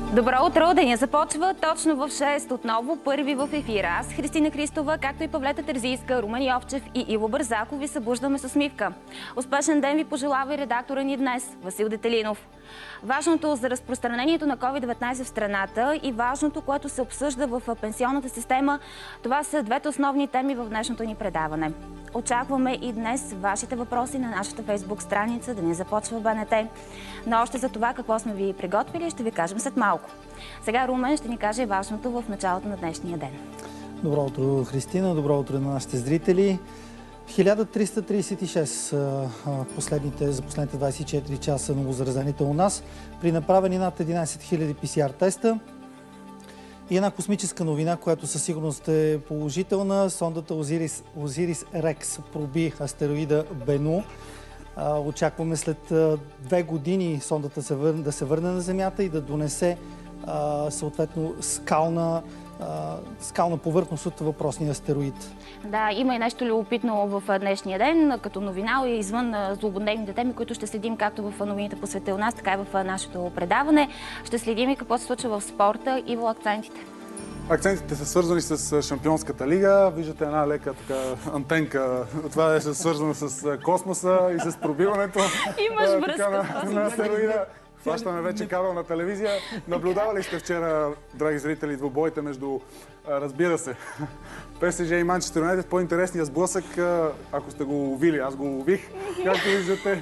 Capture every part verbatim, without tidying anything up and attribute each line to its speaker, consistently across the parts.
Speaker 1: Добро утро! Деня започва точно в шест. Отново първи в ефира. Аз, Христина Христова, както и Павлета Терзийска, Румен Йовчев и Иво Бързаков ви събуждаме с усмивка. Успешен ден ви пожелава и редактора ни днес, Васил Детелинов. Важното за разпространението на ковид деветнайсет в страната и важното, което се обсъжда в пенсионната система, това са двете основни теми в днешното ни предаване. Очакваме и днес вашите въпроси на нашата фейсбук страница да ни започва БНТ. Но още за това какво сме ви приготвили ще ви кажем след малко. Сега Румен ще ни каже важното в началото на днешния ден.
Speaker 2: Добро утро, Христина. Добро утро на нашите зрители. хиляда триста тридесет и шест последните, за последните двайсет и четири часа новозаразените у нас, при направени над единайсет хиляди пи си ар теста. И една космическа новина, която със сигурност е положителна. Сондата Озирис, Озирис Рекс проби астероида Бену. Очакваме след две години сондата се върне, да се върне на Земята и да донесе съответно скална, скална повърхност от въпросния астероид.
Speaker 1: Да, има и нещо любопитно в днешния ден, като новина и извън злободневните теми, които ще следим както в новините по света у нас, така и в нашето предаване. Ще следим и какво се случва в спорта и в акцентите.
Speaker 3: Акцентите са свързани с Шампионската лига. Виждате една лека така антенка. Това е свързано с космоса и с пробиването.
Speaker 1: Имаш връзка
Speaker 3: на, на астероида. Хващаме вече кабелна телевизия. Наблюдавали сте вчера, драги зрители, двубоите между, разбира се, ПСЖ и Манчестър Юнайтед. По-интересния сблъсък, ако сте го ловили, аз го лових, както виждате.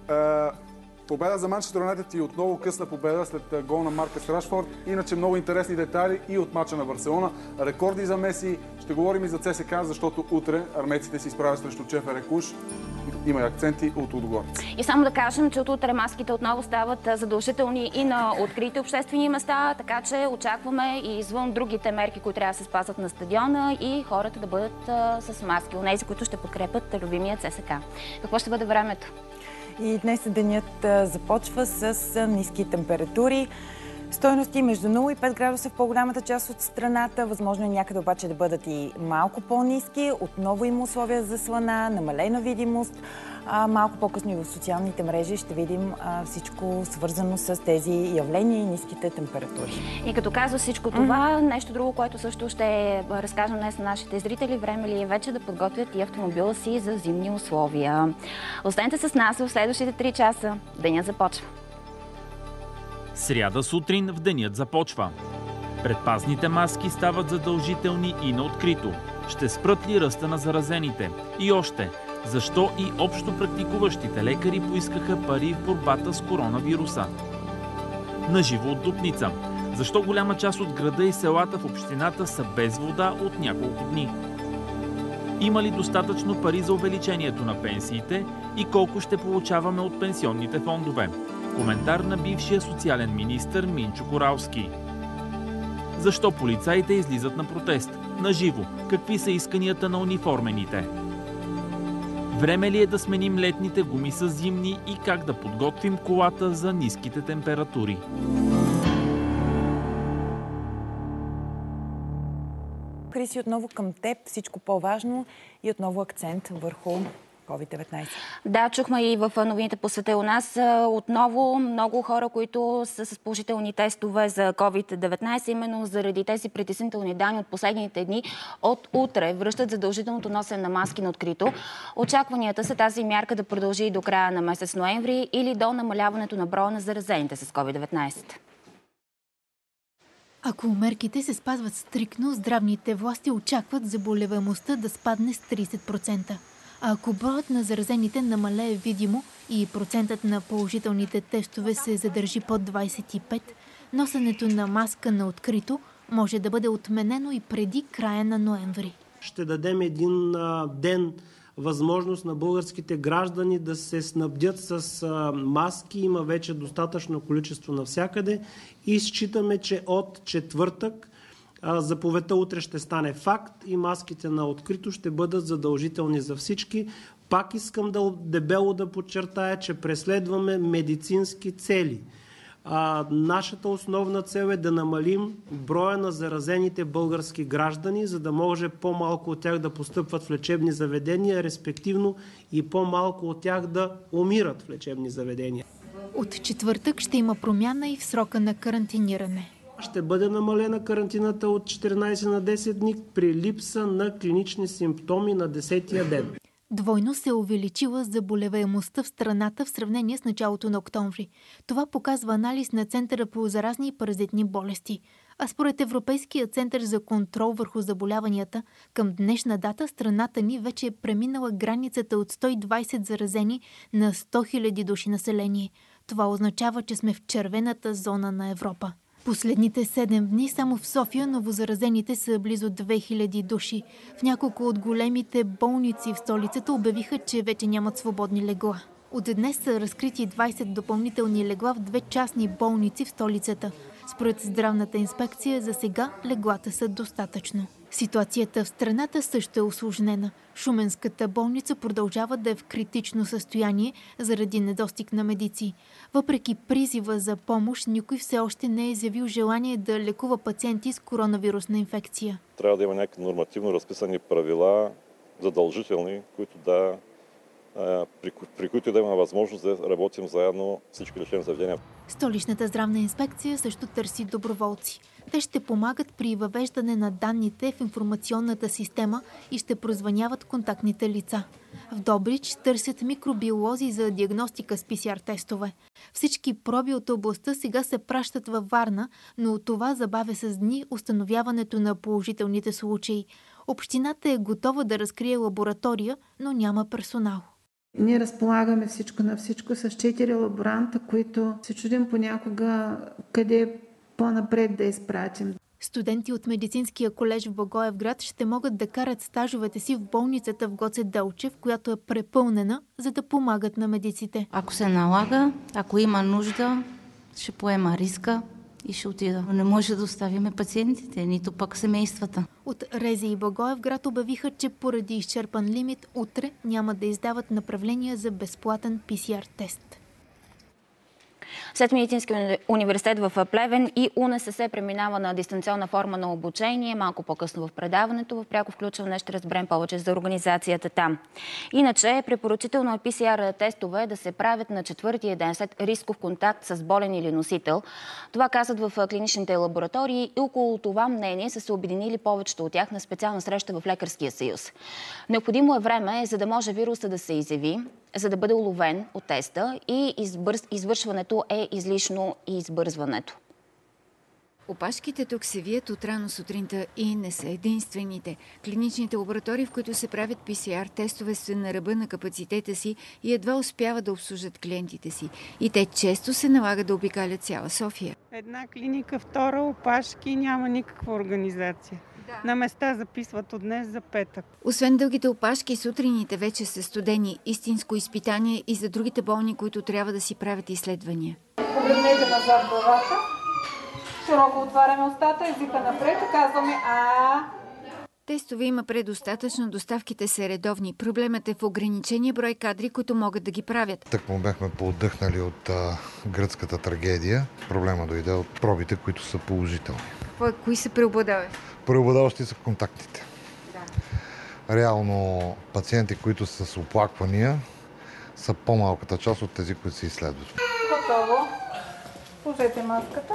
Speaker 3: Победа за Манчестър Юнайтед и отново късна победа след гол на Маркъс Рашфорд. Иначе много интересни детайли и от мача на Барселона. Рекорди за Меси. Ще говорим и за ЦСКА, защото утре армейците си изправят срещу ЧФР Куш. Има и акценти от Лудогорец.
Speaker 1: И само да кажем, че от утре маските отново стават задължителни и на открити обществени места, така че очакваме и извън другите мерки, които трябва да се спазват на стадиона, и хората да бъдат а, с маски. Онези, които ще подкрепят любимия ЦСКА. Какво ще бъде времето?
Speaker 4: И днес денят започва с ниски температури. Стойности между нула и пет градуса в по-голямата част от страната. Възможно е някъде обаче да бъдат и малко по-ниски. Отново има условия за слана, намалена видимост. А, малко по-късно и в социалните мрежи ще видим а, всичко свързано с тези явления и ниските температури.
Speaker 1: И като казва всичко това, mm-hmm. нещо друго, което също ще разкажем днес на нашите зрители, време ли е вече да подготвят и автомобила си за зимни условия. Останете с нас в следващите три часа. Денят започва.
Speaker 5: Сряда сутрин в денят започва. Предпазните маски стават задължителни и на открито. Ще спрат ли ръста на заразените? И още, защо и общо практикуващите лекари поискаха пари в борбата с коронавируса? Наживо от Дупница. Защо голяма част от града и селата в общината са без вода от няколко дни? Има ли достатъчно пари за увеличението на пенсиите и колко ще получаваме от пенсионните фондове? Коментар на бившия социален министър Минчо Коралски. Защо полицаите излизат на протест? Наживо, какви са исканията на униформените? Време ли е да сменим летните гуми с зимни и как да подготвим колата за ниските температури?
Speaker 4: Криси, отново към теб, всичко по-важно и отново акцент върху ковид деветнайсет.
Speaker 1: Да, чухме и в новините по света у нас отново много хора, които са с положителни тестове за ковид деветнайсет, именно заради тези притеснителни данни от последните дни. От утре връщат задължителното носене на маски на открито. Очакванията са тази мярка да продължи до края на месец ноември или до намаляването на броя на заразените с ковид деветнайсет.
Speaker 6: Ако мерките се спазват стриктно, здравните власти очакват заболеваемостта да спадне с трийсет процента. А ако броят на заразените намалее видимо и процентът на положителните тестове се задържи под двайсет и пет, носенето на маска на открито може да бъде отменено и преди края на ноември.
Speaker 7: Ще дадем един а, ден възможност на българските граждани да се снабдят с а, маски. Има вече достатъчно количество навсякъде и считаме, че от четвъртък заповедта утре ще стане факт и маските на открито ще бъдат задължителни за всички. Пак искам да дебело да подчертая, че преследваме медицински цели. А, нашата основна цел е да намалим броя на заразените български граждани, за да може по-малко от тях да постъпват в лечебни заведения, респективно и по-малко от тях да умират в лечебни заведения.
Speaker 6: От четвъртък ще има промяна и в срока на карантиниране.
Speaker 7: Ще бъде намалена карантината от четиринайсет на десет дни при липса на клинични симптоми на десетия ден.
Speaker 6: Двойно се е увеличила заболеваемостта в страната в сравнение с началото на октомври. Това показва анализ на Центъра по заразни и паразитни болести. А според Европейския център за контрол върху заболяванията, към днешна дата страната ни вече е преминала границата от сто и двайсет заразени на сто хиляди души население. Това означава, че сме в червената зона на Европа. Последните седем дни само в София новозаразените са близо две хиляди души. В няколко от големите болници в столицата обявиха, че вече нямат свободни легла. От днес са разкрити двайсет допълнителни легла в две частни болници в столицата. Според здравната инспекция за сега леглата са достатъчно. Ситуацията в страната също е усложнена. Шуменската болница продължава да е в критично състояние заради недостиг на медици. Въпреки призива за помощ, никой все още не е изявил желание да лекува пациенти с коронавирусна инфекция.
Speaker 8: Трябва да има някакви нормативно разписани правила, задължителни, които да, при, при които да има възможност да работим заедно всички лечебни заведения.
Speaker 6: Столичната здравна инспекция също търси доброволци. Те ще помагат при въвеждане на данните в информационната система и ще прозвъняват контактните лица. В Добрич търсят микробиолози за диагностика с пи си ар тестове. Всички проби от областта сега се пращат във Варна, но това забавя с дни установяването на положителните случаи. Общината е готова да разкрие лаборатория, но няма персонал.
Speaker 9: Ние разполагаме всичко на всичко с четири лаборанта, които се чудим понякога къде по-напред да изпратим.
Speaker 6: Студенти от медицинския колеж в Благоевград ще могат да карат стажовете си в болницата в Гоце Делчев, която е препълнена, за да помагат на медиците.
Speaker 10: Ако се налага, ако има нужда, ще поема риска и ще отида. Не може да оставиме пациентите, нито пък семействата.
Speaker 6: От Рези и Благоевград обявиха, че поради изчерпан лимит утре няма да издават направления за безплатен пи си ар тест.
Speaker 1: След Медицинския университет в Плевен и У Н С С преминава на дистанционна форма на обучение. Малко по-късно в предаването в пряко включване ще разберем повече за организацията там. Иначе препоръчително е пи си ар тестове да се правят на четвъртия ден след рисков контакт с болен или носител. Това казват в клиничните лаборатории и около това мнение са се обединили повечето от тях на специална среща в Лекарския съюз. Необходимо е време, за да може вируса да се изяви, за да бъде уловен от теста и избърз... извършването е излишно и избързването.
Speaker 11: Опашките тук се вият от рано сутринта и не са единствените. Клиничните лаборатории, в които се правят пи си ар тестове, са на ръба на капацитета си и едва успяват да обслужат клиентите си. И те често се налага да обикалят цяла София.
Speaker 12: Една клиника, втора опашки, няма никаква организация. Да. На места записват от днес за петък.
Speaker 11: Освен дългите опашки, сутрините вече са студени. Истинско изпитание и за другите болни, които трябва да си правят изследвания.
Speaker 13: Погледнете назад главата. Широко отваряме устата, езика напред и казваме А.
Speaker 11: Тестове има предостатъчно, доставките са редовни. Проблемът е в ограничения брой кадри, които могат да ги правят.
Speaker 14: Так му бяхме поотдъхнали от а, гръцката трагедия. Проблема дойде от пробите, които са положителни.
Speaker 11: Кой, кои са преобладаващи?
Speaker 14: Преобладаващи са контактните. Да. Реално пациенти, които са с оплаквания, са по-малката част от тези, които се изследват.
Speaker 13: Готово. Сложете маската.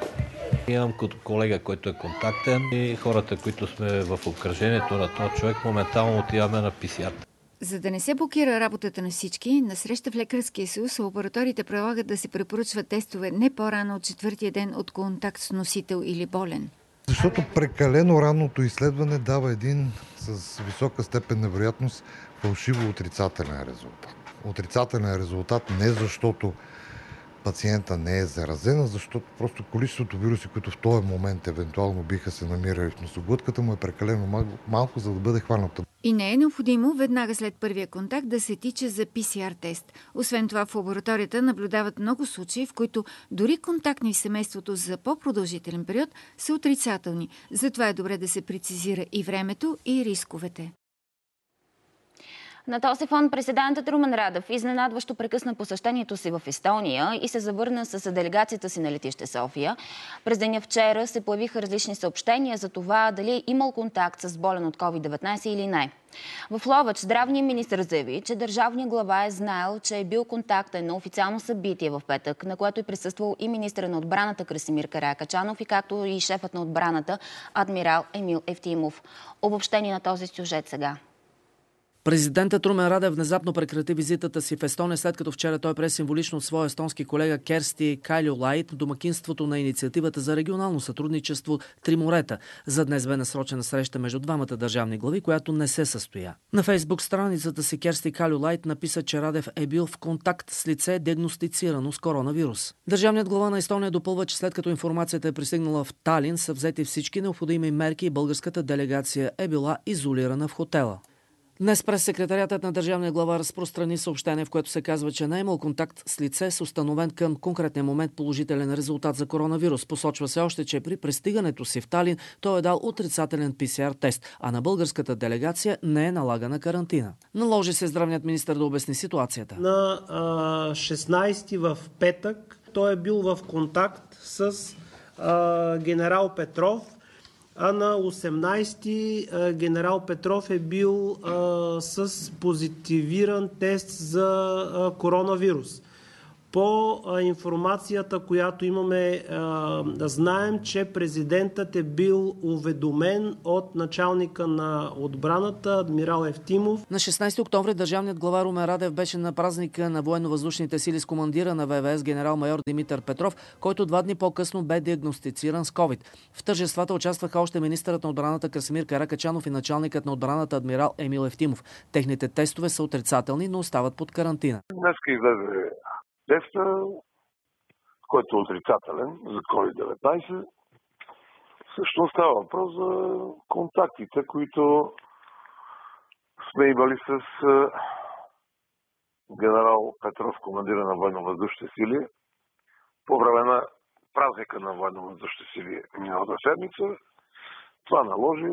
Speaker 15: Имам като колега, който е контактен и хората, които сме в обкръжението на този човек, моментално отиваме на пи си ар.
Speaker 11: За да не се блокира работата на всички, на среща в Лекарския съюз лабораториите предлагат да се препоръчват тестове не по-рано от четвъртия ден от контакт с носител или болен.
Speaker 14: Защото прекалено ранното изследване дава един с висока степен на вероятност фалшиво отрицателен резултат. Отрицателен резултат не защото пациента не е заразен, а защото просто количеството вируси, които в този момент евентуално биха се намирали в носоглътката му, е прекалено малко, за да бъде хваната.
Speaker 11: И не е необходимо веднага след първия контакт да се тича за пи си ар тест. Освен това, в лабораторията наблюдават много случаи, в които дори контактни в семейството за по-продължителен период са отрицателни. Затова е добре да се прецизира и времето, и рисковете.
Speaker 1: На този фон президентът Румен Радев изненадващо прекъсна посещението си в Естония и се завърна с делегацията си на летище София. През деня вчера се появиха различни съобщения за това дали е имал контакт с болен от ковид деветнайсет или не. В Ловеч здравният министър заяви, че държавният глава е знаел, че е бил контактен на официално събитие в петък, на което е присъствал и министъра на отбраната Красимир Каракачанов и както и шефът на отбраната адмирал Емил Ефтимов. Обобщение на този сюжет сега.
Speaker 16: Президентът Румен Радев внезапно прекрати визитата си в Естония, след като вчера той прие символично от своя естонски колега Керсти Кайлюлайт домакинството на инициативата за регионално сътрудничество Три морета. За днес бе насрочена среща между двамата държавни глави, която не се състоя. На Фейсбук страницата си Керсти Кайлюлайт написа, че Радев е бил в контакт с лице диагностицирано с коронавирус. Държавният глава на Естония допълва, че след като информацията е пристигнала в Талин, са взети всички необходими мерки и българската делегация е била изолирана в хотела. Днес прес-секретариатът на държавния глава разпространи съобщение, в което се казва, че не е имал контакт с лице с установен към конкретния момент положителен резултат за коронавирус. Посочва се още, че при пристигането си в Талин той е дал отрицателен пи си ар тест, а на българската делегация не е налагана карантина. Наложи се здравният министър да обясни ситуацията.
Speaker 7: На а, шестнайсети в петък той е бил в контакт с а, генерал Петров, а на осемнайсети генерал Петров е бил а, с позитивиран тест за а, коронавирус. По а, информацията, която имаме, а, знаем, че президентът е бил уведомен от началника на отбраната адмирал Ефтимов.
Speaker 16: На шестнайсети октомври държавният глава Румен Радев беше на празника на военно-въздушните сили с командира на ВВС генерал-майор Димитър Петров, който два дни по-късно бе диагностициран с ковид. В тържествата участваха още министърът на отбраната Красимир Каракачанов и началникът на отбраната адмирал Емил Ефтимов. Техните тестове са отрицателни, но остават под карантина.
Speaker 17: Днеска излезе теста, който е отрицателен за ковид деветнайсет. Също става въпрос за контактите, които сме имали с генерал Петров, командира на военно-въздушните сили, по време на празника на военно-въздушните сили миналата седмица. Това наложи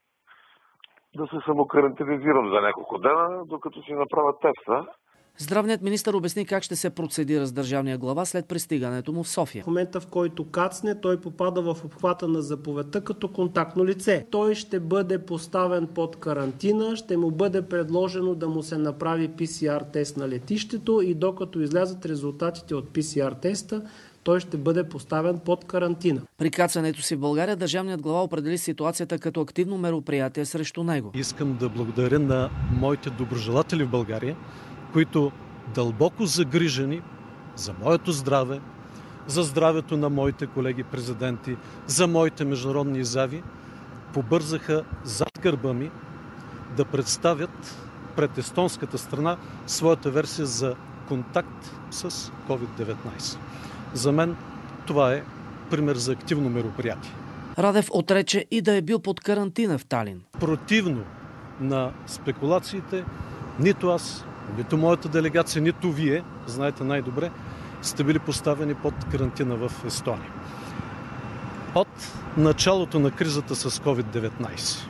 Speaker 17: да се самокарантинизирам за няколко дена, докато си направят теста.
Speaker 16: Здравният министър обясни как ще се процедира с държавния глава след пристигането му в София.
Speaker 7: В момента, в който кацне, той попада в обхвата на заповедта като контактно лице. Той ще бъде поставен под карантина, ще му бъде предложено да му се направи пи си ар тест на летището и докато излязат резултатите от пи си ар теста, той ще бъде поставен под карантина.
Speaker 16: При кацането си в България държавният глава определи ситуацията като активно мероприятие срещу него.
Speaker 18: Искам да благодаря на моите доброжелатели в България, които дълбоко загрижени за моето здраве, за здравето на моите колеги президенти, за моите международни изяви, побързаха зад гърба ми да представят пред естонската страна своята версия за контакт с ковид деветнайсет. За мен това е пример за активно мероприятие.
Speaker 16: Радев отрече и да е бил под карантина в Талин.
Speaker 18: Противно на спекулациите, нито аз, нито моята делегация, нито вие, знаете най-добре, сте били поставени под карантина в Естония. От началото на кризата с ковид деветнайсет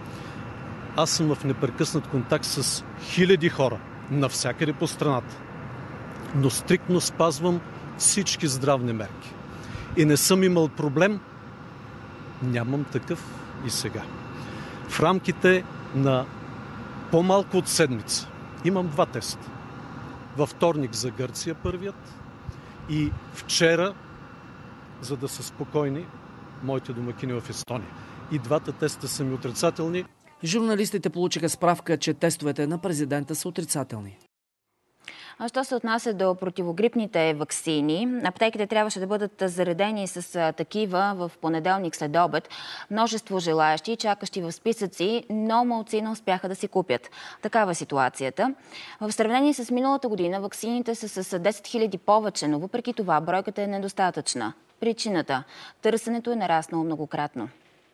Speaker 18: аз съм в непрекъснат контакт с хиляди хора навсякъде по страната, но стриктно спазвам всички здравни мерки. И не съм имал проблем, нямам такъв и сега. В рамките на по-малко от седмица имам два теста. Във вторник за Гърция първият и вчера, за да са спокойни моите домакини в Естония. И двата теста са ми отрицателни.
Speaker 16: Журналистите получиха справка, че тестовете на президента са отрицателни.
Speaker 1: А що се отнася до противогрипните ваксини, аптеките трябваше да бъдат заредени с такива в понеделник след обед. Множество желаящи, чакащи в списъци, но малци не успяха да си купят. Такава е ситуацията. В сравнение с миналата година ваксините са с десет хиляди повече, но въпреки това бройката е недостатъчна. Причината – търсенето е нараснало многократно.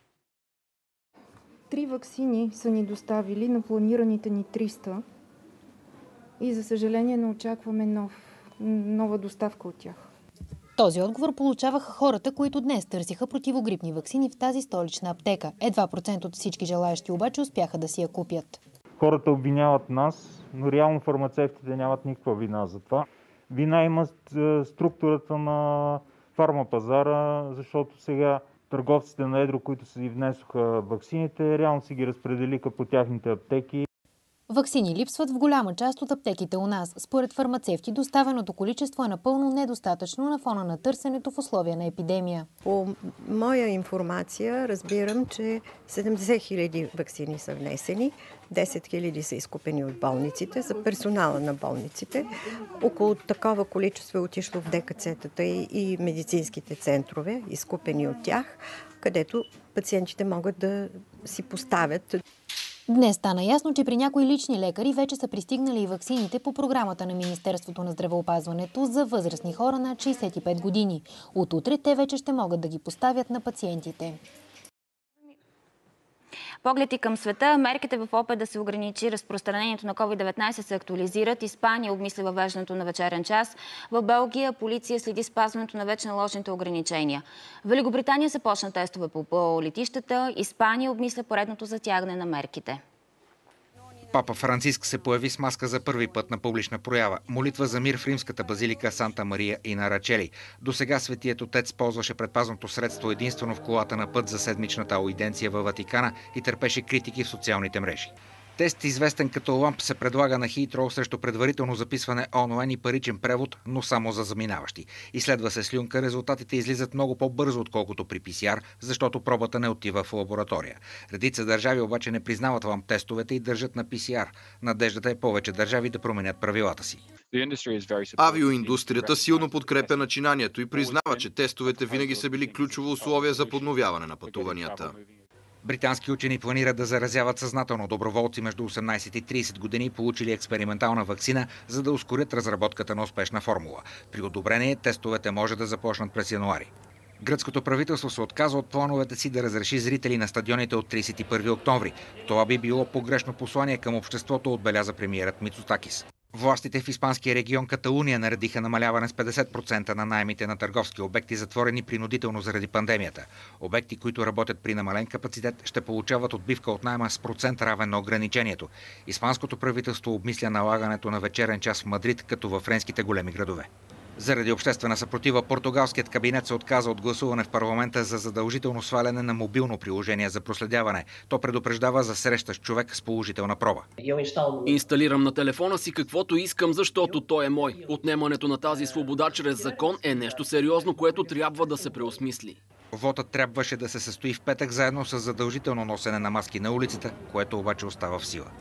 Speaker 19: Три ваксини са ни доставили на планираните ни триста. И за съжаление не очакваме нов, нова доставка от тях.
Speaker 20: Този отговор получаваха хората, които днес търсиха противогрипни ваксини в тази столична аптека. Едва процент от всички желаящи обаче успяха да си я купят.
Speaker 21: хората обвиняват нас, но реално фармацевтите нямат никаква вина за това. Вина има структурата на фармапазара, защото сега търговците на едро, които си внесоха ваксините, реално си ги разпределиха по тяхните аптеки.
Speaker 20: Ваксини липсват в голяма част от аптеките у нас. Според фармацевти, доставеното количество е напълно недостатъчно на фона на търсенето в условия на епидемия.
Speaker 22: По моя информация разбирам, че седемдесет хиляди ваксини са внесени, десет хиляди са изкупени от болниците, за персонала на болниците. Около такова количество е отишло в ДКЦ-тата и медицинските центрове, изкупени от тях, където пациентите могат да си поставят.
Speaker 20: Днес стана ясно, че при някои лични лекари вече са пристигнали и ваксините по програмата на Министерството на здравеопазването за възрастни хора над шейсет и пет години. От утре те вече ще могат да ги поставят на пациентите.
Speaker 1: Погледи към света, мерките в опит да се ограничи разпространението на ковид деветнайсет се актуализират. Испания обмисля въвеждането на вечерен час. В Белгия полиция следи спазването на вече наложените ограничения. Великобритания започна тестове по летищата. Испания обмисля поредното затягане на мерките.
Speaker 23: Папа Франциск се появи с маска за първи път на публична проява. Молитва за мир в римската базилика Санта Мария и на Рачели. До сега Светият Отец ползваше предпазното средство единствено в колата на път за седмичната аудиенция във Ватикана и търпеше критики в социалните мрежи. Тест, известен като ламп, се предлага на Хитроу срещу предварително записване онлайн и паричен превод, но само за заминаващи. Изследва се слюнка, резултатите излизат много по-бързо, отколкото при Пи Си Ар, защото пробата не отива в лаборатория. Редица държави обаче не признават ламп тестовете и държат на Пи Си Ар. Надеждата е повече държави да променят правилата си.
Speaker 24: Авиоиндустрията силно подкрепя начинанието и признава, че тестовете винаги са били ключово условие за подновяване на пътуванията.
Speaker 23: Британски учени планират да заразяват съзнателно доброволци между осемнайсет и трийсет години, получили експериментална ваксина, за да ускорят разработката на успешна формула. При одобрение тестовете може да започнат през януари. Гръцкото правителство се отказва от плановете си да разреши зрители на стадионите от трийсет и първи октомври. Това би било погрешно послание към обществото, отбеляза премиерът Мицотакис. Властите в испанския регион Каталуния наредиха намаляване с петдесет процента на наемите на търговски обекти, затворени принудително заради пандемията. Обекти, които работят при намален капацитет, ще получават отбивка от наема с процент равен на ограничението. Испанското правителство обмисля налагането на вечерен час в Мадрид, като във френските големи градове. Заради обществена съпротива, португалският кабинет се отказа от гласуване в парламента за задължително сваляне на мобилно приложение за проследяване. То предупреждава за срещащ човек с положителна проба.
Speaker 25: Инсталирам на телефона си каквото искам, защото той е мой. Отнемането на тази свобода чрез закон е нещо сериозно, което трябва да се преосмисли.
Speaker 23: Вотът трябваше да се състои в петък заедно с задължително носене на маски на улицата, което обаче остава в сила.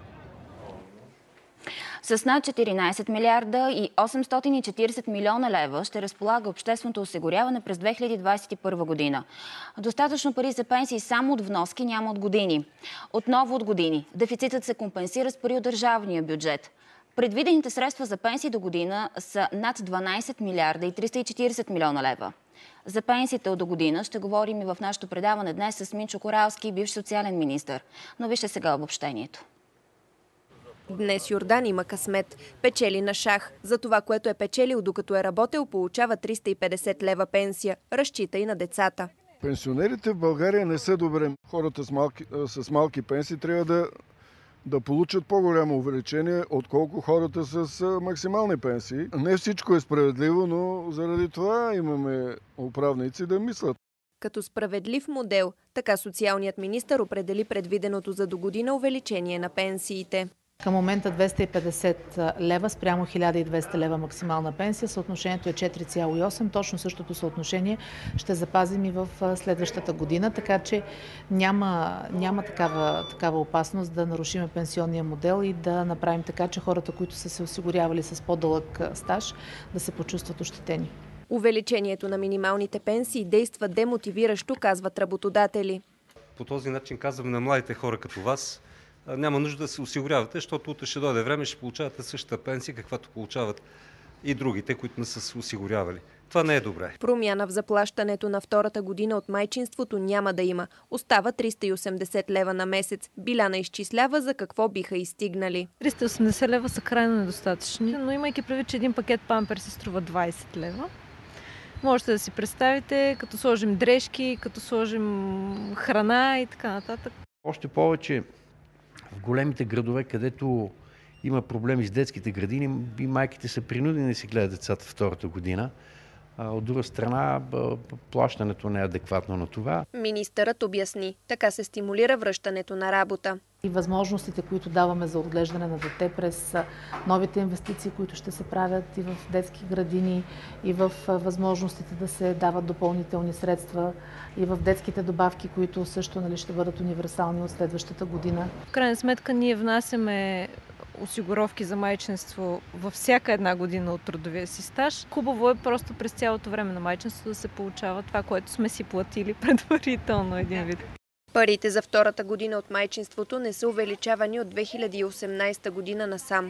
Speaker 1: С над четиринайсет милиарда и осемстотин и четирийсет милиона лева ще разполага общественото осигуряване през две хиляди двайсет и първа година. Достатъчно пари за пенсии само от вноски няма от години. Отново от години. Дефицитът се компенсира с пари от държавния бюджет. Предвидените средства за пенсии до година са над дванайсет милиарда и триста и четирийсет милиона лева. За пенсиите от до година ще говорим и в нашето предаване днес с Минчо Коралски, бивш социален министър. Но вижте сега обобщението.
Speaker 26: Днес Йордан има късмет. Печели на шах. За това, което е печелил докато е работил, получава триста и петдесет лева пенсия. Разчита и на децата.
Speaker 27: Пенсионерите в България не са добре. Хората с малки, с малки пенсии трябва да, да получат по-голямо увеличение, отколко хората с максимални пенсии. Не всичко е справедливо, но заради това имаме управници да мислят.
Speaker 26: Като справедлив модел, така социалният министър определи предвиденото за до година увеличение на пенсиите.
Speaker 28: Към момента двеста и петдесет лева спрямо хиляда и двеста лева максимална пенсия. Съотношението е четири цяло и осем. Точно същото съотношение ще запазим и в следващата година, така че няма, няма такава, такава опасност да нарушим пенсионния модел и да направим така, че хората, които са се осигурявали с по-дълъг стаж, да се почувстват ощетени.
Speaker 26: Увеличението на минималните пенсии действа демотивиращо, казват работодатели.
Speaker 29: По този начин казвам на младите хора като вас, няма нужда да се осигурявате, защото утре ще дойде време, ще получавате същата пенсия, каквато получават и другите, които не са се осигурявали. Това не е добре.
Speaker 26: Промяна в заплащането на втората година от майчинството няма да има. Остава триста и осемдесет лева на месец. Биляна изчислява за какво биха изстигнали.
Speaker 30: триста и осемдесет лева са крайно недостатъчни, но имайки предвид, че един пакет памперси струва двайсет лева. Можете да си представите, като сложим дрежки, като сложим храна и така нататък.
Speaker 31: Още повече
Speaker 2: В големите градове, където има проблеми с детските градини и майките са принудени да си гледат децата втората година. От друга страна, плащането не е адекватно на това.
Speaker 26: Министърът обясни, така се стимулира връщането на работа.
Speaker 28: И възможностите, които даваме за отглеждане на дете през новите инвестиции, които ще се правят и в детски градини, и в възможностите да се дават допълнителни средства, и в детските добавки, които също, нали, ще бъдат универсални от следващата година.
Speaker 30: В крайна сметка ние внасяме осигуровки за майчинство във всяка една година от трудовия си стаж. Хубаво е просто през цялото време на майчинство да се получава това, което сме си платили предварително един вид.
Speaker 26: Парите за втората година от майчинството не са увеличавани от две хиляди и осемнадесета година насам.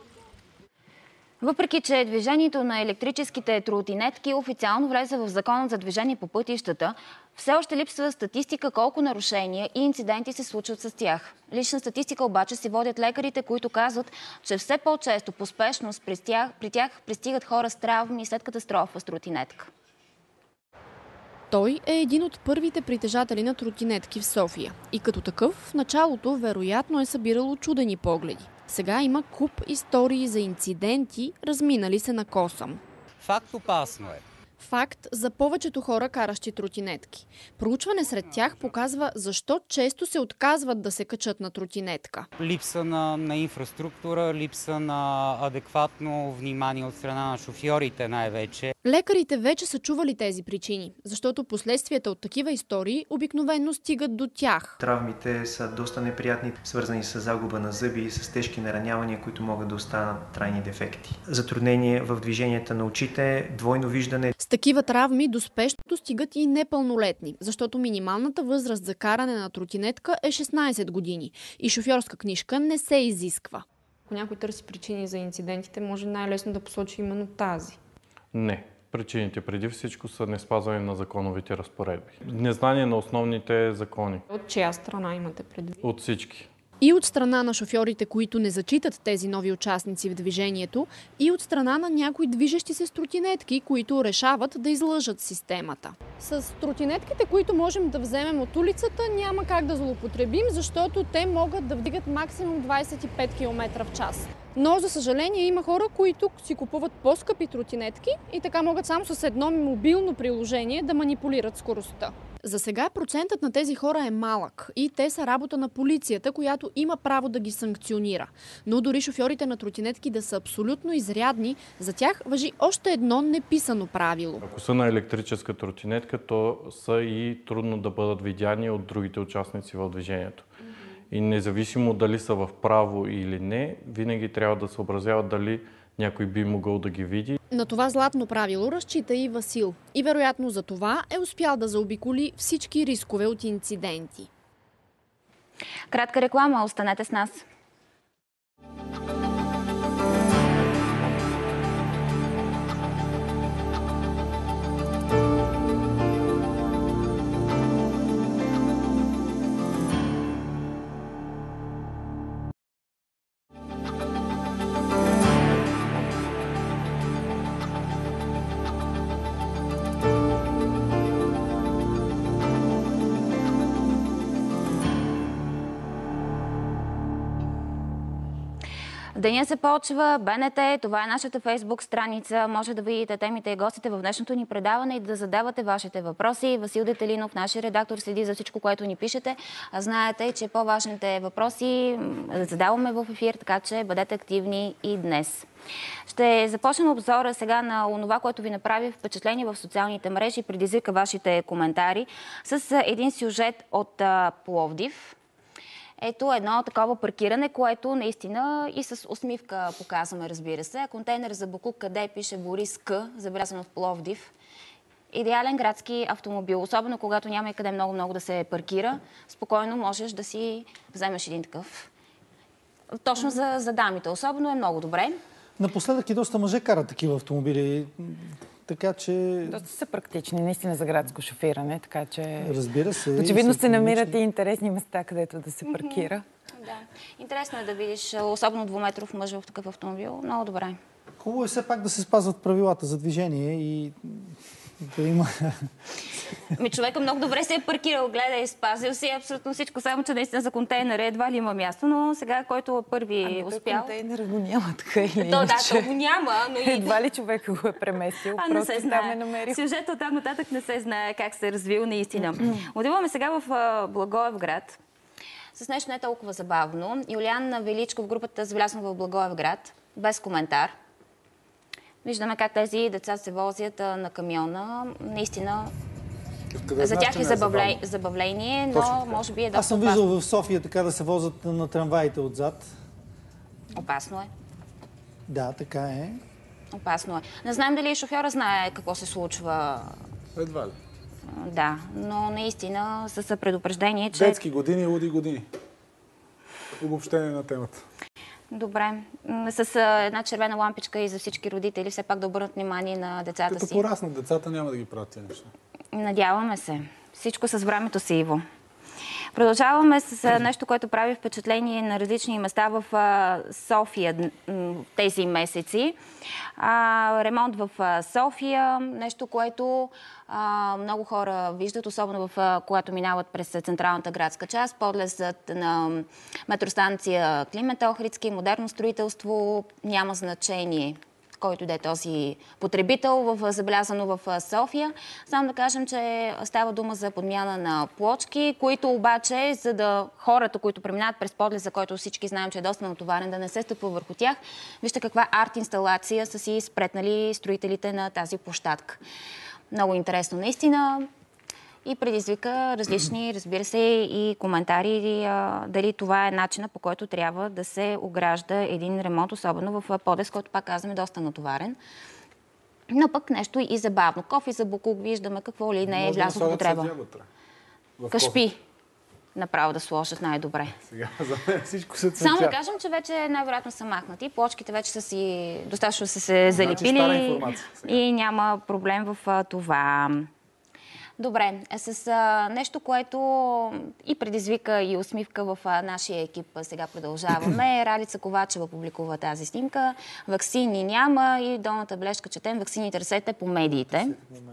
Speaker 1: Въпреки че движението на електрическите тротинетки официално влезе в Закона за движение по пътищата, все още липсва статистика колко нарушения и инциденти се случват с тях. Лична статистика обаче си водят лекарите, които казват, че все по-често по спешност при тях, при тях пристигат хора с травми след катастрофа с тротинетка.
Speaker 3: Той е един от първите притежатели на тротинетки в София. И като такъв, в началото вероятно е събирал учудени погледи. Сега има куп истории за инциденти, разминали се на косъм.
Speaker 4: Факт опасно е.
Speaker 3: Факт за повечето хора, каращи тротинетки. Проучване сред тях показва защо често се отказват да се качат на тротинетка.
Speaker 4: Липса на, на инфраструктура, липса на адекватно внимание от страна на шофьорите най-вече.
Speaker 3: Лекарите вече са чували тези причини, защото последствията от такива истории обикновено стигат до тях.
Speaker 5: Травмите са доста неприятни, свързани с загуба на зъби и с тежки наранявания, които могат да останат трайни дефекти. Затруднение в движенията на очите, двойно виждане.
Speaker 3: С такива травми до спешното стигат и непълнолетни, защото минималната възраст за каране на тротинетка е шестнадесет години и шофьорска книжка не се изисква.
Speaker 6: Ако някой търси причини за инцидентите, може най-лесно да посочи именно тази.
Speaker 8: Не. Причините преди всичко са неспазване на законовите разпоредби. Незнание на основните закони.
Speaker 6: От чия страна имате предвид?
Speaker 8: От всички.
Speaker 3: И от страна на шофьорите, които не зачитат тези нови участници в движението, и от страна на някои движещи се с тротинетки, които решават да излъжат системата. С тротинетките, които можем да вземем от улицата, няма как да злоупотребим, защото те могат да вдигат максимум двадесет и пет километра в час. Но, за съжаление, има хора, които си купуват по-скъпи тротинетки и така могат само с едно мобилно приложение да манипулират скоростта. За сега процентът на тези хора е малък и те са работа на полицията, която има право да ги санкционира. Но дори шофьорите на тротинетки да са абсолютно изрядни, за тях важи още едно неписано правило.
Speaker 8: Ако са на електрическа тротинетка, то са и трудно да бъдат видяни от другите участници в движението. И независимо дали са в право или не, винаги трябва да съобразяват дали някой би могъл да ги види.
Speaker 3: На това златно правило разчита и Васил. И вероятно за това е успял да заобиколи всички рискове от инциденти.
Speaker 1: Кратка реклама, останете с нас. Деня се почва, БНТ, това е нашата фейсбук страница. Може да видите темите и гостите в днешното ни предаване и да задавате вашите въпроси. Васил Детелинов, нашия редактор, следи за всичко, което ни пишете. А знаете, че по-важните въпроси задаваме в ефир, така че бъдете активни и днес. Ще започнем обзора сега на онова, което ви направи впечатление в социалните мрежи и предизвика вашите коментари с един сюжет от Пловдив. Ето едно такова паркиране, което наистина и с усмивка показваме, разбира се. Контейнер за боклук, къде пише Борис К, забелязано в Пловдив. Идеален градски автомобил, особено когато няма и къде много-много да се паркира. Спокойно можеш да си вземеш един такъв. Точно за, за дамите особено е много добре.
Speaker 9: Напоследък и доста мъже карат такива автомобили. Така че...
Speaker 10: Доста са практични, наистина, за градско шофиране, така че...
Speaker 9: Разбира се.
Speaker 10: Очевидно се намират и интересни места, където да се паркира.
Speaker 1: Да. Интересно е да видиш, особено двуметров мъж в такъв автомобил. Много добре.
Speaker 9: Хубаво е все пак да се спазват правилата за движение и Да има...
Speaker 1: Ми човека много добре се е паркирал, гледай, спазил си абсолютно всичко, само че наистина за контейнера едва ли има място, но сега, който първи ами, успял...
Speaker 10: контейнера го няма така или
Speaker 1: То, да, то го няма, но и...
Speaker 10: Едва ли човека го е преместил,
Speaker 1: а,
Speaker 10: просто
Speaker 1: не се
Speaker 10: там е намерил.
Speaker 1: Сюжетът от там нататък не се знае как се е развил наистина. Отиваме сега в Благоевград с нещо не толкова забавно. Юлиан Величков, групата Завлясно в Благоевград, без коментар. Виждаме как тези деца се возят на камиона. Наистина,
Speaker 9: Къде
Speaker 1: за тях е забавле... забавление, но
Speaker 9: Точно,
Speaker 1: може би е доста
Speaker 9: Аз съм
Speaker 1: опасно.
Speaker 9: виждал в София така да се возят на трамваите отзад.
Speaker 1: Опасно е.
Speaker 9: Да, така е.
Speaker 1: Опасно е. Не знаем дали шофьора знае какво се случва.
Speaker 7: Едва ли.
Speaker 1: Да, но наистина с предупреждение, че...
Speaker 7: Детски години, луди години. Обобщение на темата.
Speaker 1: Добре. С една червена лампичка и за всички родители все пак да обърнат внимание на децата
Speaker 7: Като
Speaker 1: си.
Speaker 7: Като пораснат децата, няма да ги правят тези неща.
Speaker 1: Надяваме се. Всичко с времето си, Иво. Продължаваме с нещо, което прави впечатление на различни места в София тези месеци. Ремонт в София, нещо, което много хора виждат, особено в, когато минават през централната градска част. Подлезът на метростанция Климент Охридски, модерно строителство, няма значение който да е този потребител, в, забелязано в София. Само да кажем, че става дума за подмяна на плочки, които обаче, за да хората, които преминават през подлеза, който всички знаем, че е доста натоварен, да не се стъпва върху тях, вижте каква арт-инсталация са си спретнали строителите на тази площадка. Много интересно наистина. И предизвика различни, разбира се, и коментари а, дали това е начина, по който трябва да се огражда един ремонт, особено в подлез, който, пак казваме, доста натоварен. Но пък нещо и забавно. Кофи за буклук, виждаме какво ли не е влязло в употреба. Кашпи. Направо да сложат най-добре.
Speaker 7: Сега за мен всичко се
Speaker 1: Само да кажем, че вече най-вероятно са махнати. Плочките вече са си достатъчно са се залепили и няма проблем в това. Добре, с а, нещо, което и предизвика и усмивка в а, нашия екип, сега продължаваме. Ралица Ковачева публикува тази снимка. Ваксини няма и долната бележка четем: ваксини търсете по медиите.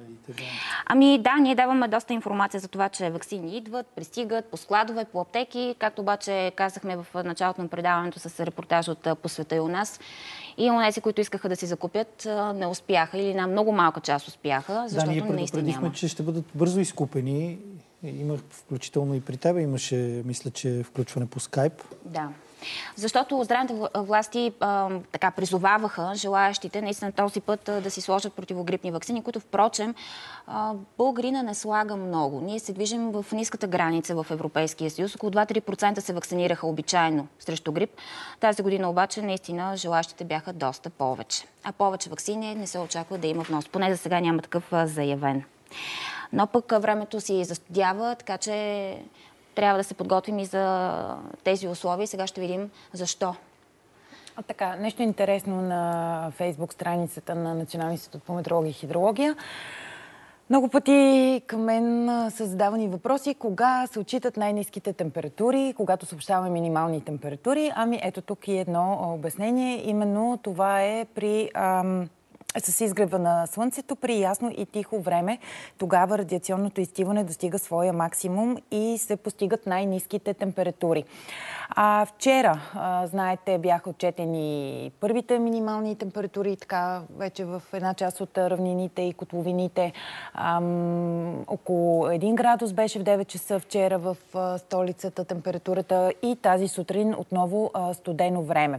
Speaker 1: Ами да, ние даваме доста информация за това, че ваксини идват, пристигат по складове, по аптеки, както обаче казахме в началото на предаването с репортаж от По света и у нас. И онези, които искаха да си закупят, не успяха или на много малка част успяха, защото
Speaker 9: да, ние
Speaker 1: наистина няма.
Speaker 9: предупредихме, че ще бъдат бързо изкупени. Имах включително и при тебе, имаше, мисля, че включване по скайп.
Speaker 1: Да. Защото здравните власти а, така призоваваха желаящите наистина този път а, да си сложат противогрипни ваксини, които впрочем а, българина не слага много. Ние се движим в ниската граница в Европейския съюз. Около два до три процента се вакцинираха обичайно срещу грип. Тази година обаче наистина желаящите бяха доста повече. А повече ваксини не се очаква да има внос. Поне за сега няма такъв а, заявен. Но пък времето си застудява, така че трябва да се подготвим и за тези условия. Сега ще видим защо.
Speaker 10: А така, нещо интересно на Фейсбук страницата на Националния институт по метеорология и хидрология. Много пъти към мен са задавани въпроси кога се отчитат най-ниските температури, когато съобщаваме минимални температури. Ами ето тук и едно обяснение. Именно това е при... Ам... с изгрева на Слънцето при ясно и тихо време. Тогава радиационното изстиване достига своя максимум и се постигат най-ниските температури. А вчера, а, знаете, бяха отчетени първите минимални температури, така вече в една част от равнините и котловините. Ам, около един градус беше в девет часа вчера в а, столицата температурата и тази сутрин отново а, студено време.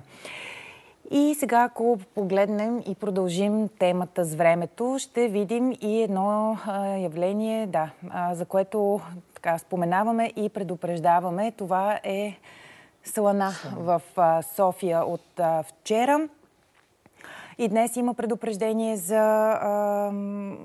Speaker 10: И сега, ако погледнем и продължим темата с времето, ще видим и едно а, явление, да, а, за което така споменаваме и предупреждаваме. Това е слана в а, София от а, вчера. И днес има предупреждение за... А,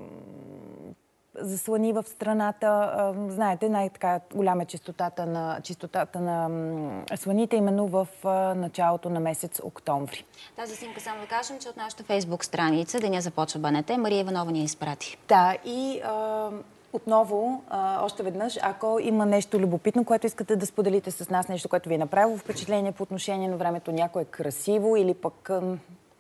Speaker 10: за слани в страната. Знаете, най-така голяма е чистотата на, чистотата на сланите именно в началото на месец октомври.
Speaker 1: Тази снимка, само да кажем, че от нашата Фейсбук страница Деня започва БНТ. Мария Иванова ни я изпрати.
Speaker 10: Да, и а, отново, а, още веднъж, ако има нещо любопитно, което искате да споделите с нас, нещо, което ви е направило впечатление по отношение на времето, някое красиво или пък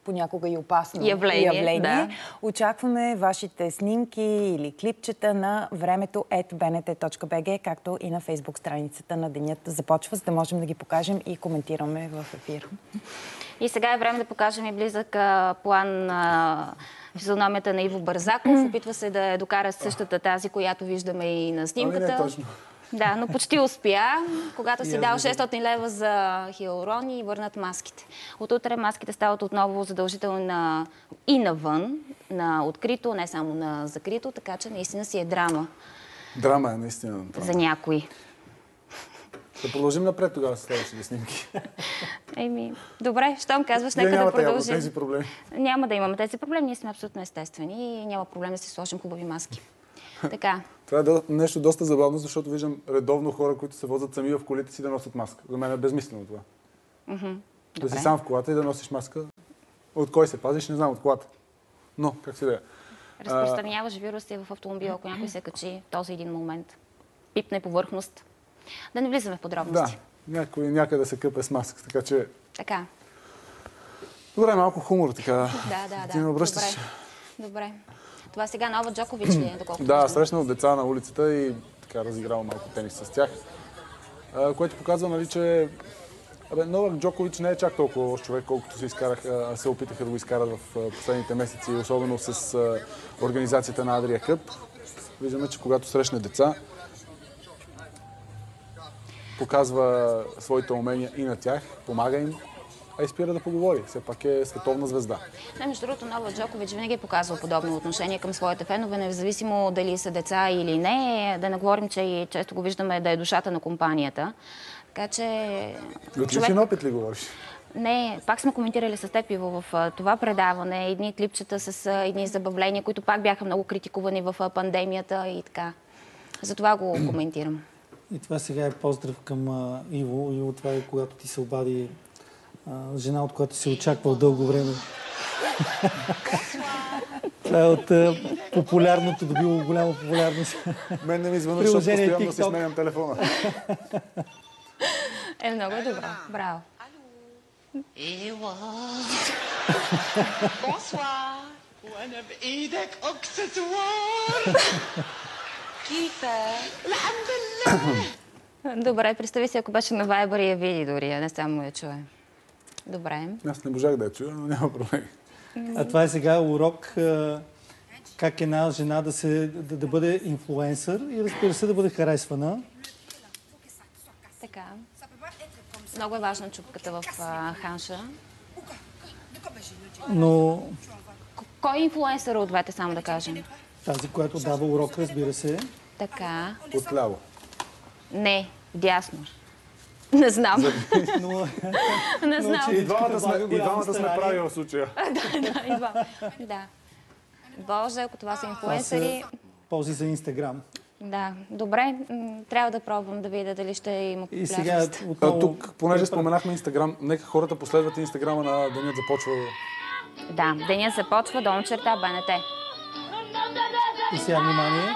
Speaker 10: понякога и опасно
Speaker 1: явление.
Speaker 10: явление.
Speaker 1: Да.
Speaker 10: Очакваме вашите снимки или клипчета на времето ет би ен те точка би джи, както и на фейсбук страницата на Денят започва, за да можем да ги покажем и коментираме в ефир.
Speaker 1: И сега е време да покажем и близък а, план на физиономията на Иво Бързаков. Опитва се да я докара същата тази, която виждаме и на снимката.
Speaker 7: Ами не точно.
Speaker 1: Да, но почти успя, когато си дал шестстотин лева за хиалурони и върнат маските. От утре маските стават отново задължителни на... и навън, на открито, не само на закрито, така че наистина си е драма.
Speaker 7: Драма е, наистина. Драма.
Speaker 1: За някои.
Speaker 7: Да продължим напред тогава с следващите снимки.
Speaker 1: Еми, добре, щом казваш,
Speaker 7: Вие
Speaker 1: нека да продължим.
Speaker 7: Нямате тези проблеми.
Speaker 1: Няма да имаме тези проблеми, ние сме абсолютно естествени и няма проблем да си сложим хубави маски. Така.
Speaker 7: Това е до, нещо доста забавно, защото виждам редовно хора, които се возят сами в колите си да носят маска. За мен е безмислено това.
Speaker 1: Mm-hmm.
Speaker 7: Да
Speaker 1: Добре.
Speaker 7: си сам в колата и да носиш маска. От кой се пазиш, не знам, от колата. Но, как си да е.
Speaker 1: Разпространяваш вируси в автомобила, ако някой се качи в този един момент. Пипне повърхност. Да не влизаме в подробности.
Speaker 7: Да, някой някъде се къпе с маска, така че...
Speaker 1: Така.
Speaker 7: Добре, малко хумор, така.
Speaker 1: Да, да,
Speaker 7: Ти ме обръщаш.
Speaker 1: Добре. Добре. Това сега Новак Джокович ли е, доколкото
Speaker 7: Да,
Speaker 1: виждам?
Speaker 7: срещнал деца на улицата и така разиграл малко тенис с тях. А, което показва, нали, че абе, Новак Джокович не е чак толкова лош човек, колкото се, изкарах, а, се опитаха да го изкарат в последните месеци, особено с а, организацията на Адрия Къп. Виждаме, че когато срещне деца, показва своите умения и на тях, помага им, а и спира да поговори. Все пак е световна звезда.
Speaker 1: Не, между другото, Новак Джокович винаги е показвал подобно отношение към своите фенове, независимо дали са деца или не. Да не говорим, че и често го виждаме да е душата на компанията. Така че...
Speaker 7: Отличен човек... опит ли говориш?
Speaker 1: Не, пак сме коментирали с теб, Иво, в това предаване. Едни клипчета с едни забавления, които пак бяха много критикувани в пандемията и така. Затова го коментирам.
Speaker 9: И това сега е поздрав към а, Иво. Иво, това е когато ти се обади а, жена, от която се очаквал дълго време. Това е от а, популярното, добило голяма популярност.
Speaker 7: Мен не ми звънна, защото постоянно да си сменям телефона.
Speaker 1: Е, много е добро. Браво.
Speaker 11: Иво. Bonsoir. وانا بايدك اكسسوار. كيفك؟ الحمد لله.
Speaker 1: Добре, представи си, ако беше на Viber и я види дори, а не само я чуе. Добре.
Speaker 7: Аз не можах да я чуя, но няма проблем.
Speaker 9: А това е сега урок а, как една жена да, се, да, да бъде инфлуенсър и разбира се да бъде харесвана.
Speaker 1: Така. Много е важна чупката в а, Ханша.
Speaker 9: Но...
Speaker 1: Кой е инфлуенсър от двете, само да кажем?
Speaker 9: Тази, която дава урок, разбира се.
Speaker 1: Така.
Speaker 7: Отляво.
Speaker 1: Не, дясно. Не знам.
Speaker 9: Но,
Speaker 1: не знам.
Speaker 7: И двамата сме, и двамата сме прави в случая.
Speaker 1: да, да, и два. Да. Боже, ако това са инфлуенсъри...
Speaker 9: Ползи за Инстаграм.
Speaker 1: Да, добре. Трябва да пробвам да видя дали ще има популярност.
Speaker 9: И сега отново...
Speaker 7: Тук, понеже споменахме Инстаграм, нека хората последват Инстаграма на Денят започва.
Speaker 1: Да, Денят започва, долна черта, БНТ.
Speaker 9: И сега внимание.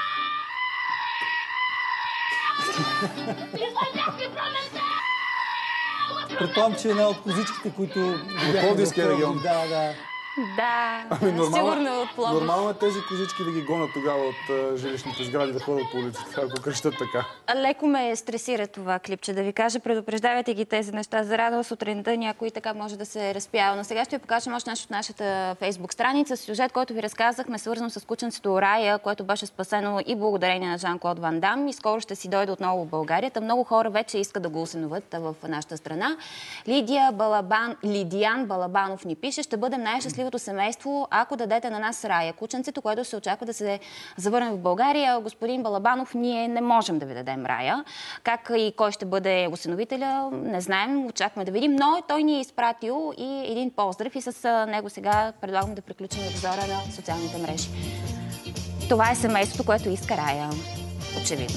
Speaker 9: Предполагам, че една от козичките, които...
Speaker 7: От Пловдивския регион.
Speaker 9: Да, да.
Speaker 1: Да,
Speaker 7: ами, нормално,
Speaker 1: сигурно от Пловдив.
Speaker 7: Нормално е тези козички да ги гонят тогава от uh, жилищните сгради, да ходят по улицата, ако крещат така.
Speaker 1: Леко ме стресира това клипче, да ви кажа. Предупреждавайте ги тези неща. За радост сутринта някой така може да се разпява. Но сега ще ви покажем още нещо от нашата фейсбук страница. Сюжет, който ви разказахме, свързан с кученцето Рая, което беше спасено и благодарение на Жан-Клод Ван Дам. И скоро ще си дойде отново в България. Та много хора вече искат да го усиновят в нашата страна. Лидия Балабан, Лидиян Балабанов ни пише: ще бъдем най-щастливото семейство, ако дадете на нас Рая, кученцето, което се очаква да се завърне в България. Господин Балабанов, ние не можем да ви дадем Рая. Как и кой ще бъде усиновителя, не знаем, очакваме да видим, но той ни е изпратил и един поздрав и с него сега предлагам да приключим обзора на социалните мрежи. Това е семейството, което иска Рая. Очевидно.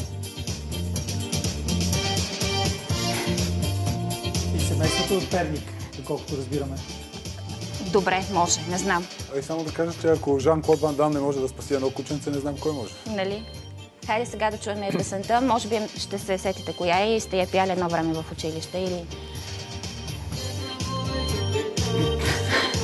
Speaker 9: И семейството от Перник, доколкото разбираме.
Speaker 1: Добре, може, не знам.
Speaker 7: А и само да кажа, че ако Жан-Клод Ван Дам не може да спаси едно кученце, не знам кой може.
Speaker 1: Нали? Хайде сега да чуем песента. Може би ще се сетите коя е и сте я пяли едно време в училище или...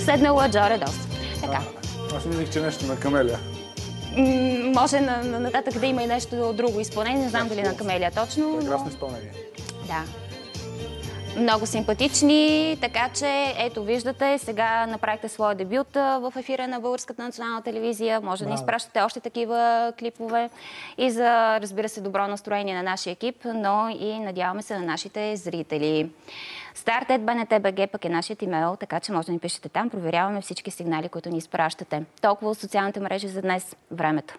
Speaker 1: седнала Джо Радос. Така.
Speaker 7: Аз мислих, че нещо на Камелия.
Speaker 1: М, може на, на, нататък да има и нещо друго изпълнение, не знам дали на Камелия точно.
Speaker 7: Прекрасно
Speaker 1: Но...
Speaker 7: изпълнение.
Speaker 1: Да. Много симпатични, така че ето виждате, сега направихте своя дебют в ефира на Българската национална телевизия. Може да ни изпращате още такива клипове и за, разбира се, добро настроение на нашия екип, но и надяваме се на нашите зрители. старт ет би ен те точка би джи пък е нашият имейл, така че може да ни пишете там. Проверяваме всички сигнали, които ни изпращате. Толкова от социалните мрежи за днес. Времето.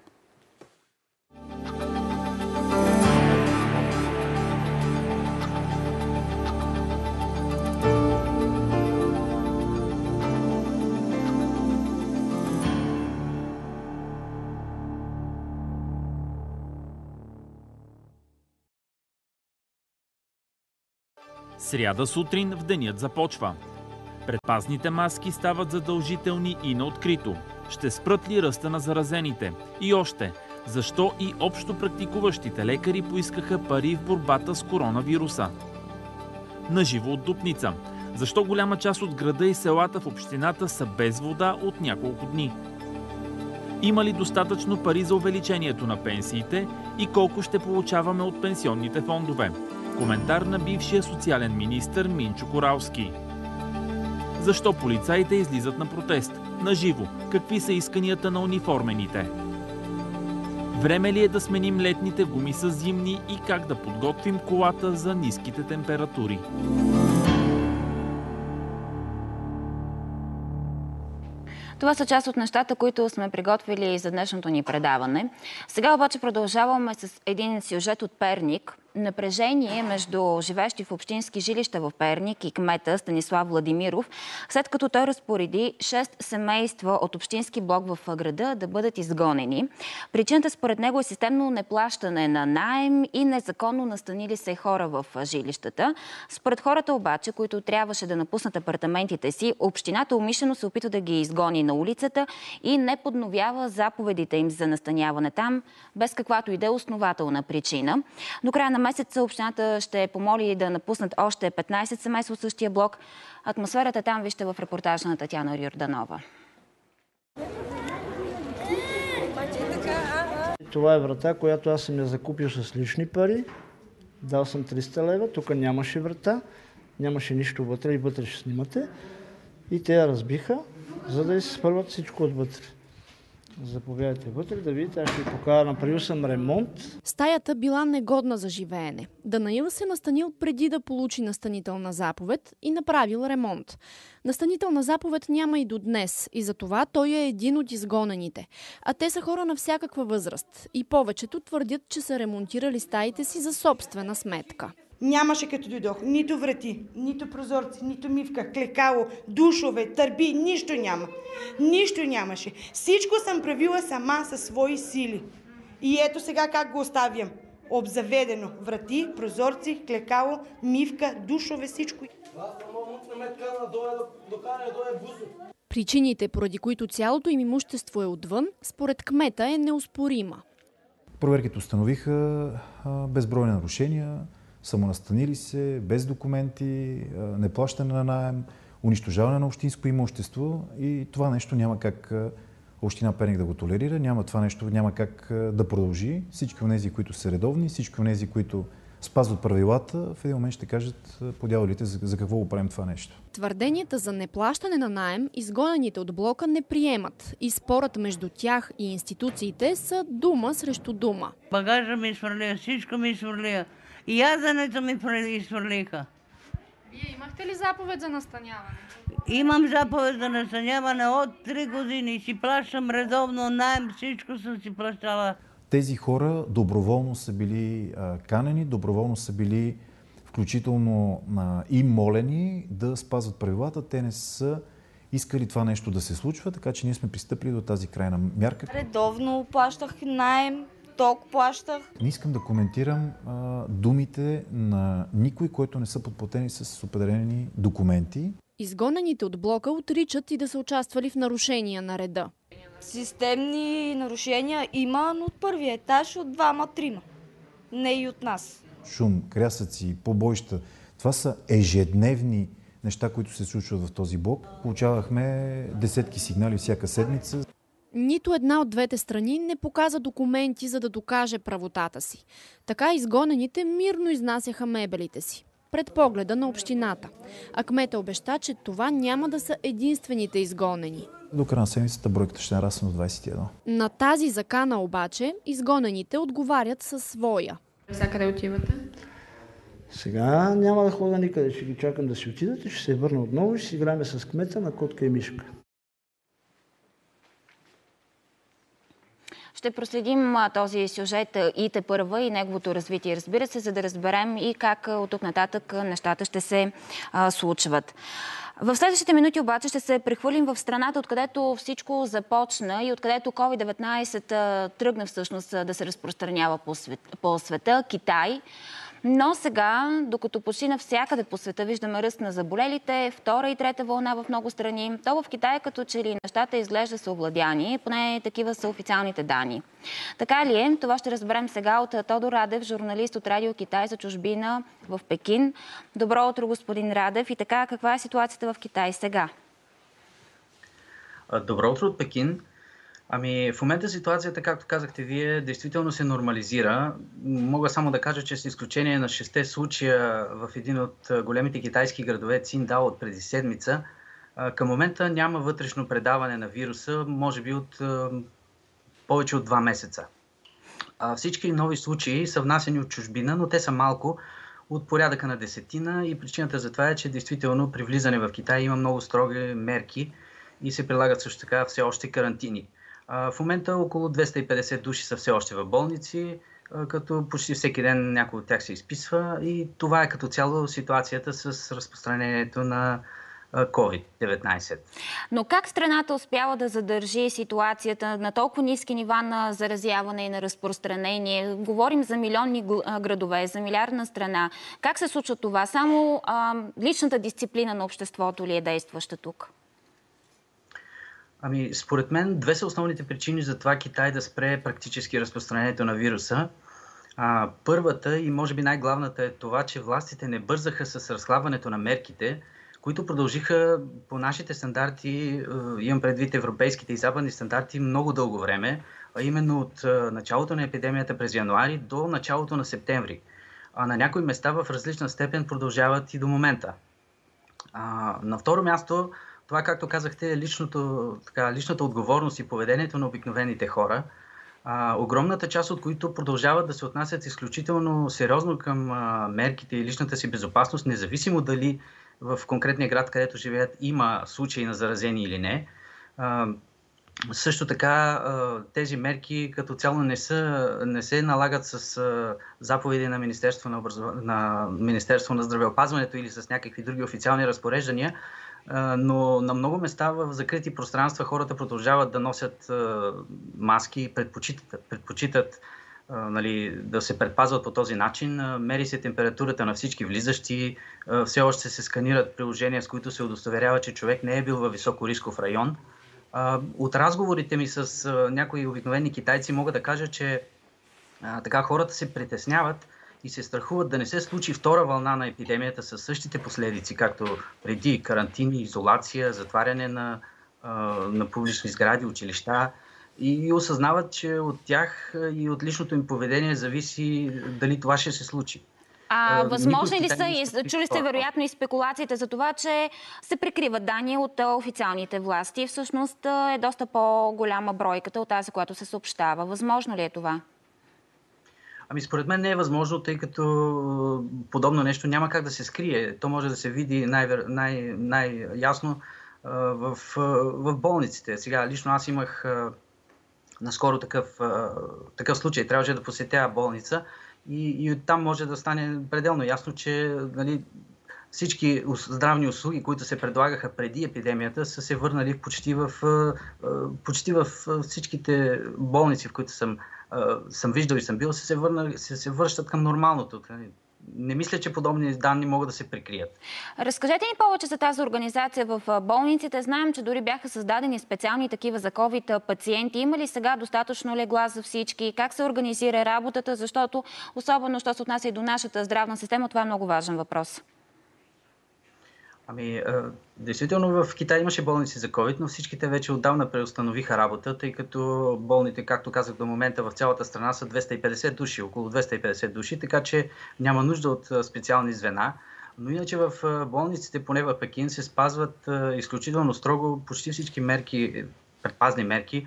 Speaker 12: Сряда сутрин в денят започва. Предпазните маски стават задължителни и на открито. Ще спрат ли ръста на заразените? И още, защо и общо практикуващите лекари поискаха пари в борбата с коронавируса? Наживо от Дупница. Защо голяма част от града и селата в общината са без вода от няколко дни? Има ли достатъчно пари за увеличението на пенсиите и колко ще получаваме от пенсионните фондове? Коментар на бившия социален министър Минчо Коралски. Защо полицаите излизат на протест? Наживо, какви са исканията на униформените? Време ли е да сменим летните гуми с зимни и как да подготвим колата за ниските температури?
Speaker 1: Това са част от нещата, които сме приготвили за днешното ни предаване. Сега обаче продължаваме с един сюжет от Перник. Напрежение между живеещи в общински жилища в Перник и кмета Станислав Владимиров, след като той разпореди шест семейства от общински блок в града да бъдат изгонени. Причината според него е системно неплащане на наем и незаконно настанили се хора в жилищата. Според хората обаче, които трябваше да напуснат апартаментите си, общината умишлено се опитва да ги изгони на улицата и не подновява заповедите им за настаняване там, без каквато и да е основателна причина. До края на месеца общината ще помоли да напуснат още петнайсет семейства от същия блок. Атмосферата там вижте в репортажа на Татяна Йорданова.
Speaker 13: Това е врата, която аз съм я закупил с лични пари. Дал съм триста лева, тук нямаше врата, нямаше нищо вътре и вътре ще снимате. И те я разбиха, за да се спърват всичко отвътре. Заповядайте вътре да видите, аз ще ви покажа, направил съм ремонт.
Speaker 3: Стаята била негодна за живеене. Данаил се настанил преди да получи настанителна заповед и направил ремонт. Настанителна заповед няма и до днес и затова той е един от изгонените. А те са хора на всякаква възраст и повечето твърдят, че са ремонтирали стаите си за собствена сметка.
Speaker 14: Нямаше като дойдох нито врати, нито прозорци, нито мивка, клекало, душове, търби, нищо няма. Нищо нямаше. Всичко съм правила сама със свои сили. И ето сега как го оставям. Обзаведено. Врати, прозорци, клекало, мивка, душове, всичко.
Speaker 3: Причините, поради които цялото им имущество е отвън, според кмета е неоспорима.
Speaker 15: Проверките установиха безбройни нарушения, самонастанили се, без документи, неплащане на наем, унищожаване на общинско имущество и това нещо няма как община Перник да го толерира, няма това нещо, няма как да продължи. Всички онези, които са редовни, всички онези, които спазват правилата, в един момент ще кажат по дяволите за, за какво го правим това нещо.
Speaker 3: Твърденията за неплащане на наем изгонените от блока не приемат и спорът между тях и институциите са дума срещу дума.
Speaker 16: Багажа ми изхвърлиха, всичко ми изхвърлиха. И яденето ми изхвърлиха.
Speaker 3: Вие имахте ли заповед за настаняване?
Speaker 16: Имам заповед за настаняване от три години. Си плащам редовно наем, всичко съм си плащала.
Speaker 15: Тези хора доброволно са били а, канени, доброволно са били включително а, и молени да спазват правилата. Те не са искали това нещо да се случва, така че ние сме пристъпили до тази крайна мярка.
Speaker 17: Редовно плащах наем, ток плащах.
Speaker 15: Не искам да коментирам а, думите на никой, който не са подплатени с определени документи.
Speaker 3: Изгонените от блока отричат и да са участвали в нарушения на реда.
Speaker 17: Системни нарушения има, но от първия етаж от двама-трима. Не и от нас.
Speaker 15: Шум, крясъци, побоища. Това са ежедневни неща, които се случват в този блок. Получавахме десетки сигнали всяка седмица.
Speaker 3: Нито една от двете страни не показа документи, за да докаже правотата си. Така изгонените мирно изнасяха мебелите си пред погледа на общината. А кмета обеща, че това няма да са единствените изгонени.
Speaker 15: До края на седмицата бройката ще нарасне до двадесет и едно.
Speaker 3: На тази закана обаче изгонените отговарят със своя.
Speaker 6: Сега къде отивате?
Speaker 13: Сега няма да ходя никъде, ще ги чакам да си отидат и ще се върна отново и ще си играем с кмета на котка и мишка.
Speaker 1: Ще проследим този сюжет и тепърва и неговото развитие, разбира се, за да разберем и как от тук нататък нещата ще се а, случват. В следващите минути обаче ще се прехвърлим в страната, откъдето всичко започна и откъдето ковид деветнайсет тръгна всъщност да се разпространява по, свет, по света, Китай. Но сега, докато почти навсякъде по света виждаме ръст на заболелите, втора и трета вълна в много страни, то в Китай като че ли нещата изглежда са овладяни, поне такива са официалните данни. Така ли е? Това ще разберем сега от Тодор Радев, журналист от Радио Китай за чужбина в Пекин. Добро утро, господин Радев. И така, каква е ситуацията в Китай сега?
Speaker 18: Добро утро от Пекин. Ами в момента ситуацията, както казахте вие, действително се нормализира. Мога само да кажа, че с изключение на шесте случая в един от големите китайски градове Циндао от преди седмица, към момента няма вътрешно предаване на вируса, може би от повече от два месеца. Всички нови случаи са внасени от чужбина, но те са малко, от порядъка на десетина, и причината за това е, че действително при влизане в Китай има много строги мерки и се прилагат също така все още карантини. В момента около двеста и петдесет души са все още в болници, като почти всеки ден някой от тях се изписва, и това е като цяло ситуацията с разпространението на ковид деветнайсет.
Speaker 1: Но как страната успява да задържи ситуацията на толкова ниски нива на заразяване и на разпространение? Говорим за милионни градове, за милиардна страна. Как се случва това? Само а, личната дисциплина на обществото ли е действаща тук?
Speaker 18: Ами, според мен, две са основните причини за това Китай да спре практически разпространението на вируса. А, първата и може би най-главната е това, че властите не бързаха с разхлабването на мерките, които продължиха по нашите стандарти, имам предвид европейските и западни стандарти, много дълго време, а именно от началото на епидемията през януари до началото на септември. А на някои места в различна степен продължават и до момента. А, на второ място, това, както казахте, е личното, така, личната отговорност и поведението на обикновените хора, а, огромната част от които продължават да се отнасят изключително сериозно към а, мерките и личната си безопасност, независимо дали в конкретния град, където живеят, има случаи на заразени или не. А, също така а, тези мерки като цяло не, са, не се налагат с а, заповеди на Министерство на, образов... на Министерство на здравеопазването или с някакви други официални разпореждания, но на много места в закрити пространства хората продължават да носят маски и предпочитат, предпочитат нали, да се предпазват по този начин. Мери се температурата на всички влизащи, все още се сканират приложения, с които се удостоверява, че човек не е бил във високо рисков район. От разговорите ми с някои обикновени китайци мога да кажа, че така хората се притесняват и се страхуват да не се случи втора вълна на епидемията със същите последици, както преди: карантини, изолация, затваряне на, на публични сгради, училища, и осъзнават, че от тях и от личното им поведение зависи дали това ще се случи.
Speaker 1: А възможни ли са, и чули сте вероятно и спекулациите за това, че се прикриват данни от официалните власти? Всъщност е доста по-голяма бройката от тази, която се съобщава. Възможно ли е това?
Speaker 18: Ами според мен не е възможно, тъй като подобно нещо няма как да се скрие. То може да се види най- най- най-ясно в, в болниците. Сега лично аз имах наскоро такъв, такъв случай. Трябваше да посетя болница и, и оттам може да стане пределно ясно, че нали, всички здравни услуги, които се предлагаха преди епидемията, са се върнали почти в, почти в всичките болници, в които съм, съм виждал и съм бил, се, се, върнали, се, се връщат към нормалното. Не мисля, че подобни данни могат да се прикрият.
Speaker 1: Разкажете ни повече за тази организация в болниците. Знаем, че дори бяха създадени специални такива за ковид пациенти. Има ли сега достатъчно легла за всички? Как се организира работата? Защото, особено, що се отнася и до нашата здравна система, това е много важен въпрос.
Speaker 18: Ами, действително в Китай имаше болници за COVID, но всичките вече отдавна преустановиха работа, тъй като болните, както казах до момента, в цялата страна са двеста и петдесет души, около двеста и петдесет души, така че няма нужда от специални звена. Но иначе в болниците, поне в Пекин, се спазват изключително строго почти всички мерки, предпазни мерки.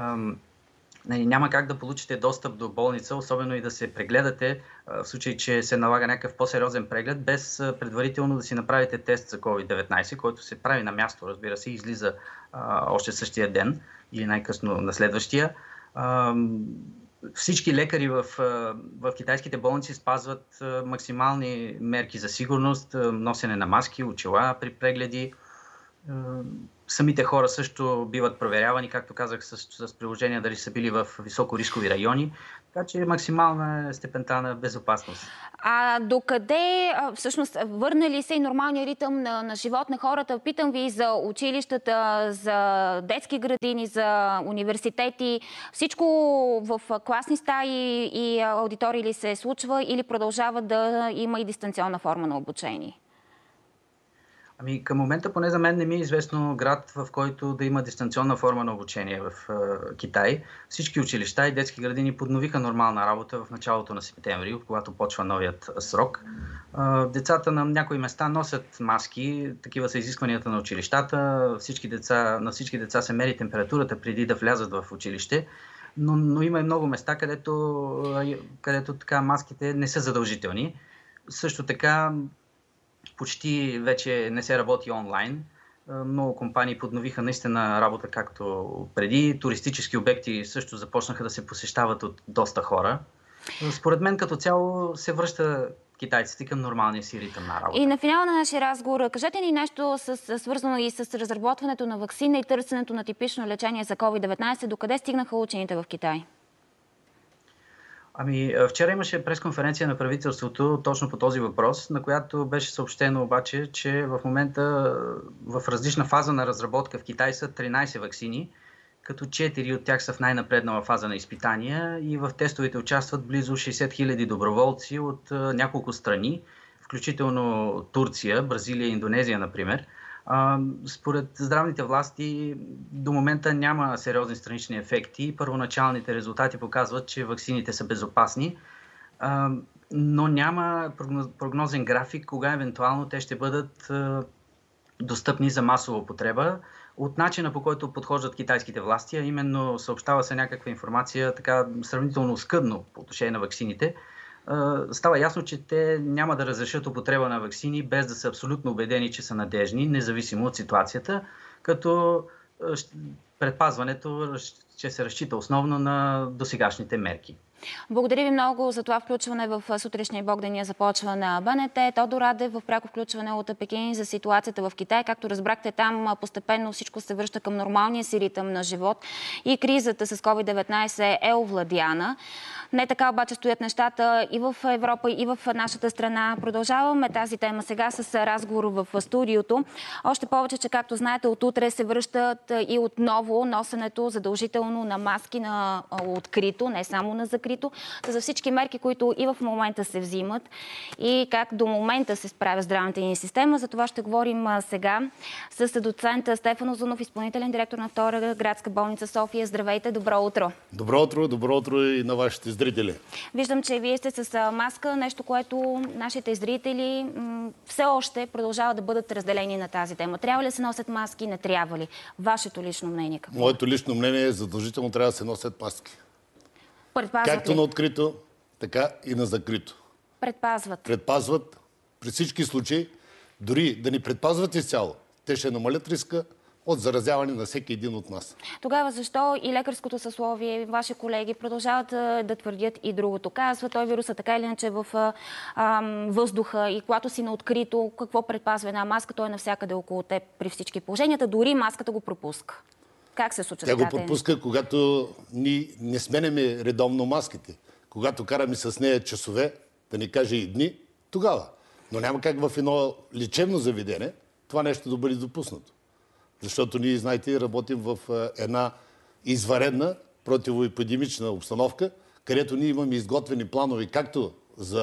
Speaker 18: Няма как да получите достъп до болница, особено и да се прегледате, в случай, че се налага някакъв по-сериозен преглед, без предварително да си направите тест за COVID деветнайсет, който се прави на място, разбира се, и излиза а, още същия ден или най-късно на следващия. А, всички лекари в, в китайските болници спазват максимални мерки за сигурност, носене на маски, очила при прегледи. Самите хора също биват проверявани, както казах, с, с приложения дали са били в високорискови райони, така че максимална е степента на безопасност.
Speaker 1: А докъде всъщност върна ли се и нормалния ритъм на, на живот на хората? Питам ви за училищата, за детски градини, за университети. Всичко в класни стаи и аудитории ли се случва или продължава да има и дистанционна форма на обучение?
Speaker 18: Ами към момента поне за мен не ми е известно град, в който да има дистанционна форма на обучение в е, Китай. Всички училища и детски градини подновиха нормална работа в началото на септември, когато почва новият срок. Е, децата на някои места носят маски, такива са изискванията на училищата. Всички деца, на всички деца се мери температурата преди да влязат в училище. Но, но има и много места, където, където така маските не са задължителни. Също така почти вече не се работи онлайн. Много компании подновиха наистина работа както преди. Туристически обекти също започнаха да се посещават от доста хора. Според мен като цяло се връща китайците към нормалния си ритъм на работа.
Speaker 1: И на финала на нашия разговор, кажете ни нещо с, свързано и с разработването на ваксина и търсенето на типично лечение за COVID деветнайсет. Докъде стигнаха учените в Китай?
Speaker 18: Ами, вчера имаше пресконференция на правителството точно по този въпрос, на която беше съобщено обаче, че в момента в различна фаза на разработка в Китай са тринайсет ваксини, като четири от тях са в най-напреднала фаза на изпитания и в тестовете участват близо шейсет хиляди доброволци от няколко страни, включително Турция, Бразилия и Индонезия, например. Според здравните власти до момента няма сериозни странични ефекти. Първоначалните резултати показват, че ваксините са безопасни, но няма прогнозен график кога евентуално те ще бъдат достъпни за масова употреба. От начина, по който подхождат китайските власти, а именно съобщава се някаква информация така сравнително скъдно по отношение на ваксините, става ясно, че те няма да разрешат употреба на ваксини без да са абсолютно убедени, че са надежни, независимо от ситуацията, като предпазването ще се разчита основно на досегашните мерки.
Speaker 1: Благодаря ви много за това включване в сутрешния блок Деня започва на БНТ. Тодор Радев в пряко включване от Пекин за ситуацията в Китай. Както разбрахте, там постепенно всичко се връща към нормалния си ритъм на живот и кризата с COVID деветнайсет е овладяна. Не така обаче стоят нещата и в Европа, и в нашата страна. Продължаваме тази тема сега с разговор в студиото. Още повече, че както знаете, от утре се връщат и отново носенето задължително на маски на открито, не само на закрито, за всички мерки, които и в момента се взимат и как до момента се справя здравната ни система. За това ще говорим сега с доцент Стефан Узунов, изпълнителен директор на Втора градска болница София. Здравейте, добро утро!
Speaker 2: Добро утро, добро утро и на вашите зрители.
Speaker 1: Виждам, че вие сте с маска, нещо, което нашите зрители все още продължават да бъдат разделени на тази тема. Трябва ли да се носят маски, не трябва ли? Вашето лично мнение какво?
Speaker 2: Моето лично мнение е задължително трябва да се носят маски.
Speaker 1: Предпазват
Speaker 2: Както
Speaker 1: ли?
Speaker 2: на открито, така и на закрито.
Speaker 1: Предпазват.
Speaker 2: Предпазват при всички случаи, дори да ни предпазват изцяло. Те ще намалят риска от заразяване на всеки един от нас.
Speaker 1: Тогава защо и лекарското съсловие, ваши колеги продължават да твърдят и другото? Казва, той вируса така или иначе в а, въздуха и когато си на открито, какво предпазва една маска, той е навсякъде около теб при всички положенията, дори маската го пропуска. Как се случва?
Speaker 2: Тя го пропуска, когато ние не сменяме редовно маските. Когато караме с нея часове, да не каже и дни, тогава. Но няма как в едно лечебно заведение това нещо да бъде допуснато. Защото ние, знаете, работим в една извънредна противоепидемична обстановка, където ние имаме изготвени планове както за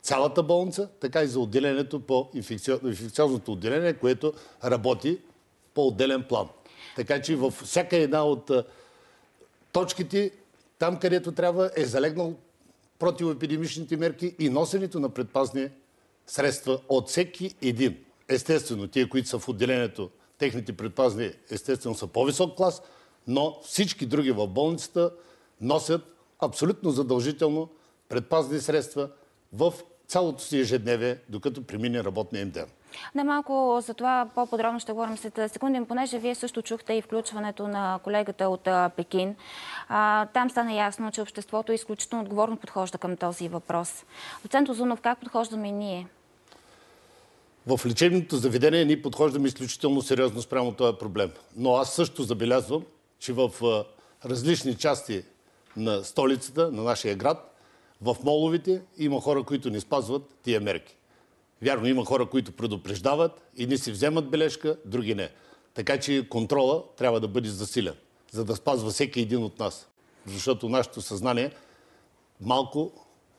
Speaker 2: цялата болница, така и за отделението по инфекциозното отделение, което работи по отделен план. Така че във всяка една от точките, там където трябва, е залегнал противоепидемичните мерки и носенето на предпазни средства от всеки един. Естествено, тия, които са в отделението, техните предпазни естествено са по-висок клас, но всички други в болницата носят абсолютно задължително предпазни средства в цялото си ежедневие, докато премине работния им ден.
Speaker 1: Да, малко за това по-подробно ще говорим след секунди, понеже вие също чухте и включването на колегата от Пекин. А, там стана ясно, че обществото изключително отговорно подхожда към този въпрос. Доцент Узунов, как подхождаме и ние?
Speaker 2: В лечебното заведение ние подхождаме изключително сериозно спрямо този проблем. Но аз също забелязвам, че в различни части на столицата, на нашия град, в моловете има хора, които не спазват тия мерки. Вярно, има хора, които предупреждават и не си вземат бележка, други не. Така че контрола трябва да бъде засилен, за да спазва всеки един от нас. Защото нашето съзнание малко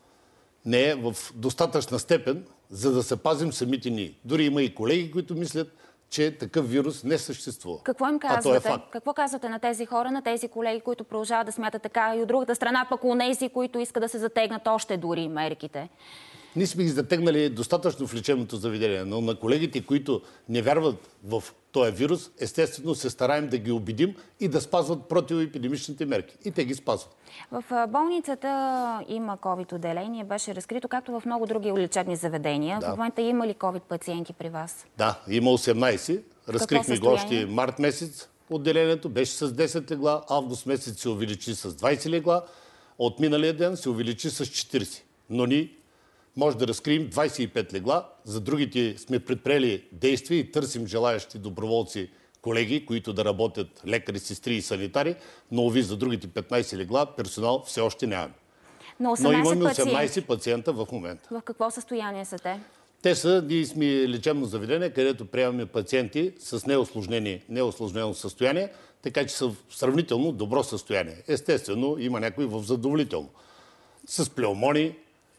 Speaker 2: не е в достатъчна степен, за да се пазим самите ние. Дори има и колеги, които мислят, че такъв вирус не съществува.
Speaker 1: Какво им казвате? Какво казвате на тези хора, на тези колеги, които продължават да смятат така, и от другата страна пък онези, които искат да се затегнат още дори мерките?
Speaker 2: Ние сме ги затегнали достатъчно в лечебното заведение, но на колегите, които не вярват в този вирус, естествено се стараем да ги убедим и да спазват противоепидемичните мерки. И те ги спазват.
Speaker 1: В болницата има ковид отделение, беше разкрито, както в много други лечебни заведения. Да. В момента има ли ковид пациенти при вас?
Speaker 2: Да, има осемнайсет. Разкрихме го още март месец отделението, беше с десет легла, август месец се увеличи с двайсет легла, от миналия ден се увеличи с четирийсет. Но ние може да разкрием двайсет и пет легла. За другите сме предприели действия и търсим желаящи доброволци, колеги, които да работят лекари, сестри и санитари, но уви за другите петнайсет легла персонал все още нямаме.
Speaker 1: Но,
Speaker 2: но имаме осемнайсет пациента в момента.
Speaker 1: В какво състояние са те?
Speaker 2: Те са, ние сме лечебно заведение, където приемаме пациенти с неусложнено състояние, така че са в сравнително добро състояние. Естествено, има някои в задоволително. С плеумони,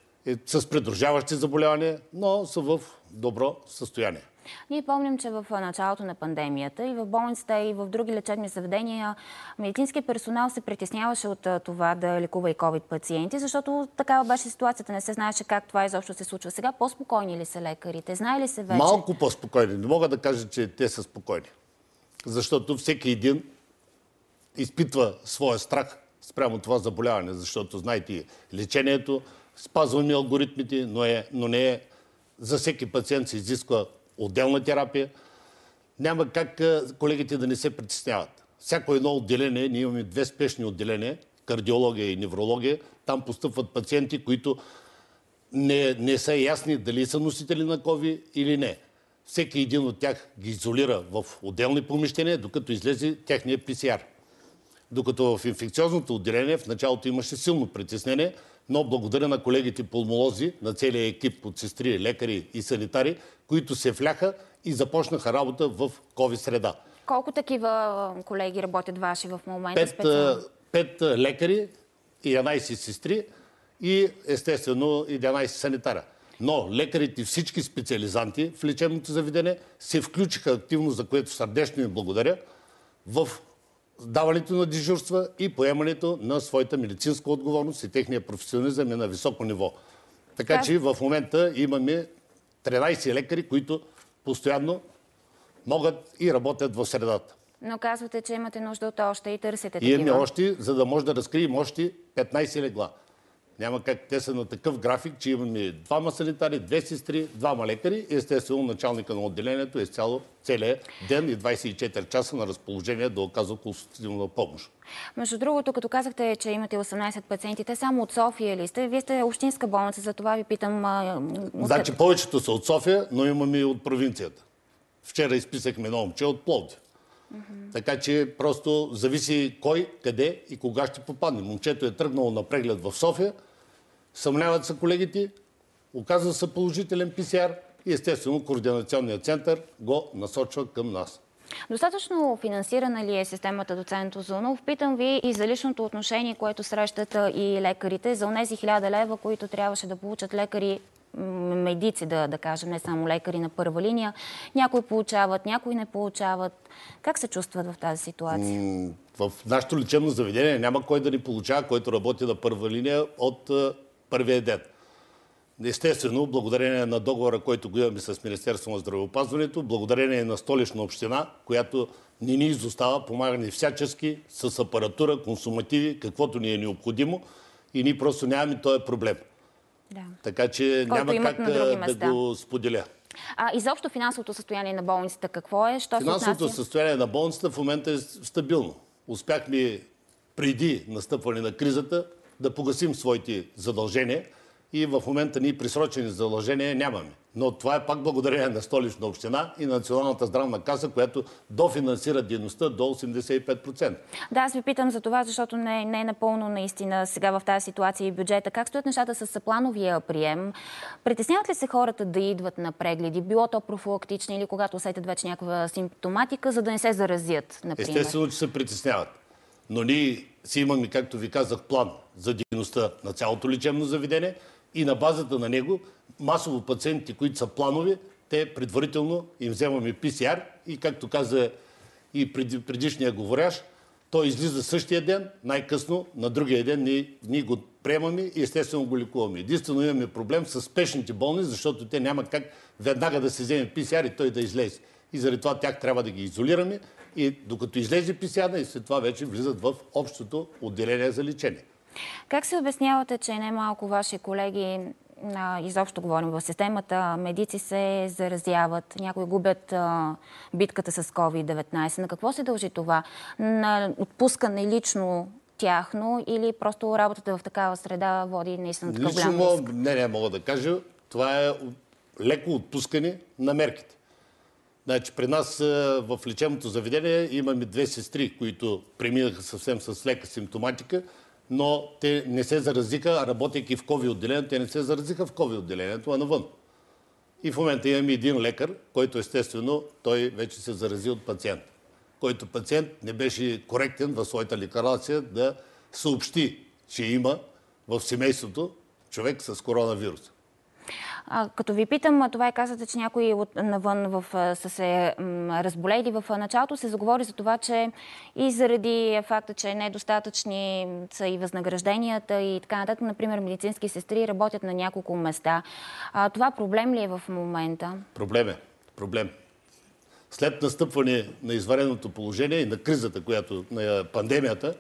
Speaker 2: с придружаващи заболявания, но са в добро състояние.
Speaker 1: Ние помним, че в началото на пандемията и в болницата, и в други лечебни заведения медицинският персонал се притесняваше от това да лекува и ковид пациенти, защото такава беше ситуацията. Не се знаеше как това изобщо се случва. Сега по-спокойни ли са лекарите? Знае ли се вече?
Speaker 2: Малко по-спокойни. Не мога да кажа, че те са спокойни. Защото всеки един изпитва своя страх спрямо това заболяване, защото, знаете, лечението, спазваме алгоритмите, но, е, но не е за всеки пациент се изисква отделна терапия. Няма как колегите да не се притесняват. Всяко едно отделение, ние имаме две спешни отделения, кардиология и неврология, там постъпват пациенти, които не, не са ясни дали са носители на COVID или не. Всеки един от тях ги изолира в отделни помещения, докато излезе техния пи си ар. Докато в инфекциозното отделение в началото имаше силно притеснение, но благодаря на колегите пулмолози, на целия екип от сестри, лекари и санитари, които се вляха и започнаха работа в COVID среда.
Speaker 1: Колко такива колеги работят ваши в момента?
Speaker 2: Пет, пет лекари, единайсет сестри и естествено единайсет санитара. Но лекарите, всички специализанти в лечебното заведение се включиха активно, за което сърдечно им благодаря, в даването на дежурства и поемането на своята медицинска отговорност и техния професионализъм е на високо ниво. Така да. Че в момента имаме тринайсет лекари, които постоянно могат и работят в средата.
Speaker 1: Но казвате, че имате нужда от още и търсите
Speaker 2: такива.
Speaker 1: И
Speaker 2: имаме още, за да може да разкрием още петнайсет легла. Няма как, те са на такъв график, че имаме двама санитари, две сестри, двама лекари и естествено началника на отделението е цяло целият ден и двайсет и четири часа на разположение да оказва консултативна помощ.
Speaker 1: Между другото, като казахте, че имате осемнайсет пациенти, те само от София ли сте? Вие сте общинска болница, за това ви питам.
Speaker 2: Значи повечето са от София, но имаме и от провинцията. Вчера изписахме едно момче от Пловдив. Mm-hmm. Така че просто зависи кой, къде и кога ще попадне. Момчето е тръгнало на преглед в София, съмняват се колегите, оказва се положителен пи си ар и естествено координационният център го насочва към нас.
Speaker 1: Достатъчно финансирана ли е системата, доцент Узунов? Питам ви и за личното отношение, което срещат и лекарите, за онези хиляда лева, които трябваше да получат лекари медици, да, да кажем, не само лекари на първа линия. Някои получават, някои не получават. Как се чувстват в тази ситуация?
Speaker 2: В нашето лечебно заведение няма кой да ни получава, който работи на първа линия от първия ден. Естествено, благодарение на договора, който го имаме с Министерството на здравеопазването, благодарение на Столична община, която не ни изостава, помага ни всячески с апаратура, консумативи, каквото ни е необходимо и ние просто нямаме този проблем.
Speaker 1: Да.
Speaker 2: Така че
Speaker 1: който
Speaker 2: няма как да
Speaker 1: места.
Speaker 2: го споделя.
Speaker 1: А изобщо финансовото състояние на болницата какво е? Що
Speaker 2: Финансовото
Speaker 1: се отнася?
Speaker 2: състояние на болницата в момента е стабилно. Успяхме преди настъпване на кризата да погасим своите задължения и в момента ние присрочени задължения нямаме. Но това е пак благодарение на Столична община и на Националната здравна каса, която дофинансира дейността до осемдесет и пет процента.
Speaker 1: Да, аз ви питам за това, защото не, не е напълно наистина сега в тази ситуация и бюджета. Как стоят нещата с плановия прием? Притесняват ли се хората да идват на прегледи? Било то профилактични или когато усетят вече някаква симптоматика, за да не се заразят, например?
Speaker 2: Естествено, че се притесняват. Но ние си имаме, както ви казах, план за дейността на цялото лечебно заведение и на базата на него масово пациентите, които са планови, те предварително им вземаме пи си ар и, както каза и преди, предишния говорящ, той излиза същия ден, най-късно на другия ден ние, ние го приемаме и естествено го лекуваме. Единствено имаме проблем с спешните болни, защото те няма как веднага да се вземе пи си ар и той да излезе. И заради това тях трябва да ги изолираме и докато излезе пи си ар, и след това вече влизат в общото отделение за лечение.
Speaker 1: Как се обяснявате, че немалко ваши колеги, а, изобщо говорим в системата, медици се заразяват, някои губят а, битката с ковид деветнайсет? На какво се дължи това? На отпускане лично тяхно или просто работата в такава среда води наистина такъв голям риск?
Speaker 2: Лично не, не мога да кажа. Това е леко отпускане на мерките. Значи, при нас в лечебното заведение имаме две сестри, които преминаха съвсем с лека симптоматика, но те не се заразиха, а работейки в ковид отделението, те не се заразиха в ковид отделението, а навън. И в момента имаме един лекар, който естествено той вече се зарази от пациент, който пациент не беше коректен в своята декларация да съобщи, че има в семейството човек с коронавирус.
Speaker 1: А, като ви питам, това е казвате, че някои от навън в, са се м, разболели. В началото се заговори за това, че и заради факта, че недостатъчни са и възнагражденията и така нататък, например, медицински сестри работят на няколко места. А, това проблем ли е в момента?
Speaker 2: Проблем е. Проблем. След настъпване на извънредното положение и на кризата, която на пандемията,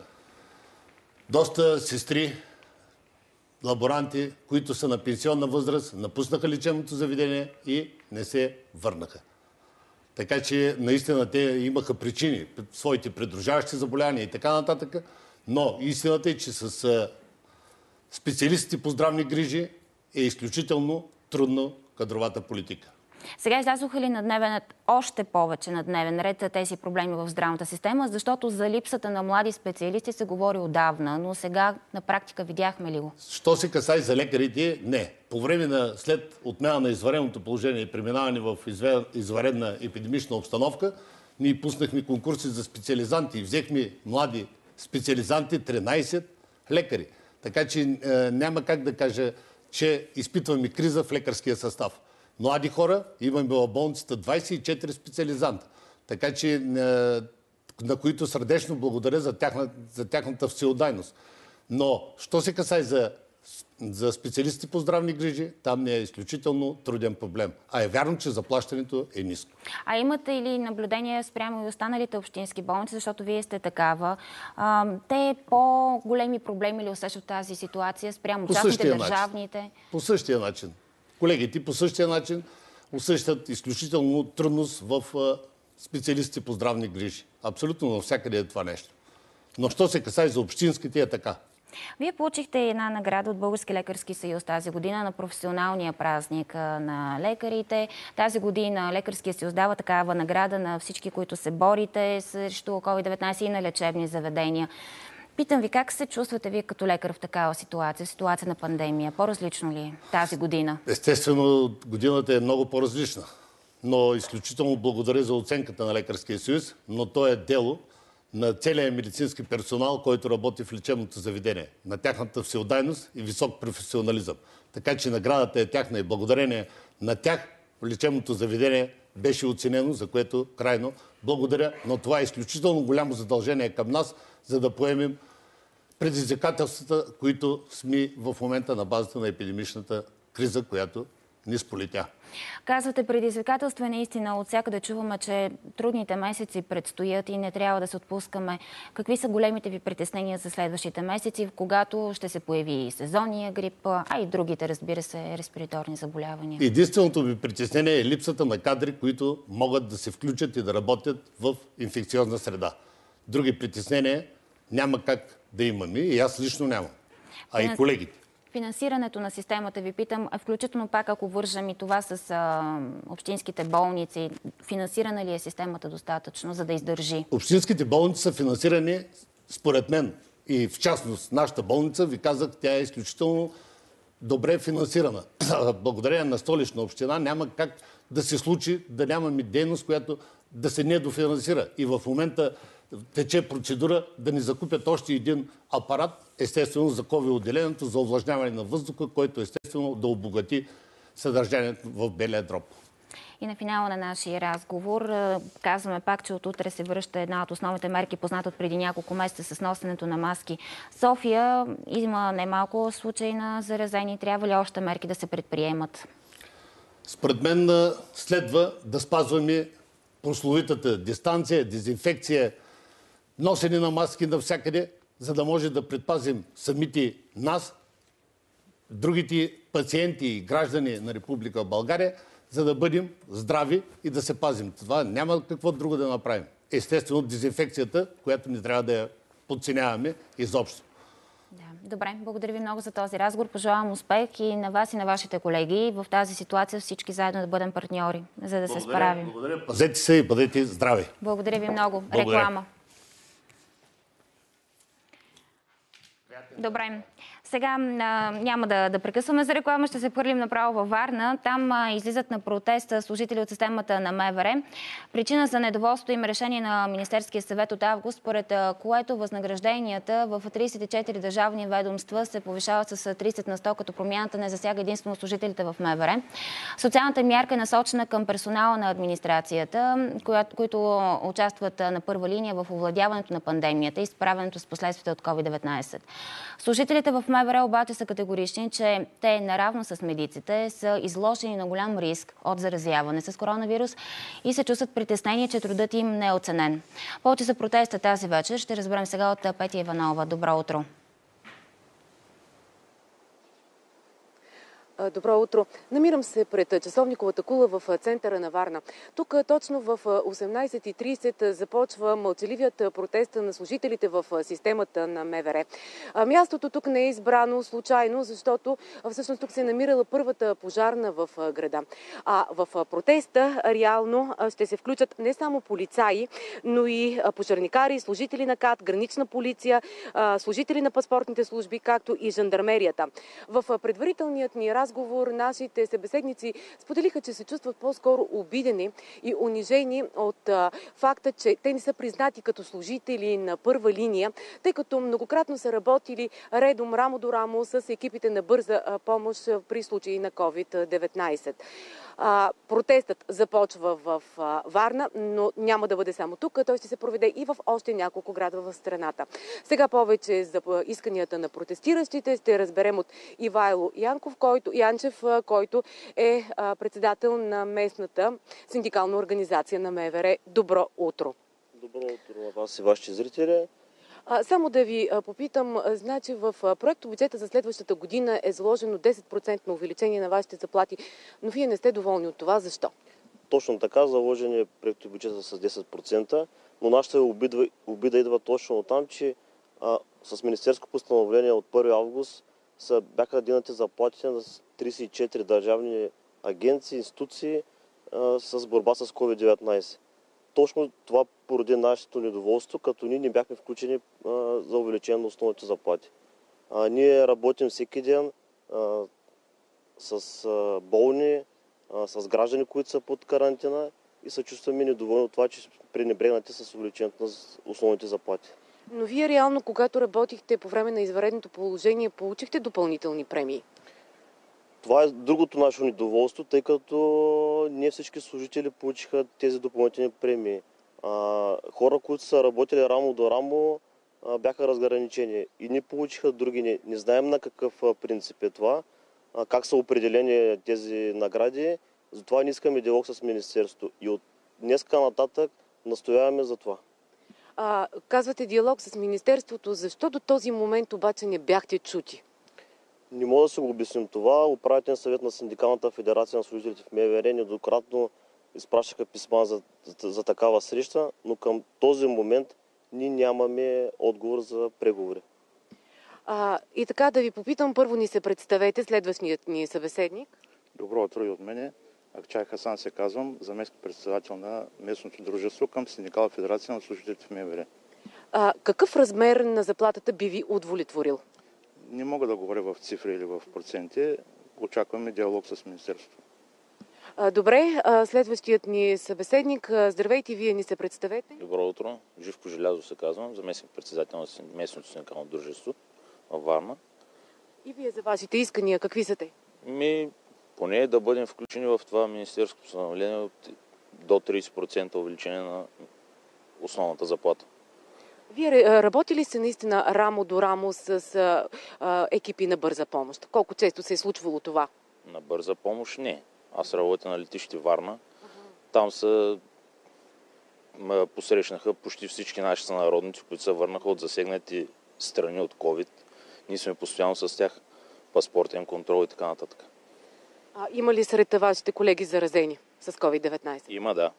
Speaker 2: доста сестри, лаборанти, които са на пенсионна възраст, напуснаха лечебното заведение и не се върнаха. Така че наистина те имаха причини, своите придружаващи заболявания и така нататък, но истината е, че с специалистите по здравни грижи е изключително трудно кадровата политика.
Speaker 1: Сега излязоха ли на дневен ред, още повече на дневен ред тези проблеми в здравната система, защото за липсата на млади специалисти се говори отдавна, но сега на практика видяхме ли го?
Speaker 2: Що се касае за лекарите, не. По време на след отмяна на извънредното положение и преминаване в извънредна епидемична обстановка, ние пуснахме конкурси за специализанти и взехме млади специализанти, тринайсет лекари. Така че е, няма как да кажа, че изпитваме криза в лекарския състав. Млади хора, имаме в болницата двайсет и четири специализанта. Така че на които сърдечно благодаря за, тяхна, за тяхната всеотдайност. Но, що се касае за, за специалисти по здравни грижи, там не е изключително труден проблем. А е вярно, че заплащането е ниско.
Speaker 1: А имате ли наблюдение спрямо и останалите общински болници, защото вие сте такава? А, те по-големи проблеми ли усещат тази ситуация спрямо частните, държавните?
Speaker 2: Начин. По същия начин. Колегите по същия начин усещат изключително трудност в специалистите по здравни грижи. Абсолютно навсякъде е това нещо. Но що се касае за общинските, е така.
Speaker 1: Вие получихте една награда от Български лекарски съюз тази година на професионалния празник на лекарите. Тази година Лекарския съюз дава такава награда на всички, които се борите срещу ковид деветнайсет и на лечебни заведения. Питам ви, как се чувствате вие като лекар в такава ситуация, ситуация на пандемия? По-различно ли е тази година?
Speaker 2: Естествено, годината е много по-различна. Но изключително благодаря за оценката на Лекарския съюз, но то е дело на целия медицински персонал, който работи в лечебното заведение, на тяхната всеотдайност и висок професионализъм. Така че наградата е тяхна и благодарение на тях лечебното заведение беше оценено, за което крайно благодаря. Но това е изключително голямо задължение към нас, за да поемем предизвикателствата, които сме в момента на базата на епидемичната криза, която ни сполетя.
Speaker 1: Казвате, предизвикателство е наистина. От всякъде чуваме, че трудните месеци предстоят и не трябва да се отпускаме. Какви са големите ви притеснения за следващите месеци, когато ще се появи и сезонния грип, а и другите, разбира се, респираторни заболявания?
Speaker 2: Единственото ми притеснение е липсата на кадри, които могат да се включат и да работят в инфекциозна среда. Други притеснения няма как да имаме и аз лично нямам, а и колегите.
Speaker 1: Финансирането на системата, ви питам, включително пак ако вържам и това с а, общинските болници, финансирана ли е системата достатъчно, за да издържи?
Speaker 2: Общинските болници са финансирани, според мен, и в частност нашата болница, ви казах, тя е изключително добре финансирана. Благодарение на Столична община няма как да се случи да нямаме дейност, която да се недофинансира. И в момента тече процедура да ни закупят още един апарат, естествено за ковид отделението, за увлажняване на въздуха, който естествено да обогати съдържанието в белия дроб.
Speaker 1: И на финала на нашия разговор казваме пак, че от утре се връща една от основните мерки, позната от преди няколко месеца с носенето на маски. София има немалко случаи на заразени. Трябва ли още мерки да се предприемат?
Speaker 2: Според мен следва да спазваме прословитата дистанция, дезинфекция, носене на маски навсякъде, за да може да предпазим самите нас, другите пациенти и граждани на Република България, за да бъдем здрави и да се пазим. Това няма какво друго да направим. Естествено, дезинфекцията, която не трябва да я подценяваме изобщо.
Speaker 1: Да, добре, благодаря ви много за този разговор. Пожелавам успех и на вас и на вашите колеги в тази ситуация всички заедно да бъдем партньори, за да благодаря, се справим.
Speaker 2: Благодаря. Пазете се и бъдете здрави.
Speaker 1: Благодаря ви много.
Speaker 2: Благодаря.
Speaker 1: Реклама. Добре. Сега а, няма да, да прекъсваме за реклама, ще се хвърлим направо във Варна. Там а, излизат на протест служители от системата на МВР. Причина за недоволство им решение на Министерския съвет от август, според а, което възнагражденията в тридесет и четири държавни ведомства се повишават с тридесет на сто, като промяната не засяга единствено служителите в МВР. Социалната мярка е насочена към персонала на администрацията, която, които участват на първа линия в овладяването на пандемията и справянето с последствията от ковид деветнайсет. Служителите в МВР обаче са категорични, че те наравно с медиците са изложени на голям риск от заразяване с коронавирус и се чувстват притеснени, че трудът им не е оценен. Повече за протеста тази вечер ще разберем сега от Петя Иванова. Добро утро!
Speaker 19: Добро утро. Намирам се пред часовниковата кула в центъра на Варна. Тук точно в осемнайсет и трийсет започва мълчаливият протест на служителите в системата на МВР. Мястото тук не е избрано случайно, защото всъщност тук се е намирала първата пожарна в града. А в протеста реално ще се включат не само полицаи, но и пожарникари, служители на КАТ, гранична полиция, служители на паспортните служби, както и жандармерията. В предварителният ни разговор разговор нашите събеседници споделиха, че се чувстват по-скоро обидени и унижени от а, факта, че те не са признати като служители на първа линия, тъй като многократно са работили редом, рамо до рамо с екипите на бърза а, помощ при случаи на ковид деветнайсет. А, протестът започва в а, Варна, но няма да бъде само тук. Той ще се проведе и в още няколко града в страната. Сега повече за исканията на протестиращите ще разберем от Ивайло Янков, който, Янчев, който е а, председател на местната синдикална организация на МВР. Добро утро!
Speaker 20: Добро утро на вас и вашите зрители.
Speaker 19: А, само да ви а, попитам, а, значи в а, проекто бюджета за следващата година е заложено десет процента увеличение на вашите заплати, но вие не сте доволни от това. Защо?
Speaker 20: Точно така, заложен е проекто бюджета с десет процента, но нашата обида, обида идва точно от там, че а, с министерско постановление от първи август са, бяха дигнати заплатите на тридесет и четири държавни агенции, институции а, с борба с ковид деветнайсет. Точно това породи нашето недоволство, като ние не бяхме включени а, за увеличение на основните заплати. А, ние работим всеки ден а, с а, болни, а, с граждани, които са под карантина и се чувстваме недоволни от това, че пренебрегнати с увеличението на основните заплати.
Speaker 19: Но вие реално, когато работихте по време на извънредното положение, получихте допълнителни премии?
Speaker 20: Това е другото наше недоволство, тъй като не всички служители получиха тези допълнителни премии. А, хора, които са работили рамо до рамо, а, бяха разграничени. И не получиха, други не. Не знаем на какъв принцип е това, а, как са определени тези награди. Затова не искаме диалог с Министерството. И от днеска нататък настояваме за това.
Speaker 19: А, казвате диалог с Министерството. Защо до този момент обаче не бяхте чути?
Speaker 20: Не мога да си го обясним това. Управителен съвет на Синдикалната федерация на служителите в МВР недократно изпращаха писма за, за, за такава среща, но към този момент ние нямаме отговор за преговори.
Speaker 19: А, и така да ви попитам, първо ни се представете, следващият ни събеседник.
Speaker 21: Добро утро и от мене. Акчай Хасан се казвам, заместник председател на местното дружество към Синдикална федерация на служителите в МВР.
Speaker 19: А, какъв размер на заплатата би ви удовлетворил?
Speaker 21: Не мога да говоря в цифри или в проценти. Очакваме диалог с Министерството.
Speaker 19: А, добре, а, следващият ни събеседник. Здравейте, вие ни се представете.
Speaker 22: Добро утро. Живко Желязо се казвам, заместник председател на местното синдикално дружество във Варна.
Speaker 19: И вие за вашите искания, какви са те?
Speaker 22: Ми, поне да бъдем включени в това министерско постановление от до трийсет процента увеличение на основната заплата.
Speaker 19: Вие работили сте наистина рамо до рамо с а, екипи на бърза помощ? Колко често се е случвало това?
Speaker 22: На бърза помощ не. Аз работя на летище Варна. Uh-huh. Там са ме посрещнаха почти всички наши сънародници, които се върнаха от засегнати страни от COVID. Ние сме постоянно с тях. Паспортен контрол и така нататък.
Speaker 19: А, има ли сред вашите колеги заразени с ковид деветнайсет?
Speaker 22: Има, да.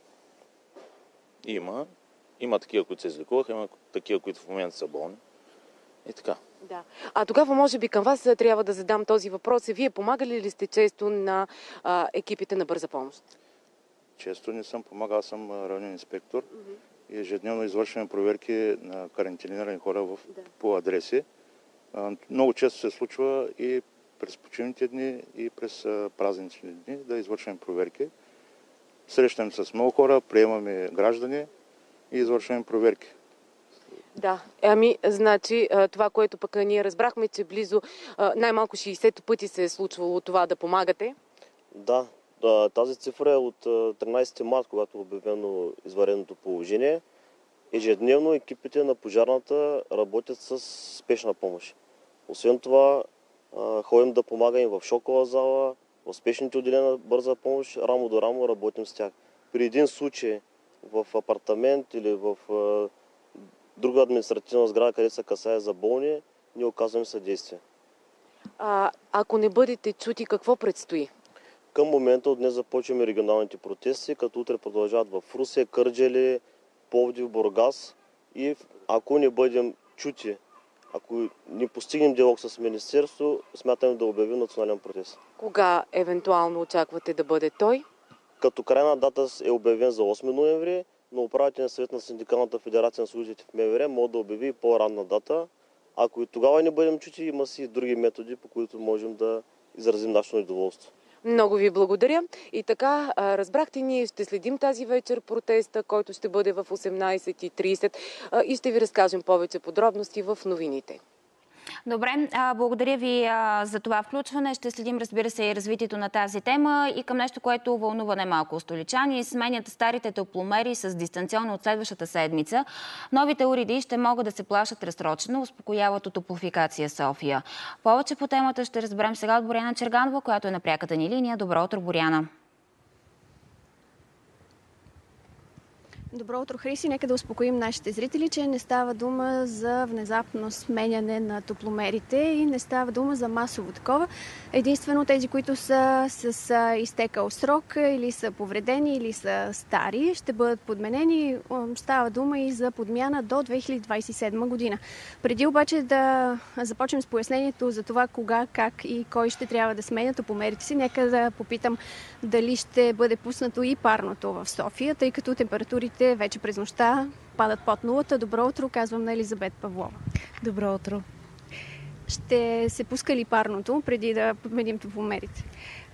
Speaker 22: Има. Има такива, които се излекуваха, има такива, които в момента са болни. И така.
Speaker 19: Да. А тогава, може би, към вас трябва да задам този въпрос. Вие помагали ли сте често на а, екипите на бърза помощ?
Speaker 21: Често не съм помагал, съм районен инспектор. Mm-hmm. И ежедневно извършваме проверки на карантинирани хора в, да. по адреси. А, много често се случва и през почивните дни, и през празнични дни да извършваме проверки. Срещаме с много хора, приемаме граждани и извършваме проверки.
Speaker 19: Да, ами, значи това, което пък ние разбрахме, че близо най-малко шейсет пъти се е случвало това да помагате.
Speaker 20: Да, тази цифра е от тринайсети март, когато е обявено извънредното положение. Ежедневно екипите на пожарната работят с спешна помощ. Освен това, ходим да помагаме в шокова зала, в спешните отделения на бърза помощ, рамо до рамо работим с тях. При един случай в апартамент или в друга административна сграда, където се касае за болни, ние оказваме съдействие.
Speaker 19: А, ако не бъдете чути, какво предстои?
Speaker 20: Към момента от днес започваме регионалните протести, като утре продължават в Русе, Кърджали, Пловдив, Бургас. И ако не бъдем чути, ако не постигнем диалог с Министерството, смятаме да обявим национален протест.
Speaker 19: Кога евентуално очаквате да бъде той?
Speaker 20: Като крайна дата е обявен за осми ноември, но управителният съвет на Синдикалната федерация на служителите в МВР може да обяви и по-ранна дата. Ако и тогава не бъдем чути, има си и други методи, по които можем да изразим нашето недоволство.
Speaker 19: Много ви благодаря. И така, разбрахте, ние ще следим тази вечер протеста, който ще бъде в осемнайсет и трийсет и ще ви разкажем повече подробности в новините.
Speaker 1: Добре, благодаря ви за това включване. Ще следим, разбира се, и развитието на тази тема и към нещо, което вълнува немалко столичани. Сменят старите топломери с дистанционно от следващата седмица. Новите уреди ще могат да се плащат разсрочено, успокояват от Топлофикация София. Повече по темата ще разберем сега от Боряна Черганова, която е на пряката ни линия. Добро утро, Боряна.
Speaker 3: Добро утро, Хриси. Нека да успокоим нашите зрители, че не става дума за внезапно сменяне на топломерите и не става дума за масово такова. Единствено тези, които са с изтекал срок или са повредени, или са стари, ще бъдат подменени. Става дума и за подмяна до две хиляди двайсет и седма година. Преди обаче да започнем с пояснението за това кога, как и кой ще трябва да сменя топломерите си, нека да попитам дали ще бъде пуснато и парното в София, тъй като температурите вече през нощта падат под нулата. Добро утро, казвам на Елизабет Павлова.
Speaker 23: Добро утро.
Speaker 3: Ще се пуска ли парното преди да подменим топломерите?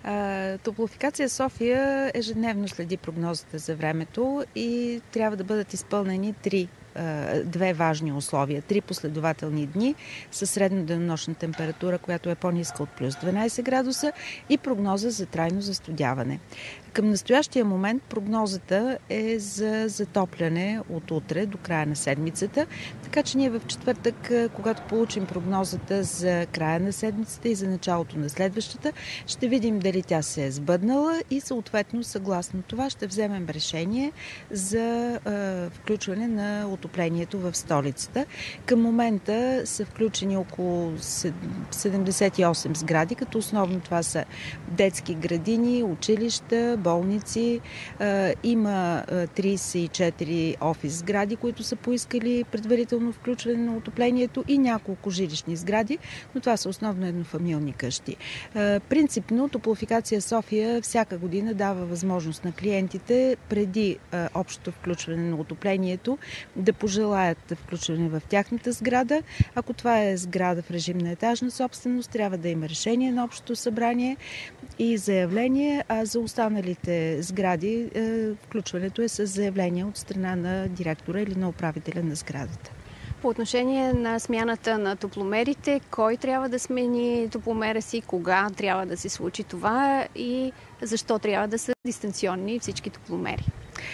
Speaker 4: Топлофикация София ежедневно следи прогнозата за времето и трябва да бъдат изпълнени три две важни условия. Три последователни дни със средноденонощна температура, която е по-ниска от плюс дванайсет градуса и прогноза за трайно застудяване. Към настоящия момент прогнозата е за затопляне от утре до края на седмицата, така че ние в четвъртък, когато получим прогнозата за края на седмицата и за началото на следващата, ще видим дали тя се е сбъднала и съответно съгласно това ще вземем решение за е, включване на отоплението в столицата. Към момента са включени около седемдесет и осем сгради, като основно това са детски градини, училища, болници. Има трийсет и четири офис сгради, които са поискали предварително включване на отоплението и няколко жилищни сгради, но това са основно еднофамилни къщи. Принципно Топлофикация София всяка година дава възможност на клиентите преди общото включване на отоплението да пожелаят включване в тяхната сграда. Ако това е сграда в режим на етажна собственост, трябва да има решение на общото събрание и заявление, а за останалите сгради включването е с заявление от страна на директора или на управителя на сградата.
Speaker 3: По отношение на смяната на топломерите, кой трябва да смени топломера си, кога трябва да се случи това и защо трябва да са дистанционни всички топломери?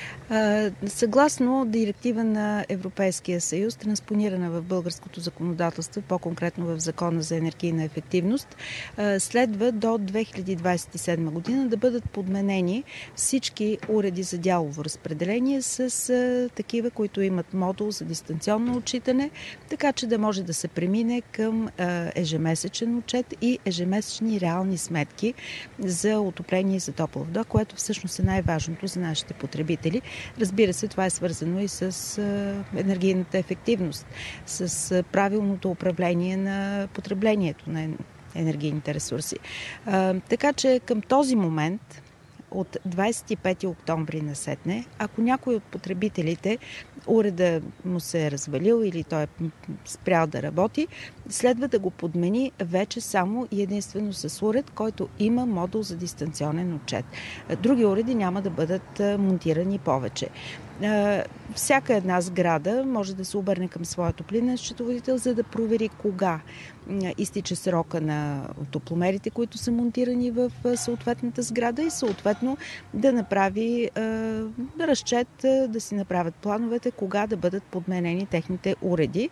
Speaker 4: Съгласно директива на Европейския съюз, транспонирана в българското законодателство, по-конкретно в Закона за енергийна ефективност, следва до две хиляди двадесет и седма година да бъдат подменени всички уреди за дялово разпределение с такива, които имат модул за дистанционно отчитане, така че да може да се премине към ежемесечен отчет и ежемесечни реални сметки за отопление и за топла вода, което всъщност е най-важното за нашите потребители. Разбира се, това е свързано и с енергийната ефективност, с правилното управление на потреблението на енергийните ресурси. Така че към този момент, от двадесет и пети октомври насетне, ако някой от потребителите уреда му се е развалил или той е спрял да работи, следва да го подмени вече само и единствено с уред, който има модул за дистанционен отчет. Други уреди няма да бъдат монтирани повече. Всяка една сграда може да се обърне към своя топлинен счетоводител, за да провери кога изтича срока на топломерите, които са монтирани в съответната сграда и съответно да направи разчет, да си направят плановете, кога да бъдат подменени техните уреди.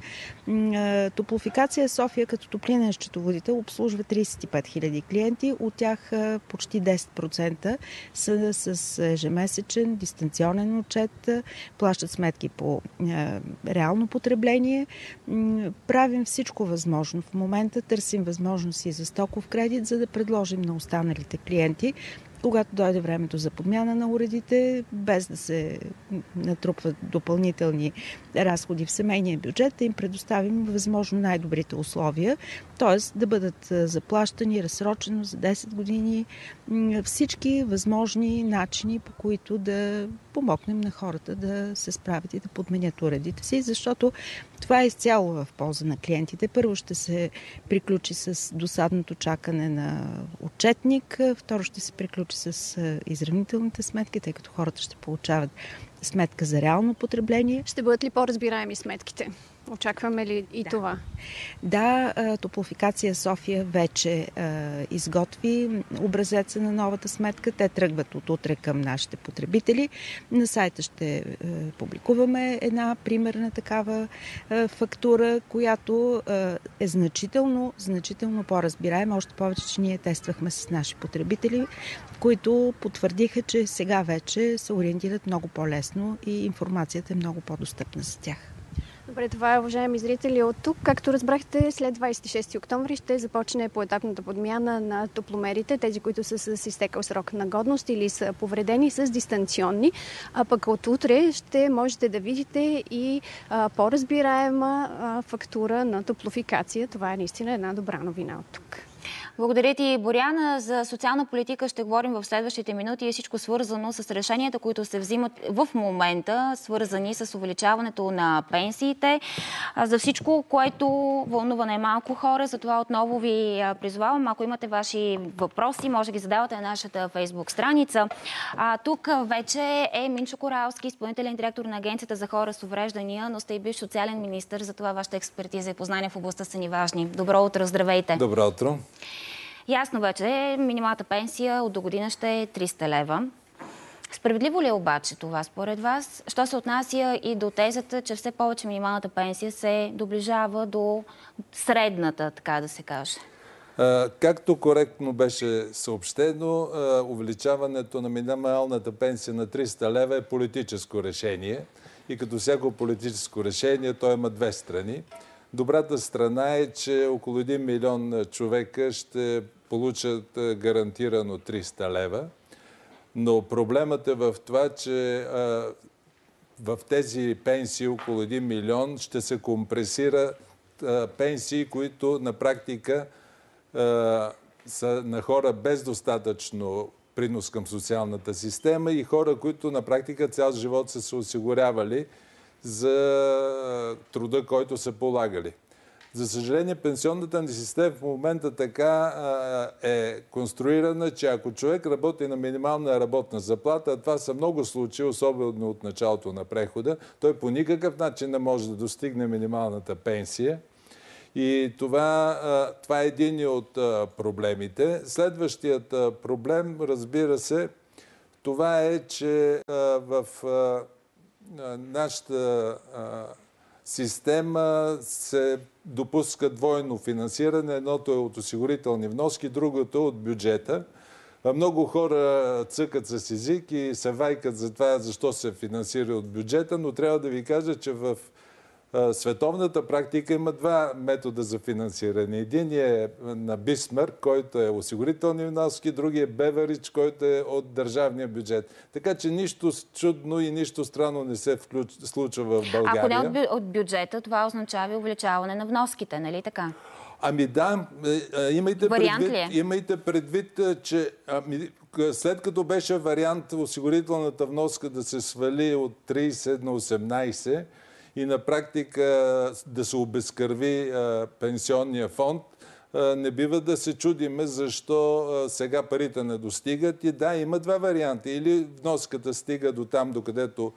Speaker 4: Топлофикация София като топлинен счетоводител обслужва тридесет и пет хиляди клиенти, от тях почти десет процента са с ежемесечен дистанционен отчет, плащат сметки по реално потребление. Правим всичко възможно. В момента търсим възможности за стоков кредит, за да предложим на останалите клиенти, когато дойде времето за подмяна на уредите, без да се натрупват допълнителни разходи в семейния бюджет, да им предоставим възможно най-добрите условия, т.е. да бъдат заплащани разсрочено за десет години всички възможни начини, по които да помогнем на хората да се справят и да подменят уредите си, защото това е изцяло в полза на клиентите. Първо ще се приключи с досадното чакане на отчетник, второ ще се приключи с изравнителните сметки, тъй като хората ще получават сметка за реално потребление.
Speaker 3: Ще бъдат ли по-разбираеми сметките? Очакваме ли и
Speaker 4: да.
Speaker 3: това?
Speaker 4: Да, Топлофикация София вече е, изготви образеца на новата сметка. Те тръгват от утре към нашите потребители. На сайта ще е, публикуваме една примерна такава е, фактура, която е, е значително, значително по-разбираема. Още повече, че ние тествахме с наши потребители, които потвърдиха, че сега вече се ориентират много по-лесно и информацията е много по-достъпна за тях.
Speaker 3: Добре, това е, уважаеми зрители, от тук. Както разбрахте, след двадесет и шести октомври ще започне поетапната подмяна на топломерите, тези, които са с изтекал срок на годност или са повредени с дистанционни. А пък от утре ще можете да видите и а, по-разбираема а, фактура на топлофикация. Това е наистина една добра новина от тук.
Speaker 1: Благодаря ти, Боряна. За социална политика ще говорим в следващите минути и всичко свързано с решенията, които се взимат в момента, свързани с увеличаването на пенсиите. За всичко, което вълнува най-малко хора, затова отново ви призовавам. Ако имате ваши въпроси, може да ги задавате на нашата фейсбук страница. А, тук вече е Минчо Коралски, изпълнителен директор на Агенцията за хора с увреждания, но сте и бивш социален министър, затова вашата експертиза и познания в областта са ни важни. Добро утро, здравейте!
Speaker 5: Добро утро!
Speaker 1: Ясно вече, минималната пенсия от до година ще е триста лева. Справедливо ли е обаче това според вас? Що се отнася и до тезата, че все повече минималната пенсия се доближава до средната, така да се каже?
Speaker 5: Както коректно беше съобщено, увеличаването на минималната пенсия на триста лева е политическо решение. И като всяко политическо решение, то има две страни. Добрата страна е, че около един милион човека ще получат гарантирано триста лева. Но проблемът е в това, че а, в тези пенсии около един милион ще се компресира а, пенсии, които на практика а, са на хора без достатъчно принос към социалната система и хора, които на практика цял живот са се осигурявали за труда, който са полагали. За съжаление, пенсионната ни система в момента така е конструирана, че ако човек работи на минимална работна заплата, а това са много случаи, особено от началото на прехода, той по никакъв начин не може да достигне минималната пенсия. И това, това е един от проблемите. Следващият проблем, разбира се, това е, че в нашата система се допуска двойно финансиране. Едното е от осигурителни вноски, другото е от бюджета. Много хора цъкат с език и се вайкат за това, защо се финансира от бюджета, но трябва да ви кажа, че в световната практика има два метода за финансиране. Единият е на Бисмарк, който е осигурителни вноски, другият е Беверидж, който е от държавния бюджет. Така че нищо чудно и нищо странно не се включ... случва в България.
Speaker 1: Ако не от бюджета, това означава увеличаване на вноските, нали така?
Speaker 5: Ами да, имайте
Speaker 1: вариант
Speaker 5: предвид, имайте предвид, че ами, след като беше вариант осигурителната вноска да се свали от трийсет на осемнайсет, и на практика да се обезкърви пенсионния фонд, не бива да се чудиме защо сега парите не достигат. И да, има два варианта. Или вноската стига до там, докъдето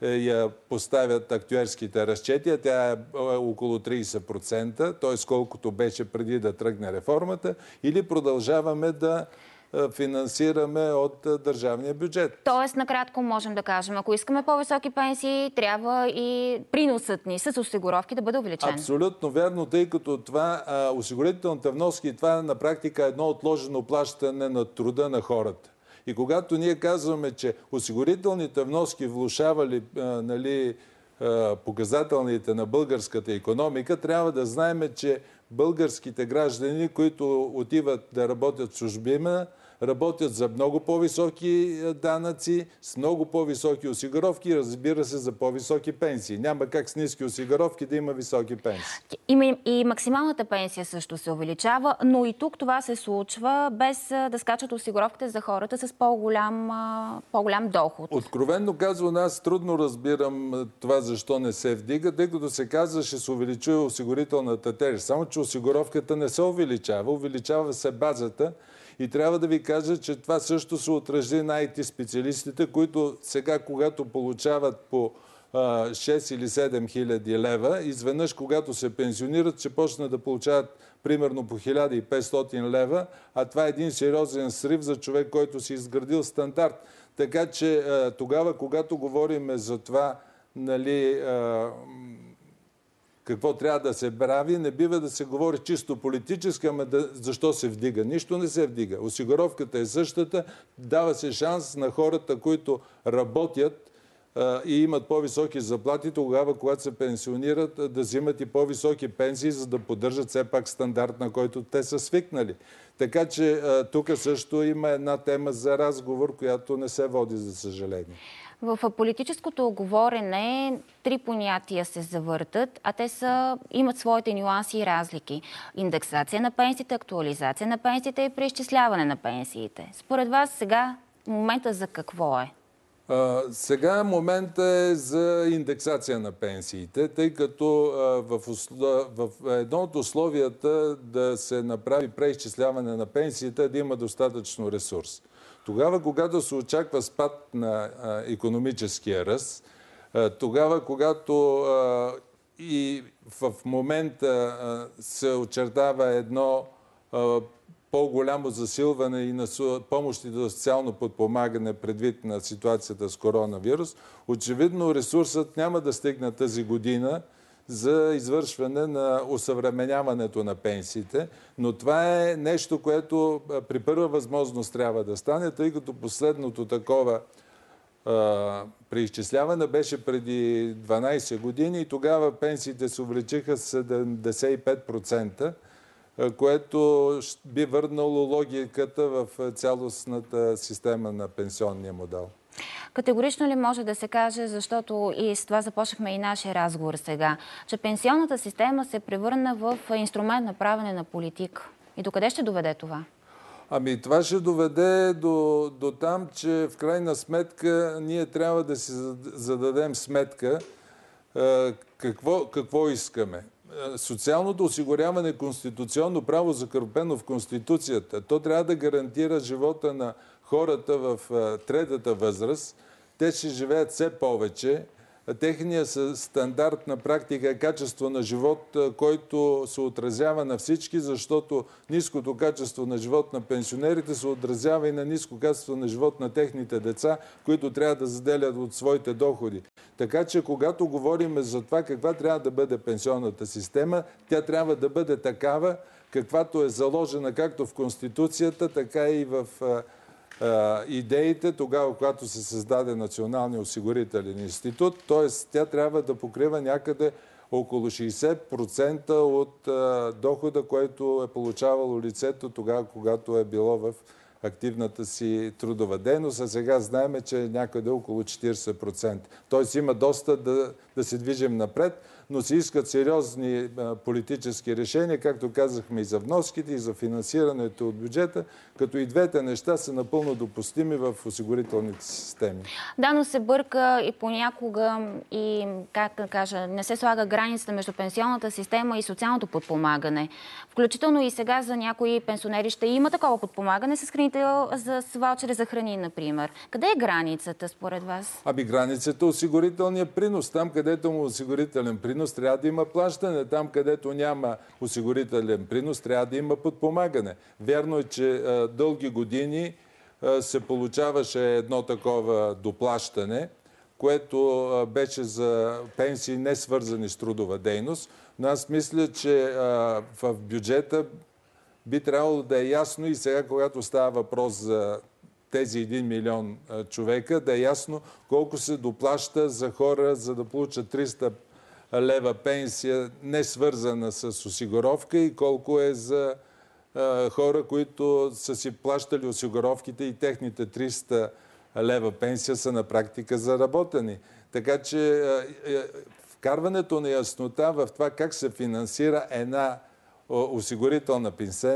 Speaker 5: я поставят актюерските разчети, а тя е около трийсет процента, т.е. колкото беше преди да тръгне реформата, или продължаваме да финансираме от държавния бюджет.
Speaker 1: Тоест, накратко можем да кажем, ако искаме по-високи пенсии, трябва и приносът ни с осигуровки да бъде увеличен.
Speaker 5: Абсолютно вярно, тъй като това а, осигурителните вноски, това на практика е едно отложено плащане на труда на хората. И когато ние казваме, че осигурителните вноски влошавали а, нали, а, показателните на българската икономика, трябва да знаем, че българските граждани, които отиват да работят в чужбина, работят за много по-високи данъци, с много по-високи осигуровки и разбира се за по-високи пенсии. Няма как с ниски осигуровки да има високи пенсии.
Speaker 1: И, и максималната пенсия също се увеличава, но и тук това се случва без да скачат осигуровките за хората с по-голям, по-голям доход.
Speaker 5: Откровенно казвам, аз трудно разбирам това защо не се вдига, тъй като се казва, ще се увеличи осигурителната тежест. Само че осигуровката не се увеличава, увеличава се базата. И трябва да ви кажа, че това също се отрази на ай ти специалистите, които сега, когато получават по а, шест или седем хиляди лева, изведнъж, когато се пенсионират, ще почнат да получават примерно по хиляда и петстотин лева, а това е един сериозен срив за човек, който си изградил стандарт. Така че а, тогава, когато говорим за това, нали, а, какво трябва да се прави, не бива да се говори чисто политически, ама да, защо се вдига. Нищо не се вдига. Осигуровката е същата, дава се шанс на хората, които работят а, и имат по-високи заплати, тогава, когато се пенсионират, да взимат и по-високи пенсии, за да поддържат все пак стандарт, на който те са свикнали. Така че тук също има една тема за разговор, която не се води, за съжаление.
Speaker 1: В политическото говорене три понятия се завъртат, а те са, имат своите нюанси и разлики. Индексация на пенсиите, актуализация на пенсиите и преизчисляване на пенсиите. Според вас сега момента за какво е?
Speaker 5: А, сега момента е за индексация на пенсиите, тъй като а, в, услов... в едно от условията да се направи преизчисляване на пенсиите е да има достатъчно ресурс. Тогава, когато се очаква спад на а, икономическия ръст, а, тогава, когато а, и в момента а, се очертава едно а, по-голямо засилване и на помощите за социално подпомагане предвид на ситуацията с коронавирус, очевидно ресурсът няма да стигне тази година за извършване на осъвременяването на пенсиите, но това е нещо, което при първа възможност трябва да стане, тъй като последното такова а, преизчисляване беше преди дванайсет години и тогава пенсиите се увеличиха с седемдесет и пет процента, което би върнало логиката в цялостната система на пенсионния модел.
Speaker 1: Категорично ли може да се каже, защото и с това започнахме и нашия разговор сега, че пенсионната система се превърна в инструмент на правене на политика? И докъде ще доведе това?
Speaker 5: Ами това ще доведе до, до там, че в крайна сметка ние трябва да си зададем сметка е, какво, какво искаме. Социалното осигуряване е конституционно право, закрепено в Конституцията. То трябва да гарантира живота на хората в третата възраст. Те ще живеят все повече. Техният стандарт на практика е качество на живот, който се отразява на всички, защото ниското качество на живот на пенсионерите се отразява и на ниско качество на живот на техните деца, които трябва да заделят от своите доходи. Така че, когато говорим за това каква трябва да бъде пенсионната система, тя трябва да бъде такава, каквато е заложена както в Конституцията, така и в идеите, тогава, когато се създаде Националния осигурителен институт, т.е. тя трябва да покрива някъде около шейсет процента от а, дохода, който е получавало лицето тогава, когато е било в активната си трудова дейност, а сега знаем, че е някъде около четирийсет процента. Т.е. има доста да, да се движим напред, но се искат сериозни а, политически решения, както казахме и за вноските, и за финансирането от бюджета, като и двете неща са напълно допустими в осигурителните системи.
Speaker 1: Да, но се бърка и понякога и, как да кажа, не се слага границата между пенсионната система и социалното подпомагане. Включително и сега за някои пенсионери ще има такова подпомагане с хранител, за ваучери за храни, например. Къде е границата според вас?
Speaker 5: Аби границата е осигурителния принос. Там, където има осигурителен принос, трябва да има плащане. Там, където няма осигурителен принос, трябва да има подпомагане. Вярно е, че а, дълги години а, се получаваше едно такова доплащане, което а, беше за пенсии не свързани с трудова дейност. Но аз мисля, че а, в бюджета би трябвало да е ясно и сега, когато става въпрос за тези един милион а, човека, да е ясно колко се доплаща за хора, за да получат триста лева пенсия, не свързана с осигуровка, и колко е за а, хора, които са си плащали осигуровките и техните триста лева пенсия са на практика заработени. Така че а, а, вкарването на яснота в това как се финансира една осигурителна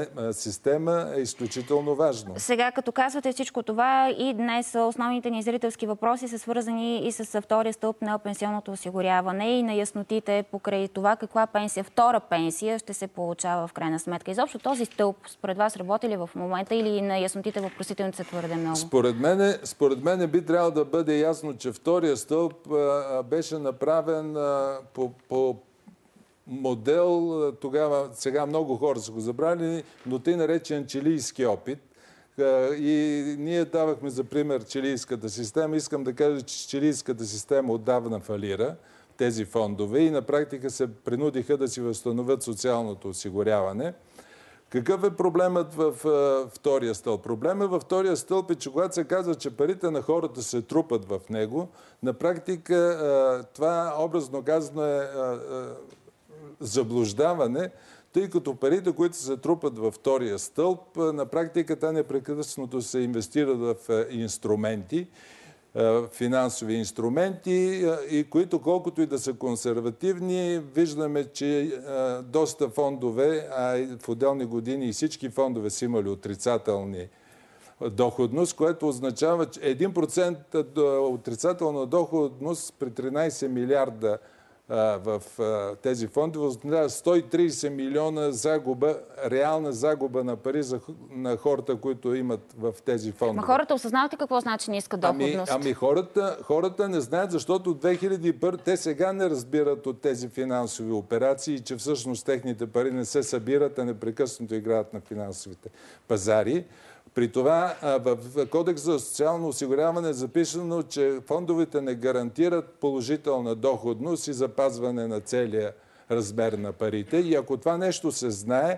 Speaker 5: система е изключително важно.
Speaker 1: Сега, като казвате всичко това, и днес основните ни зрителски въпроси са свързани и с втория стълб на пенсионното осигуряване и на яснотите покрай това каква пенсия, втора пенсия ще се получава в крайна сметка. Изобщо този стълб според вас работи ли в момента или на яснотите въпросителните са твърде много? Според
Speaker 5: мен, според мен би трябвало да бъде ясно, че втория стълб а, беше направен а, по, по модел, тогава, сега много хора са го забрали, но тъй наречен чилийски опит. И ние давахме за пример чилийската система. Искам да кажа, че чилийската система отдавна фалира, тези фондове, и на практика се принудиха да си възстановят социалното осигуряване. Какъв е проблемът в втория стълб? Проблемът във втория стълб е, че когато се казва, че парите на хората се трупат в него, на практика това образно казано е заблуждаване, тъй като парите, които се трупат във втория стълб, на практика те непрекъснато се инвестират в инструменти финансови инструменти и които колкото и да са консервативни, виждаме, че доста фондове, а в отделни години и всички фондове са имали отрицателни доходност, което означава, че един процент отрицателна доходност при тринайсет милиарда в тези фондове означава сто и трийсет милиона загуба, реална загуба на пари за, на хората, които имат в тези фондове.
Speaker 1: Ма хората осъзнават ли какво значи ниска доходност?
Speaker 5: Ами, ами хората, хората не знаят, защото от две хиляди и първа те сега не разбират от тези финансови операции, че всъщност техните пари не се събират, а непрекъснато играят на финансовите пазари. При това в Кодекса за социално осигуряване е записано, че фондовете не гарантират положителна доходност и запазване на целия размер на парите. И ако това нещо се знае,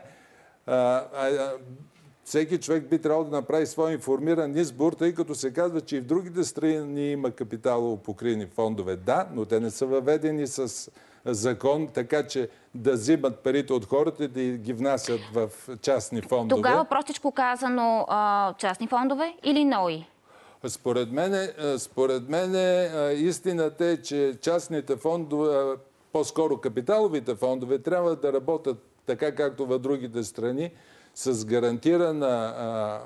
Speaker 5: всеки човек би трябвало да направи свой информиран избор, тъй като се казва, че и в другите страни има капиталово покривни фондове. Да, но те не са въведени с закон, така че да взимат парите от хората и да ги внасят в частни фондове.
Speaker 1: Тогава, простичко казано, частни фондове или НОИ?
Speaker 5: Според мен, според мен истината е, че частните фондове, по-скоро капиталовите фондове, трябва да работят така, както в другите страни, с гарантирана,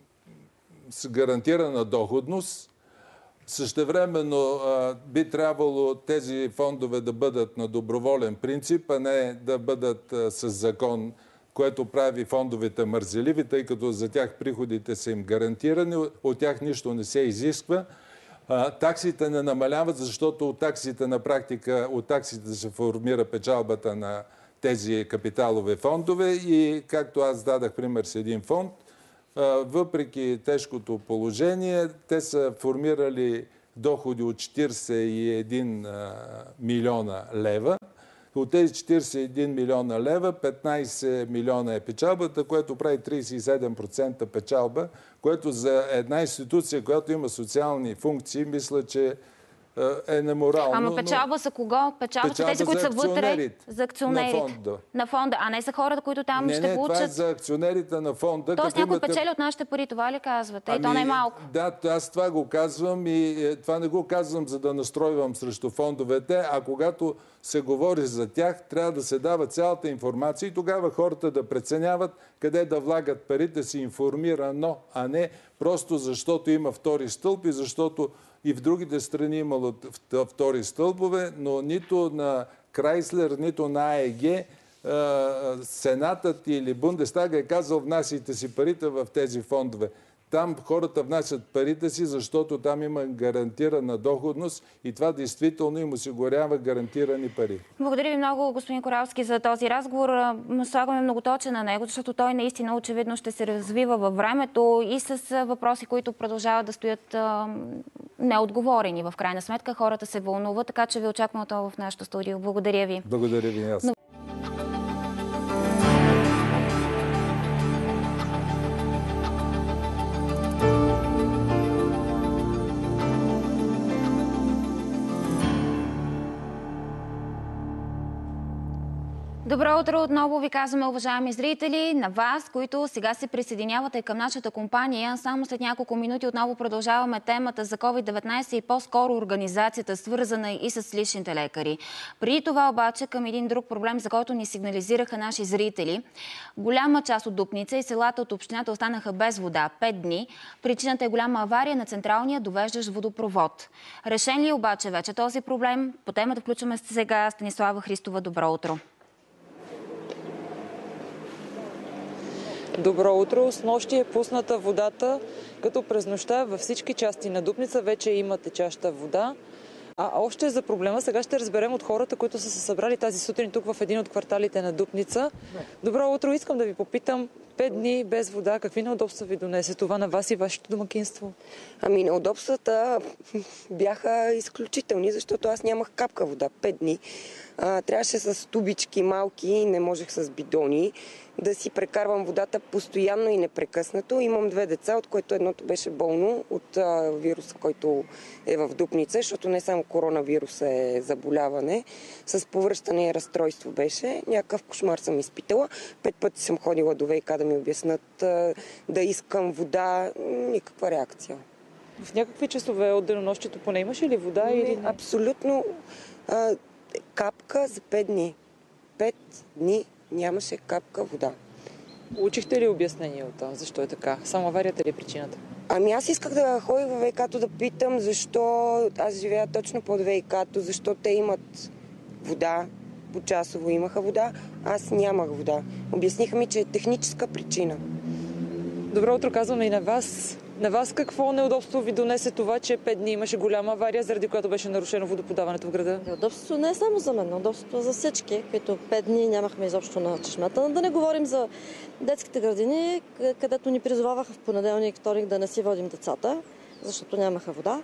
Speaker 5: с гарантирана доходност. Същевременно би трябвало тези фондове да бъдат на доброволен принцип, а не да бъдат с закон, което прави фондовете мързеливи, тъй като за тях приходите са им гарантирани, от тях нищо не се изисква. Таксите не намаляват, защото от таксите на практика, от таксите се формира печалбата на тези капиталови фондове и както аз дадах пример с един фонд, въпреки тежкото положение, те са формирали доходи от четирийсет и един милиона лева. От тези четирийсет и един милиона лева, петнайсет милиона е печалбата, което прави трийсет и седем процента печалба, което за една институция, която има социални функции, мисля, че е неморално.
Speaker 1: Ама печалба за кого? Печалба са тези, които са вътре за акционерите.
Speaker 5: На фонда.
Speaker 1: На фонда, а не за хората, които там
Speaker 5: не,
Speaker 1: ще
Speaker 5: не,
Speaker 1: получат.
Speaker 5: Това е за акционерите на фонда.
Speaker 1: Тоест някой имате... печели от нашите пари, това ли казвате? Ами, и то не е малко.
Speaker 5: Да, аз това го казвам и това не го казвам, за да настройвам срещу фондовете, а когато се говори за тях, трябва да се дава цялата информация и тогава хората да преценяват къде да влагат парите си информирано, а не просто защото има втори стълб и защото и в другите страни имало втори стълбове, но нито на Крайслер, нито на АЕГ Сенатът или Бундестага е казал, внасяйте си парите в тези фондове. Там хората внасят парите си, защото там има гарантирана доходност и това действително им осигурява гарантирани пари.
Speaker 1: Благодаря ви много, господин Коралски, за този разговор. Слагаме многоточен на него, защото той наистина очевидно ще се развива във времето и с въпроси, които продължават да стоят неотговорени. В крайна сметка хората се вълнуват, така че ви очаквам отново в нашото студио. Благодаря ви.
Speaker 5: Благодаря ви, аз.
Speaker 1: Добро утро! Отново ви казваме, уважаеми зрители, на вас, които сега се присъединявате към нашата компания. Само след няколко минути отново продължаваме темата за ковид деветнайсет и по-скоро организацията, свързана и с личните лекари. Преди това обаче към един друг проблем, за който ни сигнализираха наши зрители. Голяма част от Дупница и селата от общината останаха без вода пет дни. Причината е голяма авария на централния довеждащ водопровод. Решен ли обаче вече този проблем? По темата включваме сега Станислава Христова. Добро утро!
Speaker 8: Добро утро! С нощи е пусната водата, като през нощта във всички части на Дупница вече има течаща вода. А още за проблема сега ще разберем от хората, които са се събрали тази сутрин тук в един от кварталите на Дупница. Добро утро! Искам да ви попитам, пет дни без вода, какви неудобства ви донесе това на вас и вашето домакинство?
Speaker 10: Ами неудобствата бяха изключителни, защото аз нямах капка вода пет дни. А, трябваше с тубички малки, не можех с бидони да си прекарвам водата постоянно и непрекъснато. Имам две деца, от което едното беше болно от а, вируса, който е в Дупница, защото не само коронавирус е заболяване. С повръщане и разстройство беше. Някакъв кошмар съм изпитала. Пет пъти съм ходила до ВиК да ми обяснат а, да искам вода. Никаква реакция.
Speaker 8: В някакви часове от денонощието поне имаше ли вода или не?
Speaker 10: Абсолютно. А, капка за пет дни. Пет дни нямаше капка вода.
Speaker 8: Получихте ли обяснение от това? Защо е така? Само аварията ли е причината?
Speaker 10: Ами аз исках да ходя във ВИК-то да питам защо аз живея точно под ВИК-то, защо те имат вода, почасово имаха вода, аз нямах вода. Обясниха ми, че е техническа причина.
Speaker 8: Добро утро, казваме и на вас. На вас какво неудобство ви донесе това, че пет дни имаше голяма авария, заради която беше нарушено водоподаването в града?
Speaker 9: Неудобството не е само за мен, неудобството за всички, които пет дни нямахме изобщо на чешмата. Да не говорим за детските градини, където ни призоваваха в понеделник и вторник да не си водим децата, защото нямаха вода.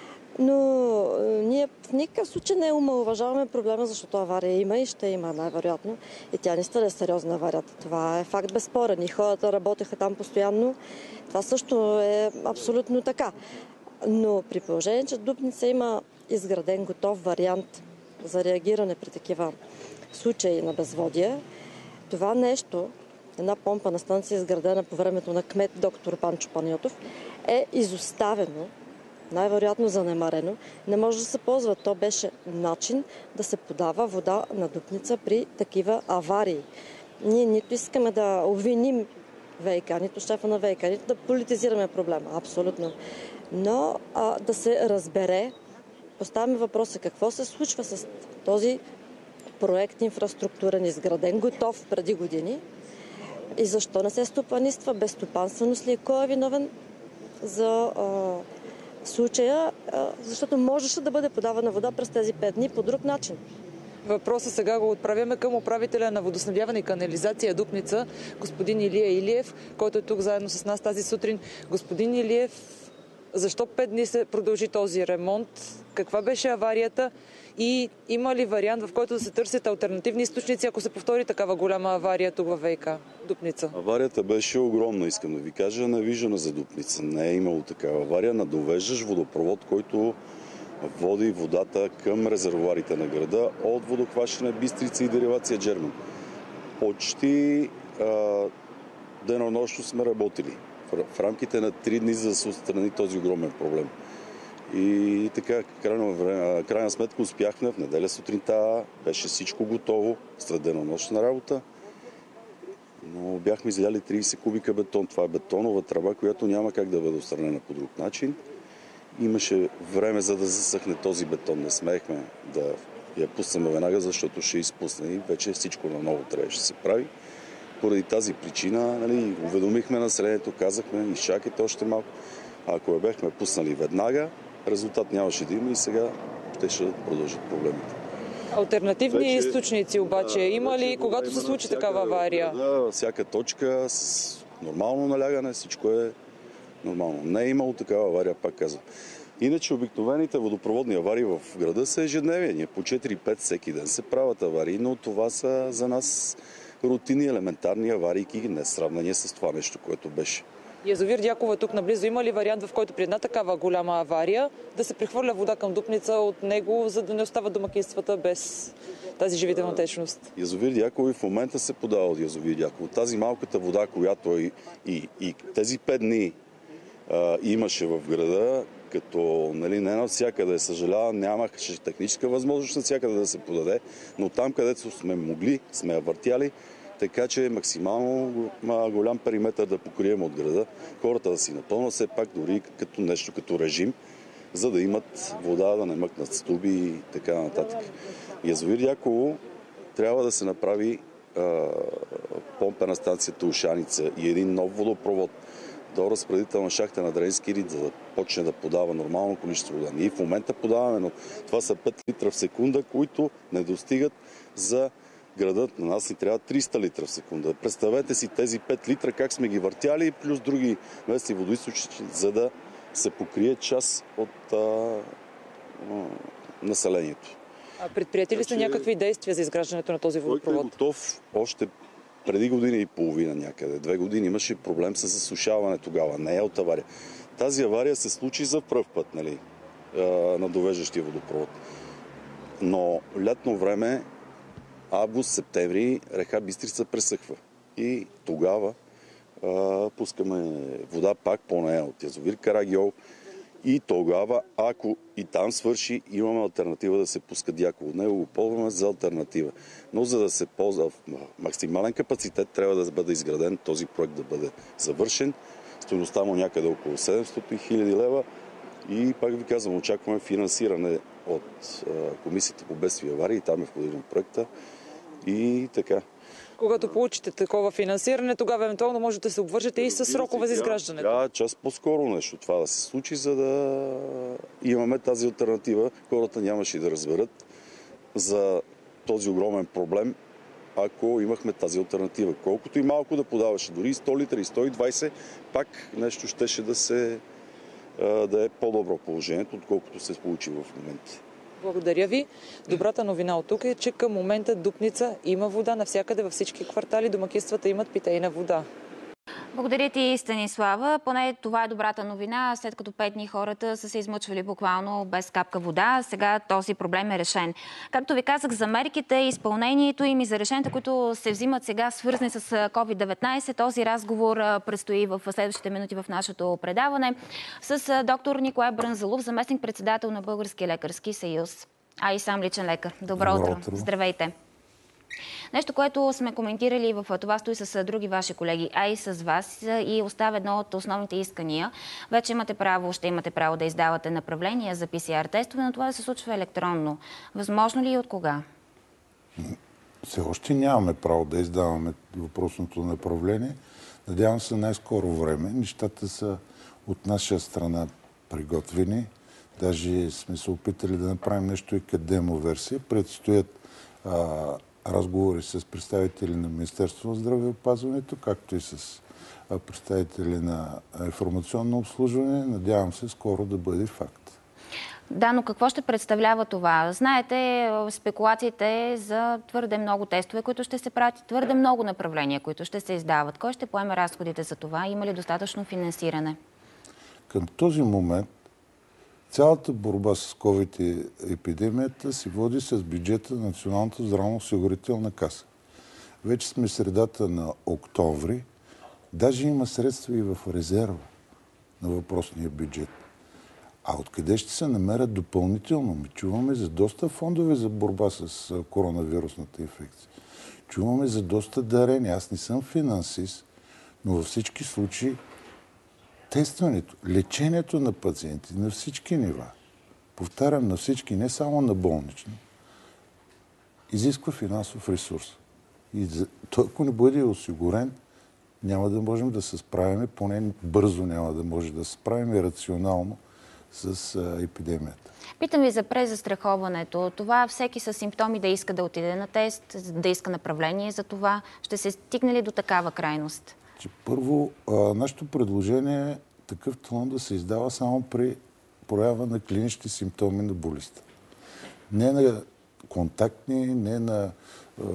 Speaker 9: Но ние в никакъв случай не омаловажаваме проблема, защото авария има и ще има най-вероятно. И тя наистина е сериозна аварията. Това е факт безспорен. И хората работеха там постоянно. Това също е абсолютно така. Но при положение, че Дупница има изграден готов вариант за реагиране при такива случаи на безводие, това нещо, една помпа станция, изградена по времето на кмет доктор Панчо Панайотов, е изоставено, най-вероятно занемарено, не може да се ползва. То беше начин да се подава вода на Дупница при такива аварии. Ние нито искаме да обвиним ВИК, нито шефа на ВИК, нито да политизираме проблема, абсолютно. Но а, да се разбере, поставяме въпроса какво се случва с този проект инфраструктурен, изграден, готов преди години и защо не се стопаниства, безстопанственост ли е, кой е виновен за а, случая, а, защото можеше да бъде подавана вода през тези пет дни по друг начин.
Speaker 8: Въпроса сега го отправяме към управителя на водоснабдяване и канализация Дупница, господин Илия Илиев, който е тук заедно с нас тази сутрин. Господин Илиев, защо пет дни се продължи този ремонт? Каква беше аварията? И има ли вариант, в който да се търсят алтернативни източници, ако се повтори такава голяма авария тук във ВИК Дупница?
Speaker 11: Аварията беше огромна, искам да ви кажа, навиждана за Дупница. Не е имало такава авария. Надовеждаш водопровод, който води водата към резервоарите на града от водохващане Бистрица и деривация Джерман. Почти а, денонощно сме работили в, в рамките на три дни, за да се отстрани този огромен проблем. И така, крайна, крайна сметка успяхме в неделя сутринта, беше всичко готово, след денонощна работа, но бяхме изляли трийсет кубика бетон. Това е бетонова тръба, която няма как да бъде отстранена по друг начин. Имаше време, за да засъхне този бетон. Не смеехме да я пуснем веднага, защото ще изпусне и вече всичко наново трябваше да се прави. Поради тази причина, нали, уведомихме населението, казахме, изчакайте още малко. Ако я бяхме пуснали веднага, резултат нямаше да има и сега те ще продължат проблемите.
Speaker 8: Алтернативни
Speaker 11: вече,
Speaker 8: източници обаче да, има ли, когато се случи всяка, такава авария?
Speaker 11: Да, всяка точка с нормално налягане, всичко е нормално. Не е имало такава авария, пак казвам. Иначе обикновените водопроводни аварии в града са ежедневие. Ние по четири-пет всеки ден се правят аварии, но това са за нас рутинни, елементарни аварии, не сравнение с това нещо, което беше.
Speaker 8: Язовир Дяково е тук наблизо. Има ли вариант, в който при една такава голяма авария да се прехвърля вода към Дупница от него, за да не остават домакинствата без тази живителна течност?
Speaker 11: Язовир Дяково и в момента се подава от Язовир Дяково. Тази малката вода, която и, и, и тези пет дни а, имаше в града, като нали, не навсякъде, съжалявам, нямаше техническа възможност навсякъде да се подаде, но там, където сме могли, сме я въртяли, така че максимално голям периметър да покрием от града, хората да си напълнят все пак дори като нещо като режим, за да имат вода, да не мъкнат стуби и така нататък. Язовир Дяково трябва да се направи а, помпена станция Тулшаница и един нов водопровод до разпределителна шахта на Дренски рид, за да почне да подава нормално количество вода. Ние в момента подаваме, но това са пет литра в секунда, които не достигат за градът. На нас ни трябва триста литра в секунда. Представете си тези пет литра, как сме ги въртяли, плюс други местни водоизточници, за да се покрие част от а, а, населението.
Speaker 8: А предприятели ли са някакви действия за изграждането на този водопровод?
Speaker 11: Който е готов още преди година и половина някъде. Две години имаше проблем с засушаване тогава. Не е от авария. Тази авария се случи за пръв път, нали, на довеждащия водопровод. Но лятно време, август-септември, река Бистрица пресъхва. И тогава а, пускаме вода пак по нея от язовир Карагьол И тогава, ако и там свърши, имаме алтернатива да се пуска Дяково. Него го ползваме за алтернатива. Но за да се ползва в максимален капацитет, трябва да бъде изграден този проект, да бъде завършен. Стойността му някъде около седемстотин хиляди лева. И пак ви казвам, очакваме финансиране от Комисията по бедствия и аварии. Там е входиран проекта. И така.
Speaker 8: Когато получите такова финансиране, тогава евентуално можете да се обвържете и с срокове за изграждането.
Speaker 11: Трябва час по-скоро нещо това да се случи, за да имаме тази алтернатива. Хората нямаше да разберат за този огромен проблем, ако имахме тази алтернатива. Колкото и малко да подаваше, дори и сто литра и сто и двайсет, пак нещо щеше да се да е по-добро положението, отколкото се получи в момента.
Speaker 8: Благодаря ви. Добрата новина от тук е, че към момента Дупница има вода. Навсякъде във всички квартали домакинствата имат питейна вода.
Speaker 1: Благодаря ти, Станислава. Поне това е добрата новина, след като пет дни хората са се измъчвали буквално без капка вода. Сега този проблем е решен. Както ви казах, за мерките, изпълнението им и за решенията, които се взимат сега, свързани с ковид деветнайсет, този разговор предстои в следващите минути в нашето предаване с доктор Николай Брънзалов, заместник-председател на Българския лекарски съюз, а и сам личен лекар. Добро, Добро утро. утро. Здравейте. Нещо, което сме коментирали в това стои с други ваши колеги, а и с вас, и остава едно от основните искания. Вече имате право, ще имате право да издавате направления за пи си ар тестове, но това да се случва електронно. Възможно ли и от кога?
Speaker 7: Все още нямаме право да издаваме въпросното направление. Надявам се най-скоро време. Нещата са от наша страна приготвени. Даже сме се опитали да направим нещо и като демо версия. Предстоят а, разговори с представители на Министерството на здравеопазването, както и с представители на информационно обслужване. Надявам се скоро да бъде факт.
Speaker 1: Да, но какво ще представлява това? Знаете, спекулациите за твърде много тестове, които ще се правят, твърде много направления, които ще се издават. Кой ще поеме разходите за това? Има ли достатъчно финансиране?
Speaker 7: Към този момент цялата борба с ковид епидемията се води с бюджета на Националната здравноосигурителна каса. Вече сме средата на октомври. Даже има средства и в резерва на въпросния бюджет. А откъде ще се намерят допълнително? Ми чуваме за доста фондове за борба с коронавирусната инфекция. Чуваме за доста дарения. Аз не съм финансист, но във всички случаи тестването, лечението на пациенти на всички нива, повтарям на всички, не само на болнични, изисква финансов ресурс. И той, ако не бъде осигурен, няма да можем да се справим, поне бързо няма да може да се справим и рационално с епидемията.
Speaker 1: Питам ви за презастраховането. Това всеки с симптоми да иска да отиде на тест, да иска направление за това. Ще се стигне ли до такава крайност?
Speaker 7: Че първо, нашето предложение е такъв талон да се издава само при проява на клинични симптоми на болестта. Не на контактни, не на е,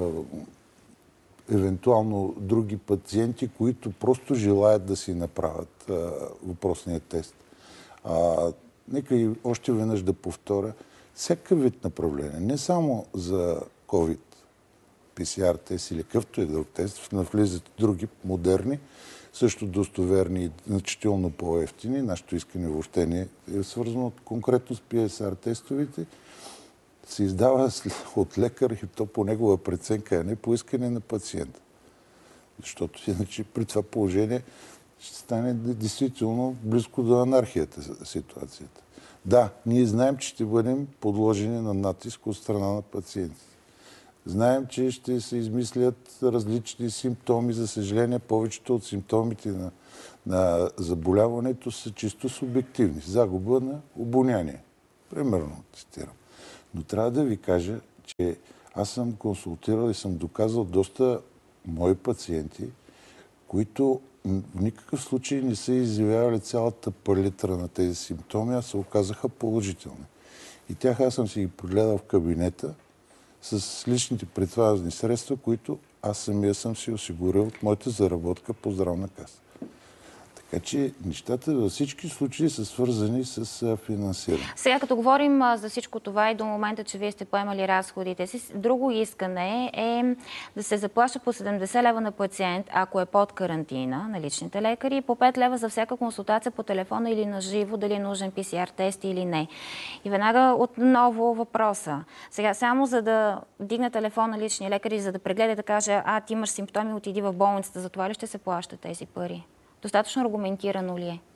Speaker 7: евентуално други пациенти, които просто желаят да си направят е, въпросния тест. А, нека и още веднъж да повторя, всякакъв вид направление, не само за COVID, пи си ар тест или какъвто е друг тест, навлизат други модерни, също достоверни и значително по-евтини. Нашето искане въобще не е свързано конкретно с пи си ар тестовите. Се издава от лекар и то по негова преценка, а не по искане на пациента. Защото иначе при това положение ще стане действително близко до анархията ситуацията. Да, ние знаем, че ще бъдем подложени на натиск от страна на пациентите. Знаем, че ще се измислят различни симптоми. За съжаление, повечето от симптомите на, на заболяването са чисто субективни. Загуба на обоняние. Примерно, цитирам. Но трябва да ви кажа, че аз съм консултирал и съм доказал доста мои пациенти, които в никакъв случай не са изявявали цялата палитра на тези симптоми, а се оказаха положителни. И тях аз съм си ги прегледал в кабинета с личните предпазни средства, които аз самия съм си осигурил от моята заработка по здравна каса. Така че нещата във всички случаи са свързани с финансиране.
Speaker 1: Сега, като говорим за всичко това и до момента, че вие сте поемали разходите си, друго искане е да се заплаща по седемдесет лева на пациент, ако е под карантина на личните лекари, и по пет лева за всяка консултация по телефона или на живо, дали е нужен пи си ар тест или не. И веднага отново въпроса. Сега, само за да дигне телефон на личния лекар и за да прегледа да каже, а, ти имаш симптоми, отиди в болницата, за това ли ще се плащат тези пари? Достатъчно аргументирано ли е?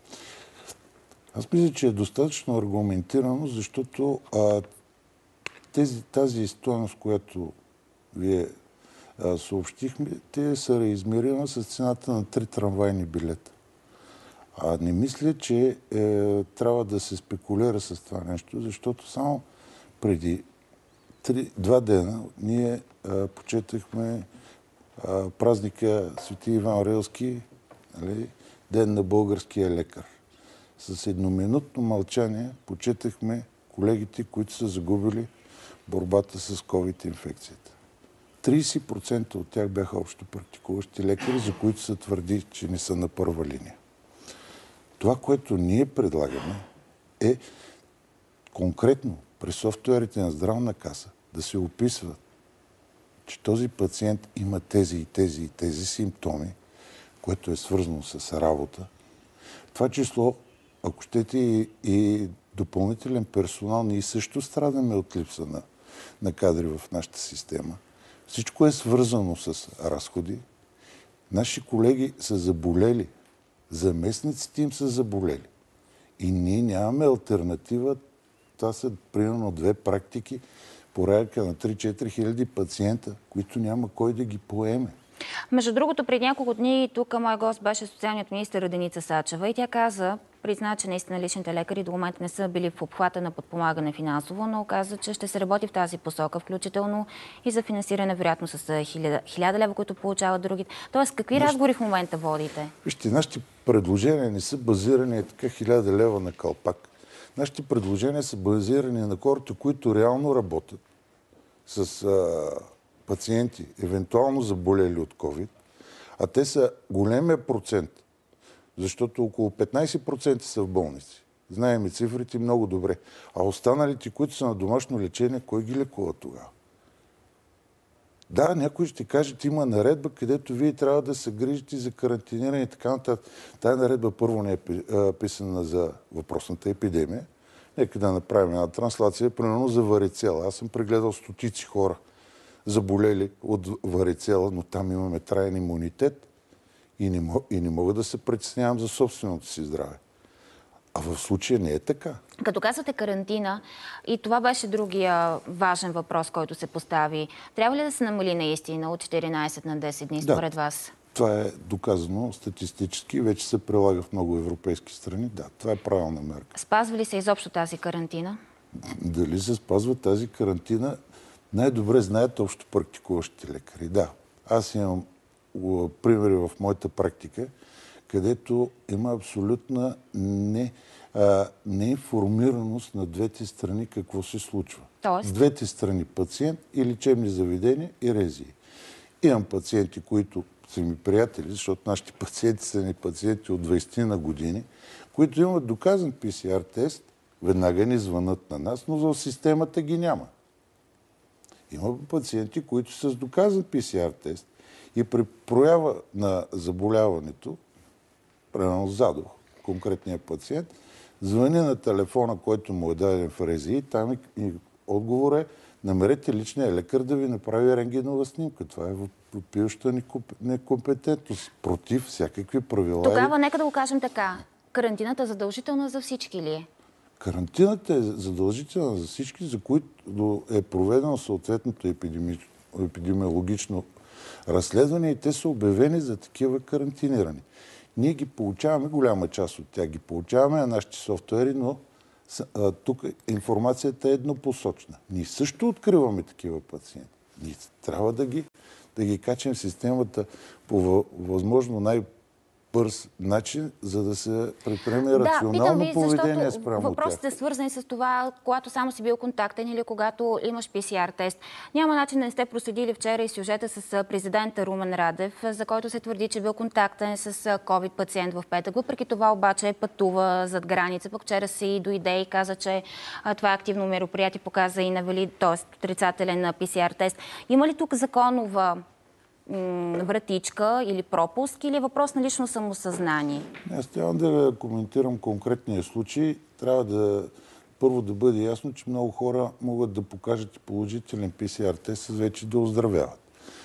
Speaker 7: Аз мисля, че е достатъчно аргументирано, защото а, тези, тази стойност, която вие а, съобщихме, те са реизмерена с цената на три трамвайни билета. А не мисля, че е, трябва да се спекулира с това нещо, защото само преди три, два дена ние а, почетахме а, празника Свети Иван Рилски, нали, Ден на българския лекар. С едноминутно мълчание почетахме колегите, които са загубили борбата с ковид инфекцията. трийсет процента от тях бяха общо практикуващи лекари, за които се твърди, че не са на първа линия. Това, което ние предлагаме, е конкретно през софтуерите на Здравна каса да се описва, че този пациент има тези и тези и тези симптоми, което е свързано с работа. Това число, ако щете и, и допълнителен персонал, ние също страдаме от липса на, на кадри в нашата система. Всичко е свързано с разходи. Наши колеги са заболели. Заместниците им са заболели. И ние нямаме алтернатива. Това са примерно две практики, порядка на три-четири хиляди пациента, които няма кой да ги поеме.
Speaker 1: Между другото, преди няколко дни тук мой гост беше социалният министър Деница Сачева и тя каза, призна, че наистина личните лекари до момента не са били в обхвата на подпомагане финансово, но каза, че ще се работи в тази посока, включително и за финансиране, вероятно с хиляда лева, които получават другите. Тоест, какви Наш... разговори в момента водите?
Speaker 7: Вижте, нашите предложения не са базирани така хиляда лева на калпак. Нашите предложения са базирани на хората, които реално работят с а, пациенти, евентуално заболели от ковид, а те са големия процент, защото около петнайсет процента са в болници. Знаем и цифрите много добре. А останалите, които са на домашно лечение, кой ги лекува тогава? Да, някой ще каже, че има наредба, където вие трябва да се грижите за карантиниране и така нататък. Тая наредба първо не е писана за въпросната епидемия. Нека да направим една транслация, примерно за варицела. Аз съм прегледал стотици хора, заболели от варицела, но там имаме траен имунитет и не, мог, и не мога да се притеснявам за собственото си здраве. А в случая не е така.
Speaker 1: Като казвате карантина, и това беше другия важен въпрос, който се постави. Трябва ли да се намали наистина от четиринайсет на десет дни, според
Speaker 7: да,
Speaker 1: вас?
Speaker 7: Това е доказано статистически, вече се прилага в много европейски страни. Да, това е правилна мерка.
Speaker 1: Спазва ли се изобщо тази карантина?
Speaker 7: Дали се спазва тази карантина? Най-добре знаят общо практикуващите лекари. Да, аз имам примери в моята практика, където има абсолютна не, а, неинформираност на двете страни какво се случва.
Speaker 1: Тоест?
Speaker 7: Двете страни, пациент и лечебни заведения и резии. Имам пациенти, които са ми приятели, защото нашите пациенти са ни пациенти от двайсет на години, които имат доказан пи си ар тест, веднага ни звънат на нас, но в системата ги няма. Има пациенти, които са с доказан пи си ар тест и при проява на заболяването, примерно задух, конкретния пациент, звъни на телефона, който му е даден в РЗИ, там и отговор е: намерете личния лекар да ви направи рентгенова снимка. Това е въпиюща некомпетентност, против всякакви правила.
Speaker 1: Тогава нека да го кажем така. Карантината задължителна за всички ли е?
Speaker 7: Карантината е задължителна за всички, за които е проведено съответното епидемиологично разследване и те са обявени за такива карантинирани. Ние ги получаваме, голяма част от тях ги получаваме на нашите софтуери, но а, тук информацията е еднопосочна. Ние също откриваме такива пациенти. Ние трябва да ги, да ги качим в системата по възможно най- бърз начин, за да се предприеме
Speaker 1: Да,
Speaker 7: рационално
Speaker 1: ви,
Speaker 7: поведение спрямо тях.
Speaker 1: Въпросите са свързани с това, когато само си бил контактен или когато имаш пи си ар тест. Няма начин да не сте проследили вчера и сюжета с президента Румен Радев, за който се твърди, че бил контактен с COVID пациент в петък. Въпреки това обаче пътува зад граница. Пък вчера си дойде и каза, че а, това е активно мероприятие, показа и навали, т.е. отрицателен пи си ар тест. Има ли тук законова вратичка или пропуск, или е въпрос на лично самосъзнание?
Speaker 7: Аз трябва да коментирам конкретния случай. Трябва да първо да бъде ясно, че много хора могат да покажат положителен пи си ар тест, вече да оздравяват.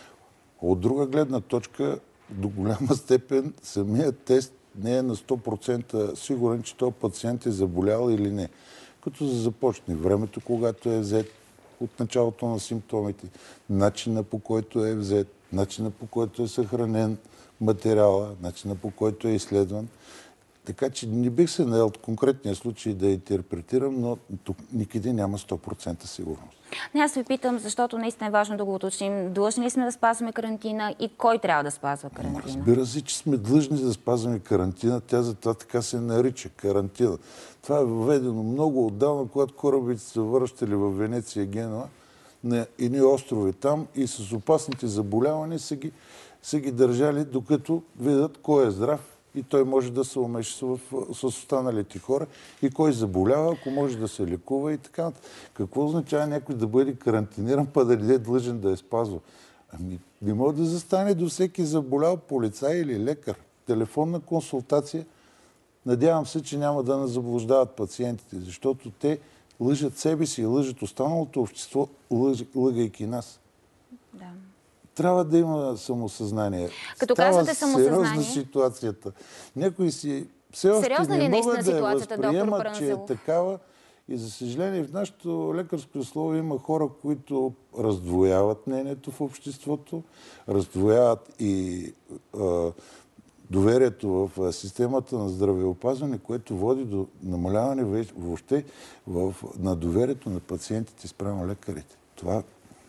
Speaker 7: От друга гледна точка, до голяма степен самият тест не е на сто процента сигурен, че този пациент е заболял или не. Като започне времето, когато е взет, от началото на симптомите, начина по който е взет, начина по който е съхранен материала, начина по който е изследван. Така че не бих се наел от конкретния случай да интерпретирам, но тук никъде няма сто процента сигурност.
Speaker 1: Не, аз ви питам, защото наистина е важно да го уточним. Длъжни ли сме да спазваме карантина и кой трябва да спазва карантина?
Speaker 7: Разбира се, че сме длъжни да спазваме карантина. Тя затова така се нарича карантина. Това е въведено много отдавна, когато корабите са връщали в Венеция и Генуа на едни острови там и с опасните заболявания са ги, са ги държали, докато видят кой е здрав и той може да се умеши с останалите хора и кой заболява, ако може да се лекува и така. Какво означава някой да бъде карантиниран, па да не е длъжен да я спазва? Ами не може да застане до всеки заболял полицай или лекар. Телефонна консултация. Надявам се, че няма да заблуждават пациентите, защото те лъжат себе си и лъжат останалото общество, лъгайки нас.
Speaker 1: Да.
Speaker 7: Трябва да има самосъзнание.
Speaker 1: Като
Speaker 7: Става
Speaker 1: казвате самосъзнание...
Speaker 7: сериозна ситуацията. Някои си все още
Speaker 1: Сериозна
Speaker 7: не
Speaker 1: ли
Speaker 7: могат да я възприемат,
Speaker 1: доктор
Speaker 7: че е такава. И за съжаление в нашето лекарско слово има хора, които раздвояват мнението в обществото, раздвояват и а, доверието в системата на здравеопазване, което води до намаляване въобще в, на доверието на пациентите спрямо лекарите. Това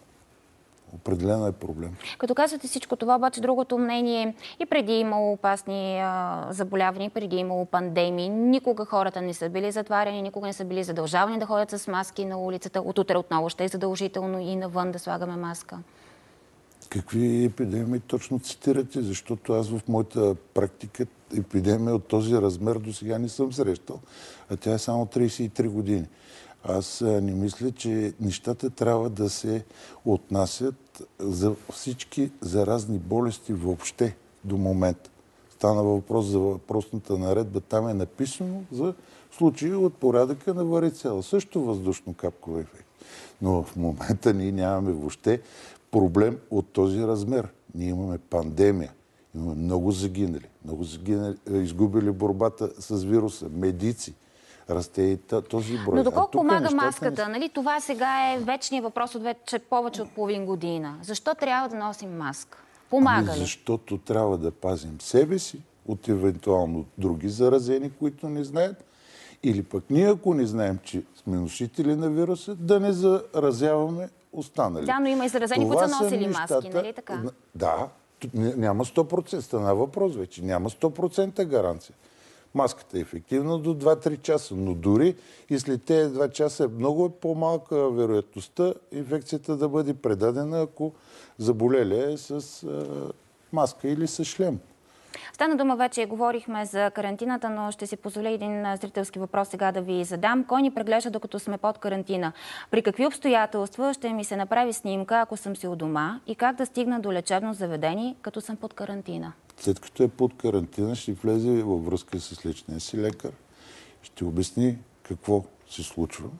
Speaker 7: определено е проблем.
Speaker 1: Като казвате всичко това, обаче другото мнение и преди имало опасни а, заболявания, преди имало пандемии. Никога хората не са били затваряни, никога не са били задължавани да ходят с маски на улицата. От утре отново ще е задължително и навън да слагаме маска.
Speaker 7: Какви епидемии точно цитирате? Защото аз в моята практика епидемия от този размер до сега не съм срещал, а тя е само трийсет и три години. Аз не мисля, че нещата трябва да се отнасят за всички заразни болести въобще до момента. Стана въпрос за въпросната наредба. Там е написано за случаи от порядъка на варицела. Също въздушно-капков ефект. Но в момента ние нямаме въобще проблем от този размер. Ние имаме пандемия. Имаме много загинали. Много загинали, изгубили борбата с вируса. Медици. Расте и този брой.
Speaker 1: Но доколко помага маската? Не... Нали? Това сега е вечният въпрос от вече повече от половин година. Защо трябва да носим маска? Помага
Speaker 7: ами
Speaker 1: ли?
Speaker 7: Защото трябва да пазим себе си от евентуално други заразени, които не знаят. Или пък ние, ако не знаем, че сме носители на вируса, да не заразяваме останали.
Speaker 1: Да, но има и заразени, които са носили нещата... маски, нали така?
Speaker 7: Да, няма сто процента. Стана въпрос вече. Няма сто процента гаранция. Маската е ефективна до два-три часа, но дори и след тези два часа е много по-малка вероятността инфекцията да бъде предадена, ако заболелия е с а, маска или с шлем.
Speaker 1: Стана дума вече, говорихме за карантината, но ще си позволя един зрителски въпрос сега да ви задам. Кой ни преглежда, докато сме под карантина? При какви обстоятелства ще ми се направи снимка, ако съм си у дома? И как да стигна до лечебно заведение, като съм под карантина?
Speaker 7: След като е под карантина, ще влезе във връзка с личния си лекар. Ще обясни какво се случва,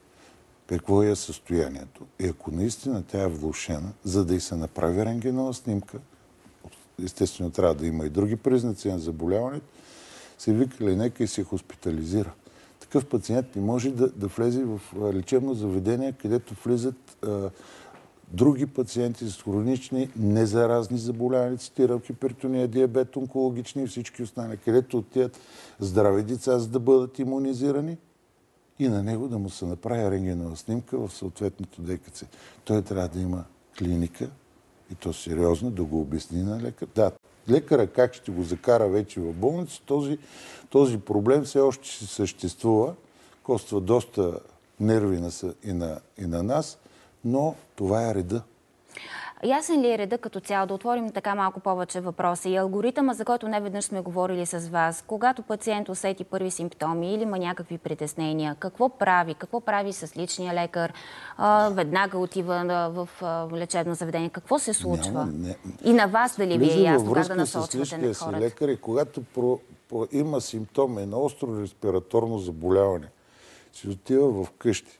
Speaker 7: какво е състоянието. И ако наистина тя е влошена, за да й се направи рентгенова снимка, естествено трябва да има и други признаци на заболяването, се вика линейка и се хоспитализира. Такъв пациент не може да, да влезе в лечебно заведение, където влизат а, други пациенти с хронични, незаразни заболявания, цитирам хипертония, диабет, онкологични и всички останали, където отиват здрави деца, за да бъдат имунизирани и на него да му се направи рентгенова снимка в съответното Д К Ц. Той трябва да има клиника и то сериозно, да го обясни на лекар. Да, лекара как ще го закара вече в болница, този, този проблем все още си съществува. Коства доста нерви на, и, на, и на нас, но това е реда.
Speaker 1: Ясен ли е реда като цяло? Да отворим така малко повече въпроси. И алгоритъма, за който не веднъж сме говорили с вас, когато пациент усети първи симптоми или има някакви притеснения, какво прави? Какво прави с личния лекар? А, веднага отива в лечебно заведение. Какво се случва?
Speaker 7: Няма, не.
Speaker 1: И на вас дали ви е ясно как да насочвате на
Speaker 7: хората? Си лекар, и когато про, про, има симптоми на остро респираторно заболяване, си отива в къщи.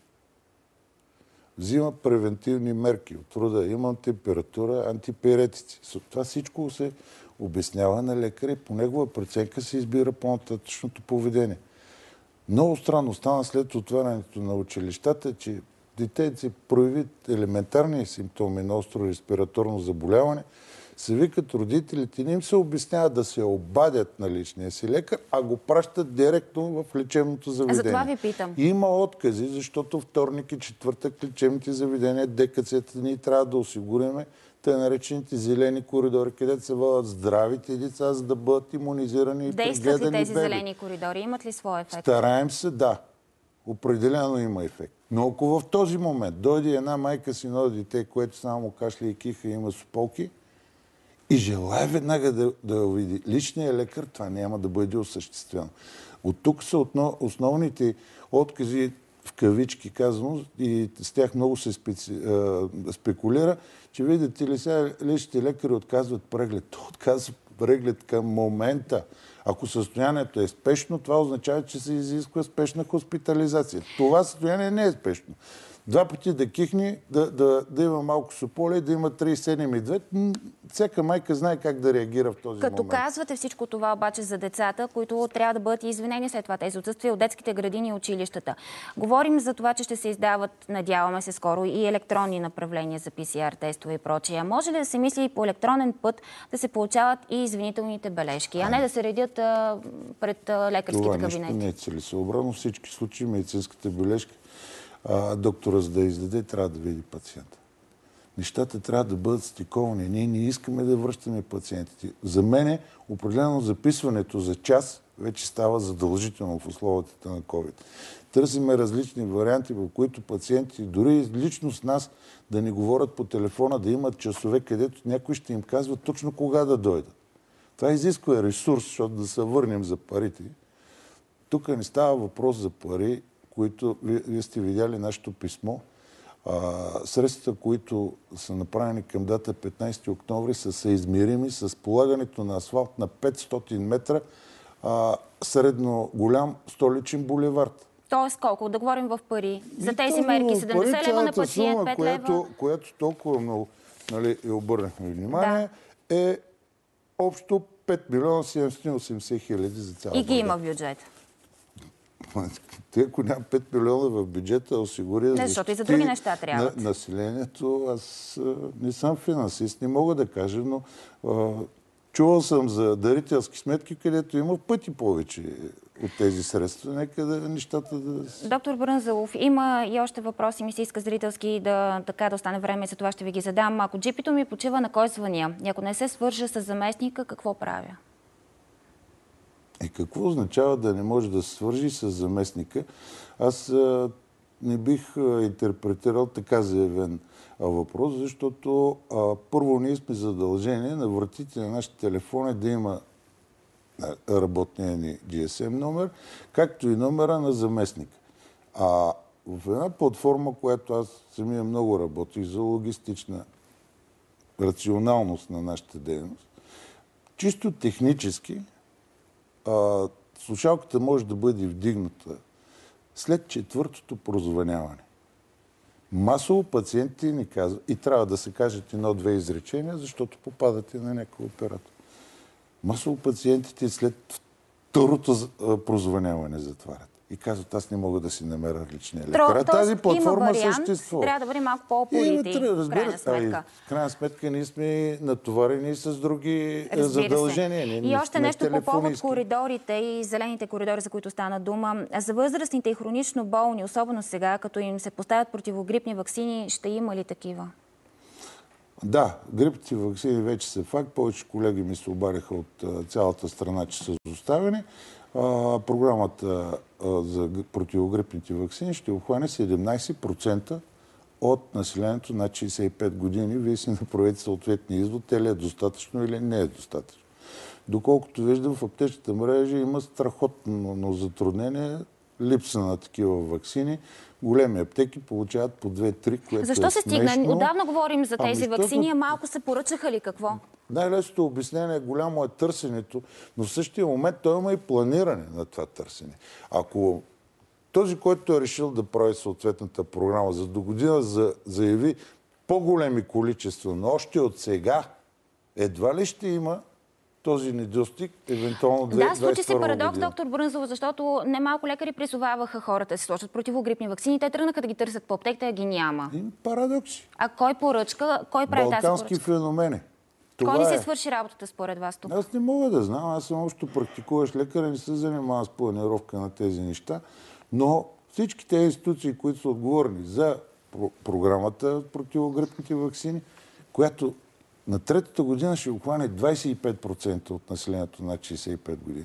Speaker 7: Взима превентивни мерки от рода. Имам температура, антипиретици. Това всичко се обяснява на лекаря и по негова преценка се избира по-нататъчното поведение. Много странно стана след отварянето на училищата, че детето се прояви елементарни симптоми на остро респираторно заболяване, се викат родителите, не им се обяснява да се обадят на личния си лекар, а го пращат директно в лечебното заведение.
Speaker 1: За това ви питам.
Speaker 7: И има откази, защото вторник и четвъртък лечебните заведения, ДКЦ-та ни трябва да осигуриме тъй наречените зелени коридори, където се водят здравите деца, за да бъдат имунизирани и прегледани.
Speaker 1: Действат ли тези
Speaker 7: беби.
Speaker 1: зелени коридори? Имат ли своя ефект?
Speaker 7: Стараем се, да. Определено има ефект. Но ако в този момент дойде една майка си едно дете, което само кашля и киха и има суполки, и желая веднага да, да види личния лекар, това няма да бъде осъществено. От тук са основните откази, в кавички казано, и с тях много се специ... спекулира, че видите ли сега личните лекари отказват преглед. То отказва преглед към момента. Ако състоянието е спешно, това означава, че се изисква спешна хоспитализация. Това състояние не е спешно. Два пъти да кихне, да, да, да има малко сополе, да има три седем и две. Всяка майка знае как да реагира в този
Speaker 1: Като
Speaker 7: момент.
Speaker 1: Като казвате всичко това обаче за децата, които трябва да бъдат извинени след това тези отсъствия от детските градини и училищата. Говорим за това, че ще се издават, надяваме се скоро, и електронни направления за пи си ар тестове и прочее. А може ли да се мисли и по електронен път да се получават и извинителните бележки, а не да се редят а, пред а, лекарските
Speaker 7: това
Speaker 1: кабинети?
Speaker 7: Това нещо не е целесъобразно. Всички случаи медицинската бележка А, доктора, за да издаде, трябва да види пациента. Нещата трябва да бъдат стиковани. Ние не искаме да връщаме пациентите. За мен определено записването за час вече става задължително в условията на COVID. Търсиме различни варианти, в които пациенти, дори лично с нас, да не говорят по телефона, да имат часове, където някой ще им казва точно кога да дойдат. Това изисква ресурс, защото да се върнем за парите. Тук не става въпрос за пари, които вие, вие сте видяли нашето писмо. А, средствата, които са направени към дата петнайсети октомври, са съизмерими с полагането на асфалт на петстотин метра а, средно голям столичен булевард.
Speaker 1: Тоест колко? Да говорим в пари. За
Speaker 7: И
Speaker 1: тези
Speaker 7: това,
Speaker 1: мерки
Speaker 7: пари,
Speaker 1: седемдесет лева на пациент,
Speaker 7: сума,
Speaker 1: пет
Speaker 7: която,
Speaker 1: лева.
Speaker 7: която толкова много, нали, обърнахме внимание, да, е общо пет милиона седемстотин и осемдесет хиляди за цяла
Speaker 1: И ги има в бюджета.
Speaker 7: Те, ако няма пет милиона в бюджета, осигуря
Speaker 1: не, защото и за други неща трябва.
Speaker 7: На, населението, аз а, не съм финансист, не мога да кажа, но а, чувал съм за дарителски сметки, където има в пъти повече от тези средства. Нека да нещата да...
Speaker 1: Доктор Брънзалов, има и още въпроси, ми се иска зрителски да, така да остане време, за това ще ви ги задам. Ако джипито ми почива, на кой звъня? И ако не се свържа с заместника, какво правя?
Speaker 7: И какво означава да не може да се свържи с заместника? Аз а, не бих а, интерпретирал така заявен а, въпрос, защото а, първо ние сме задължени на вратите на нашите телефони да има а, работния ни джи ес ем номер, както и номера на заместника. А в една платформа, която аз самия много работих за логистична рационалност на нашата дейност, чисто технически А, слушалката може да бъде вдигната след четвъртото прозвъняване. Масово пациенти ни казват, и трябва да се кажат едно-две изречения, защото попадате на някой оператор. Масово пациентите след второто прозвъняване затварят. И казват, аз не мога да си намеря личния лекар. А тази платформа
Speaker 1: вариант,
Speaker 7: съществува.
Speaker 1: Трябва да бъде малко по-упорити, в крайна сметка.
Speaker 7: А, в крайна сметка ние сме натоварени с други задължения.
Speaker 1: Не, и още нещо по повод коридорите и зелените коридори, за които стана дума. За възрастните и хронично болни, особено сега, като им се поставят противогрипни ваксини, ще има ли такива?
Speaker 7: Да, грипните ваксини вече са факт. Повече колеги ми се обадиха от а, цялата страна, че са изоставени. А, програмата а, за противогрипните ваксини ще обхване седемнайсет процента от населението над шейсет и пет години. Вие си направите съответния извод, дали е достатъчно или не е достатъчно. Доколкото виждам, в аптечната мрежа има страхотно затруднение, липса на такива ваксини. Големи аптеки получават по две-три, което
Speaker 1: Защо
Speaker 7: е
Speaker 1: се стигна?
Speaker 7: смешно.
Speaker 1: Отдавна говорим за тези
Speaker 7: Ами,
Speaker 1: ваксини, а
Speaker 7: защото...
Speaker 1: малко се поръчаха ли какво?
Speaker 7: Най-лесното обяснение, голямо е търсенето, но в същия момент той има и планиране на това търсене. Ако този, който е решил да прави съответната програма за до година, за, заяви по-големи количества, но още от сега, едва ли ще има този недостиг, евентуално две хиляди двадесет и първа
Speaker 1: Да, случи се парадокс,
Speaker 7: година.
Speaker 1: доктор Брънзова, защото немалко лекари призоваваха хората да се сложат противогрипни ваксини. Те тръгнаха да ги търсят по аптеката, а ги няма.
Speaker 7: Парадокси.
Speaker 1: А кой поръчка? Кой прави тази
Speaker 7: Балкански
Speaker 1: поръчка?
Speaker 7: феномени.
Speaker 1: Кой не
Speaker 7: Това
Speaker 1: си
Speaker 7: е.
Speaker 1: свърши работата според вас тук?
Speaker 7: Аз не мога да знам. Аз съм общо практикуващ лекар и не се занимавам с планировка на тези неща. Но всички тези институции, които са отговорни за про- програмата противогрипните ваксини, която на третата година ще обхване двадесет и пет процента от населението над шейсет и пет години.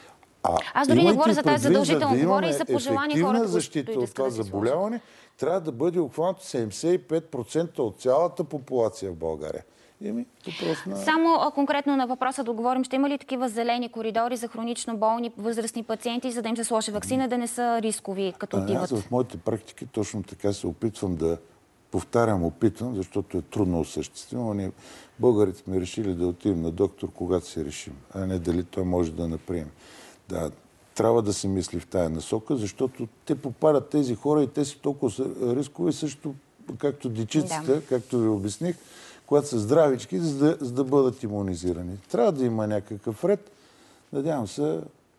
Speaker 7: А,
Speaker 1: Аз дори не
Speaker 7: имайки
Speaker 1: говоря за тази
Speaker 7: предвид,
Speaker 1: задължително,
Speaker 7: да
Speaker 1: говоря и
Speaker 7: имаме
Speaker 1: за пожелание
Speaker 7: ефективна
Speaker 1: хората, които
Speaker 7: защита
Speaker 1: искат
Speaker 7: от това
Speaker 1: да си
Speaker 7: заболяване, трябва да бъде обхванато седемдесет и пет процента от цялата популация в България. Еми, въпрос на...
Speaker 1: Само а, конкретно на въпроса да отговорим, ще има ли такива зелени коридори за хронично болни възрастни пациенти, за да им се сложи ваксина, да не са рискови, като
Speaker 7: А,
Speaker 1: отиват?
Speaker 7: аз в моите практики точно така се опитвам да повтарям, опитвам, защото е трудно осъществимо. Ние, българите сме решили да отидем на доктор, когато се решим, а не дали той може да наприеме. Да, трябва да се мисли в тая насока, защото те попадат тези хора и те са толкова рискови, също както дечиците, да. Както ви обясних, когато са здравички, за да, за да бъдат имунизирани. Трябва да има някакъв ред. Надявам се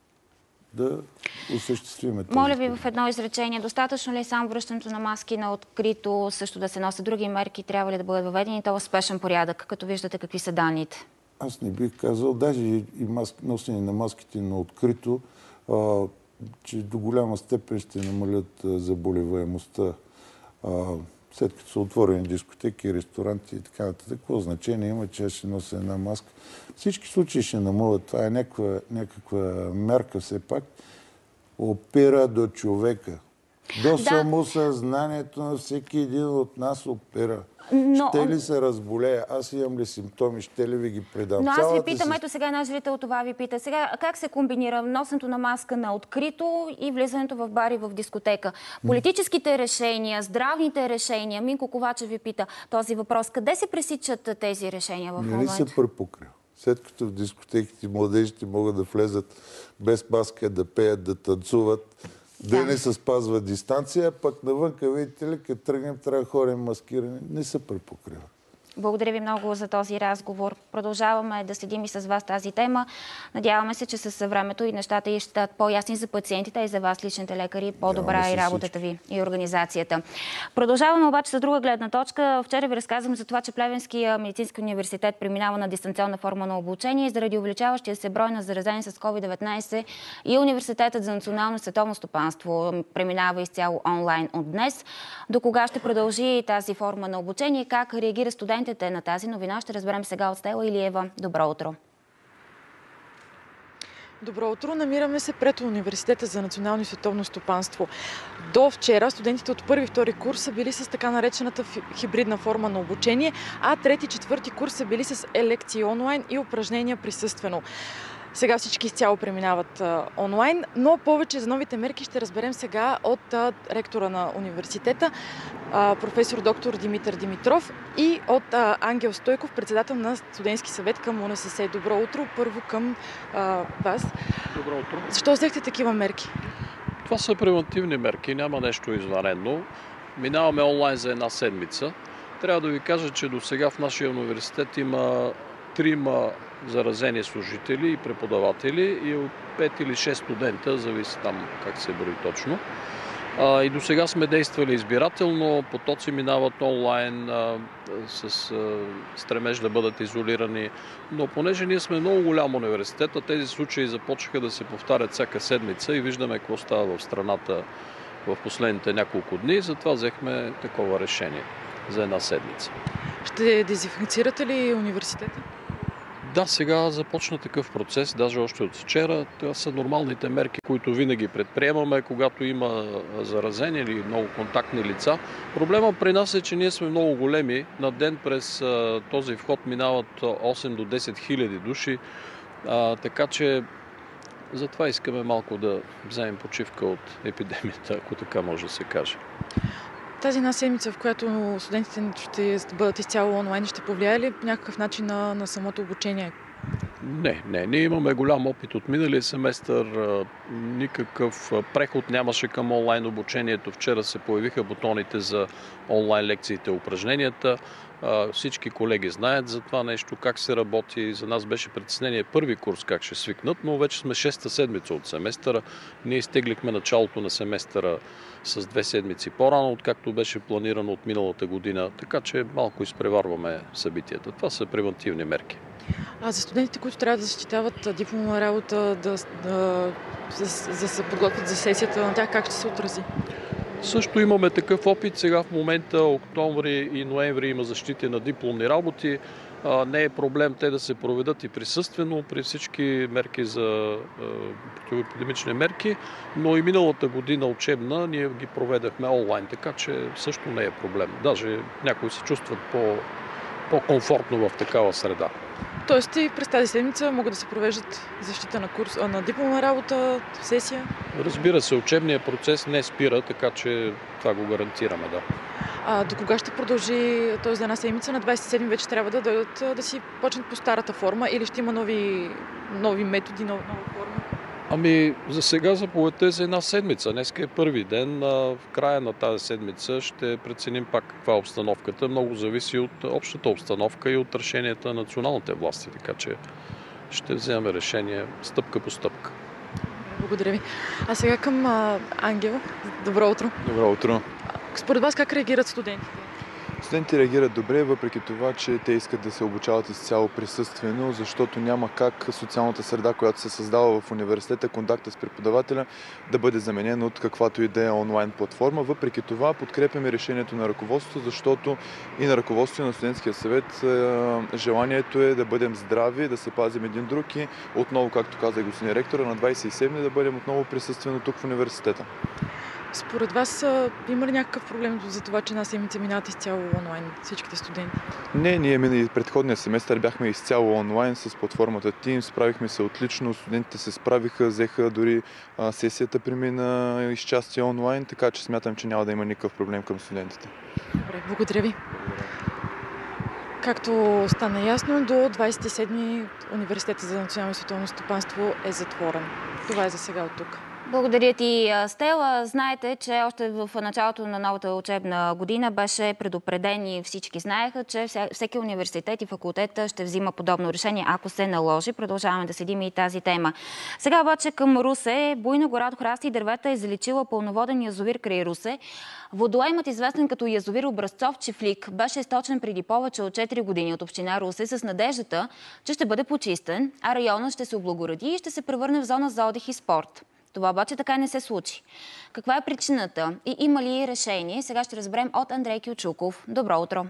Speaker 7: да осъществиме това.
Speaker 1: Моля ви в едно изречение, достатъчно ли е само връщането на маски на открито, също да се носят други мерки, трябва ли да бъдат въведени то в спешен порядък, като виждате какви са данните?
Speaker 7: Аз не бих казал, даже и маски, носене на маските на открито, а, че до голяма степен ще намалят а, заболеваемостта. А, след като са отворени дискотеки, ресторанти и така нататък, какво значение има, че ще нося една маска? Всички случаи ще намалят. Това е някаква, някаква мярка все пак. Опира до човека. До да. Самосъзнанието на всеки един от нас опира. Но... Ще ли се разболея? Аз имам ли симптоми? Ще ли ви ги предам?
Speaker 1: Но аз
Speaker 7: Цялата
Speaker 1: ви питам,
Speaker 7: си...
Speaker 1: ето сега една зрител това ви пита. Сега как се комбинира носенето на маска на открито и влизането в бар и в дискотека? Политическите решения, здравните решения, Минко Ковачев ви пита този въпрос. Къде се пресичат тези решения в момента?
Speaker 7: Не ли се препокрил? След като в дискотеките младежите могат да влезат без маска, да пеят, да танцуват, да, да не се спазва дистанция, пък навънка, видите ли, като тръгнем, трябва да ходим маскирани. Не се препокрива.
Speaker 1: Благодаря ви много за този разговор. Продължаваме да следим и с вас тази тема. Надяваме се, че с времето и нещата и ще стават по-ясни за пациентите и за вас, личните лекари, по-добра и работата ви и организацията. Продължаваме обаче с друга гледна точка. Вчера ви разказвам за това, че Плевенския медицински университет преминава на дистанционна форма на обучение и заради увеличаващия се брой на заразени с ковид деветнайсет и Университетът за национално и световно стопанство преминава изцяло онлайн от днес. До кога ще продължи тази форма на обучение и как реагира студентите на тази новина, ще разберем сега от Стела Илиева. Добро утро!
Speaker 12: Добро утро! Намираме се пред Университета за национално и световно стопанство. До вчера студентите от първи и втори курс са били с така наречената хибридна форма на обучение, а трети и четвърти курс са били с лекции онлайн и упражнения присъствено. Сега всички изцяло преминават а, онлайн, но повече за новите мерки ще разберем сега от а, ректора на университета, а, професор доктор Димитър Димитров, и от а, Ангел Стойков, председател на студентски съвет към УНСС. Добро утро! Първо към а, вас.
Speaker 14: Добро утро!
Speaker 12: Защо взехте такива мерки?
Speaker 14: Това са превентивни мерки, няма нещо извънредно. Минаваме онлайн за една седмица. Трябва да ви кажа, че до сега в нашия университет има трима заразени служители и преподаватели и от пет или шест студента, зависи там как се брои точно. А, и до сега сме действали избирателно, потоци минават онлайн а, с а, стремеж да бъдат изолирани. Но понеже ние сме много голям университет, а тези случаи започнаха да се повтарят всяка седмица и виждаме какво става в страната в последните няколко дни, затова взехме такова решение за една седмица.
Speaker 12: Ще дезинфекцирате ли университета?
Speaker 14: Да, сега започна такъв процес, даже още от вчера. Това са нормалните мерки, които винаги предприемаме, когато има заразени или много контактни лица. Проблема при нас е, че ние сме много големи. На ден през този вход минават осем до десет хиляди души, а, така че затова искаме малко да вземем почивка от епидемията, ако така може да се каже.
Speaker 12: Тази една седмица, в която студентите ще бъдат изцяло онлайн, ще повлияе ли по някакъв начин на, на самото обучение?
Speaker 14: Не, не. Ние имаме голям опит от миналия семестър. Никакъв преход нямаше към онлайн обучението. Вчера се появиха бутоните за онлайн лекциите и упражненията. Всички колеги знаят за това нещо, как се работи. За нас беше притеснение първи курс как ще свикнат, но вече сме шеста седмица от семестъра. Ние изтеглихме началото на семестъра с две седмици по-рано, откакто беше планирано от миналата година, така че малко изпреварваме събитията. Това са превентивни мерки.
Speaker 12: А за студентите, които трябва да защитават дипломна работа, да, да, да, да се подготвят за сесията, на тях как ще се отрази?
Speaker 14: Също имаме такъв опит. Сега в момента, октомври и ноември, има защити на дипломни работи. Не е проблем те да се проведат и присъствено при всички мерки за противоепидемични мерки, но и миналата година учебна ние ги проведахме онлайн, така че също не е проблем. Даже някои се чувстват по, по-комфортно в такава среда.
Speaker 12: Тоест и през тази седмица могат да се провеждат защита на, курс, на дипломна работа, сесия?
Speaker 14: Разбира се, учебният процес не спира, така че това го гарантираме, да.
Speaker 12: А до кога ще продължи този една седмица? На двадесет и седми вече трябва да дойдат да си почнат по старата форма или ще има нови, нови методи, нова, нова форма?
Speaker 14: Ами, за сега заповедта е за една седмица. Днеска е първи ден. В края на тази седмица ще преценим пак каква е обстановката. Много зависи от общата обстановка и от решенията на националните власти, така че ще вземем решение стъпка по стъпка.
Speaker 12: Благодаря ви. А сега към а, Ангел. Добро утро.
Speaker 16: Добро утро.
Speaker 12: Според вас как реагират студентите?
Speaker 16: Студентите реагират добре, въпреки това, че те искат да се обучават изцяло присъствено, защото няма как социалната среда, която се създава в университета, контакта с преподавателя, да бъде заменен от каквато и да е онлайн платформа. Въпреки това подкрепяме решението на ръководството, защото и на ръководството на студентския съвет желанието е да бъдем здрави, да се пазим един друг и отново, както каза и господин ректора, на двадесет и седми да бъдем отново присъствено тук в университета.
Speaker 12: Според вас има ли някакъв проблем за това, че една седмица минават изцяло онлайн всичките студенти?
Speaker 16: Не, ние минали предходния семестър бяхме изцяло онлайн с платформата Teams, справихме се отлично, студентите се справиха, взеха дори а, сесията премина изчасти онлайн, така че смятам, че няма да има никакъв проблем към студентите.
Speaker 12: Добре, благодаря ви. Както стана ясно, до двадесет и седми Университетът за национално и световно стопанство е затворен. Това е за сега от тук.
Speaker 1: Благодаря ти, Стела. Знаете, че още в началото на новата учебна година беше предупреден и всички знаеха, че всеки университет и факултет ще взима подобно решение, ако се наложи. Продължаваме да следим и тази тема. Сега обаче към Русе. Буйна гора от храсти и дървета е заличила пълноводен язовир край Русе. Водоемът, известен като язовир Образцов Чифлик, беше източен преди повече от четири години от община Русе с надеждата, че ще бъде почистен, а районът ще се облагороди и ще се превърне в зона за отдих и спорт. Това обаче така не се случи. Каква е причината и има ли решение? Сега ще разберем от Андрей Кючуков. Добро утро!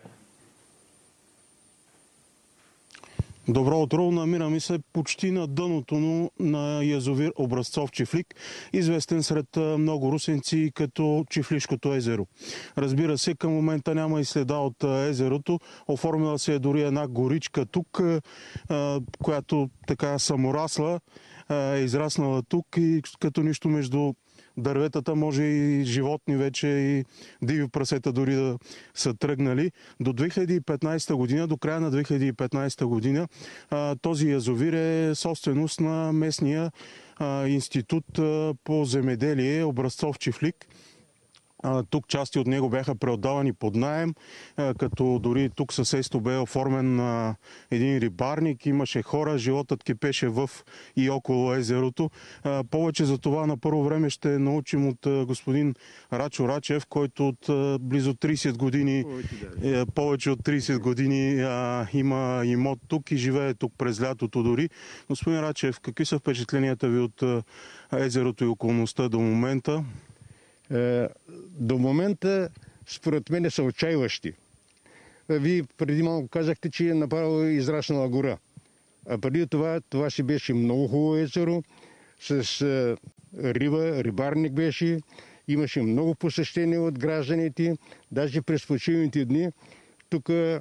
Speaker 17: Добро утро! Намираме се почти на дъното на язовир Образцов Чифлик, известен сред много русенци като Чифлишкото езеро. Разбира се, към момента няма и следа от езерото. Оформила се е дори една горичка тук, която така саморасла, е израснала тук и като нищо между дърветата може и животни вече и диви прасета дори да са тръгнали. До две хиляди и петнадесета година, до края на две хиляди и петнадесета година този язовир е собственост на местния институт по земеделие Образцов Чифлик. Тук части от него бяха преотдавани под наем, като дори тук съседство бе оформен един рибарник, имаше хора, животът кипеше в и около езерото. Повече за това на първо време ще научим от господин Рачо Рачев, който от близо тридесет години, повече от тридесет години има имот тук и живее тук през лятото дори. Господин Рачев, какви са впечатленията ви от езерото и околността до момента?
Speaker 23: До момента, според мен, са отчаиващи.
Speaker 6: Вие преди малко казахте, че е направо израснала гора. А преди това, това си беше много хубаво езеро, с а, риба, рибарник беше, имаше много посещения от гражданите, даже през почивните дни. Тук е,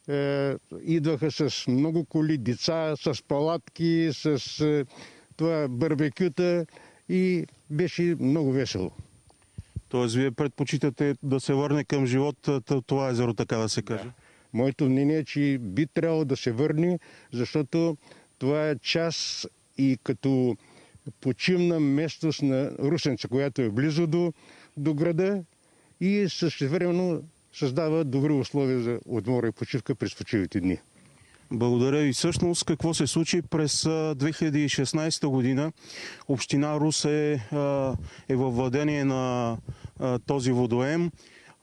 Speaker 6: идваха с много коли, деца, с палатки, с е, това барбекюта и беше много весело.
Speaker 17: Тоест, вие предпочитате да се върне към живот това езеро, така да се каже? Да.
Speaker 6: Моето мнение е, че би трябвало да се върне, защото това е част и като почивна местност на Русенца, която е близо до, до града и същевременно създава добри условия за отмора и почивка през почивните дни.
Speaker 17: Благодаря ви. Всъщност какво се случи през две хиляди и шестнадесета година? Община Русе е във владение на този водоем.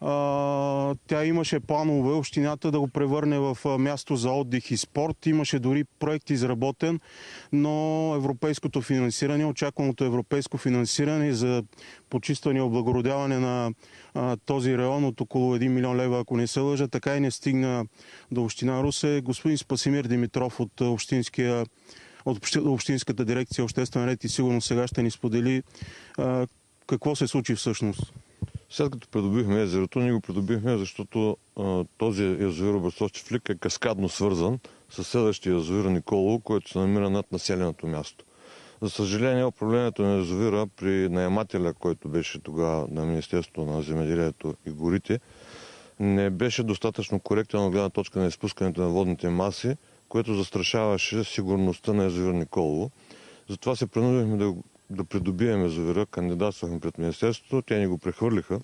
Speaker 17: Тя имаше планове общината да го превърне в място за отдих и спорт. Имаше дори проект изработен, но европейското финансиране, очакваното европейско финансиране за почистване и облагородяване на този район от около един милион лева, ако не се лъжа, така и не стигна до община Русе. Господин Спасимир Димитров от Общинския от Общинската дирекция Обществен ред и сигурност сега ще ни сподели а, какво се случи всъщност.
Speaker 15: След като придобихме езерото, ние го придобихме, защото а, този язовир Образцов чифлик е каскадно свързан с следващия язовир Николово, който се намира над населеното място. За съжаление, управлението на язовира при наемателя, който беше тогава на Министерството на земеделието и горите, не беше достатъчно коректен от гледна точка на изпускането на водните маси, което застрашаваше сигурността на язовир Николово. Затова се принудихме да, да придобием язовира, кандидатствахме пред Министерството, те ни го прехвърлиха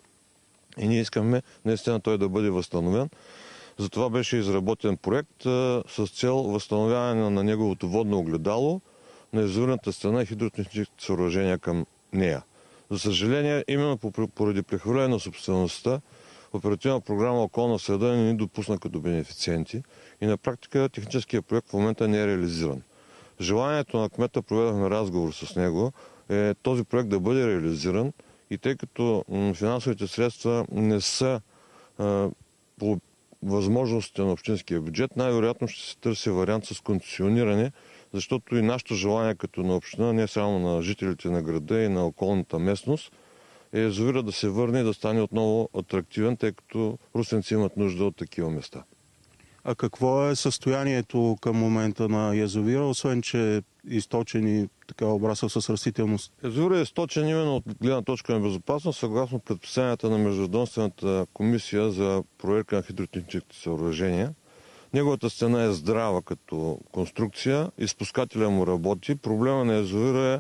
Speaker 15: и ние искаме наистина той да бъде възстановен. Затова беше изработен проект а, с цел възстановяване на неговото водно огледало, на язовирната стена и хидротехническите съоръжения към нея. За съжаление, именно поради прехвърляне на собствеността, Оперативна програма Околна среда не ни допусна като бенефициенти и на практика техническият проект в момента не е реализиран. Желанието на кмета, проведохме разговор с него, е този проект да бъде реализиран и тъй като финансовите средства не са а, по възможностите на общинския бюджет, най-вероятно ще се търси вариант с концесиониране, защото и нашето желание като на община, не само на жителите на града и на околната местност, е язовира да се върне и да стане отново атрактивен, тъй като русенци имат нужда от такива места.
Speaker 17: А какво е състоянието към момента на язовира, освен че е източен и така обрасъл с растителност?
Speaker 15: Язовира е източен именно от гледна точка на безопасност, съгласно предписанията на Междуведомствената комисия за проверка на хидротехническите съоръжения. Неговата стена е здрава като конструкция, изпускателя му работи. Проблема на язовира е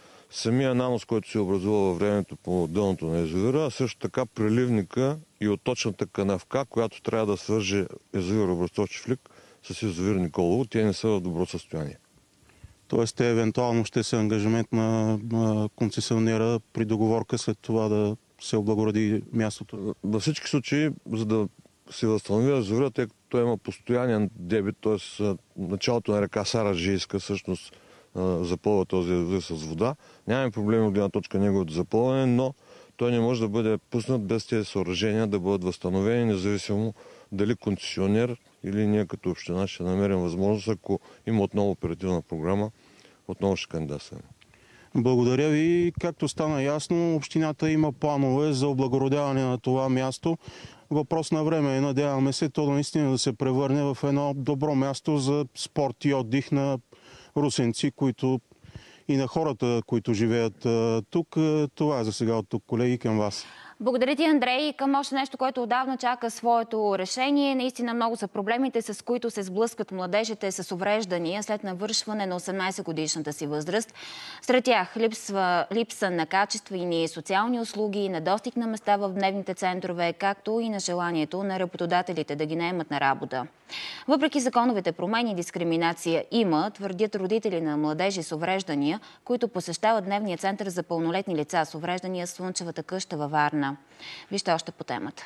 Speaker 15: самия нанос, който се образува във времето по дъното на язовира, а също така преливника и отточната канавка, която трябва да свърже язовир Образцов чифлик с язовир Николово. Те не са в добро състояние.
Speaker 17: Тоест те евентуално ще са ангажимент на, на концесионера при договорка след това да се облагороди мястото?
Speaker 15: Във всички случаи, за да се възстанови язовира, тъй като той има постоянен дебит, т.е. началото на река Сараджийска всъщност запълва този язовир с вода. Нямаме проблеми от гледна точка неговото запълване, но той не може да бъде пуснат без тези съоръжения да бъдат възстановени, независимо дали концесионер или ние като община ще намерим възможност, ако има отново оперативна програма, отново ще кандидатстваме.
Speaker 17: Благодаря ви. Както стана ясно, общината има планове за облагородяване на това място. Въпрос на време е, надяваме се, то наистина да се превърне в едно добро място за спорт и отдих на русенци, които и на хората, които живеят тук. Това е за сега от тук, колеги, към вас.
Speaker 1: Благодаря ти, Андрей. Към още нещо, което отдавна чака своето решение. Наистина много са проблемите, с които се сблъскват младежите с увреждания след навършване на осемнадесет годишната си възраст. Сред тях липсва, липса на качествени социални услуги, недостиг на места в дневните центрове, както и на желанието на работодателите да ги наемат на работа. Въпреки законовите промени, дискриминация има, твърдят родители на младежи с увреждания, които посещават дневния център за пълнолетни лица с увреждания Слънчевата къща във Варна. Вижте още по темата.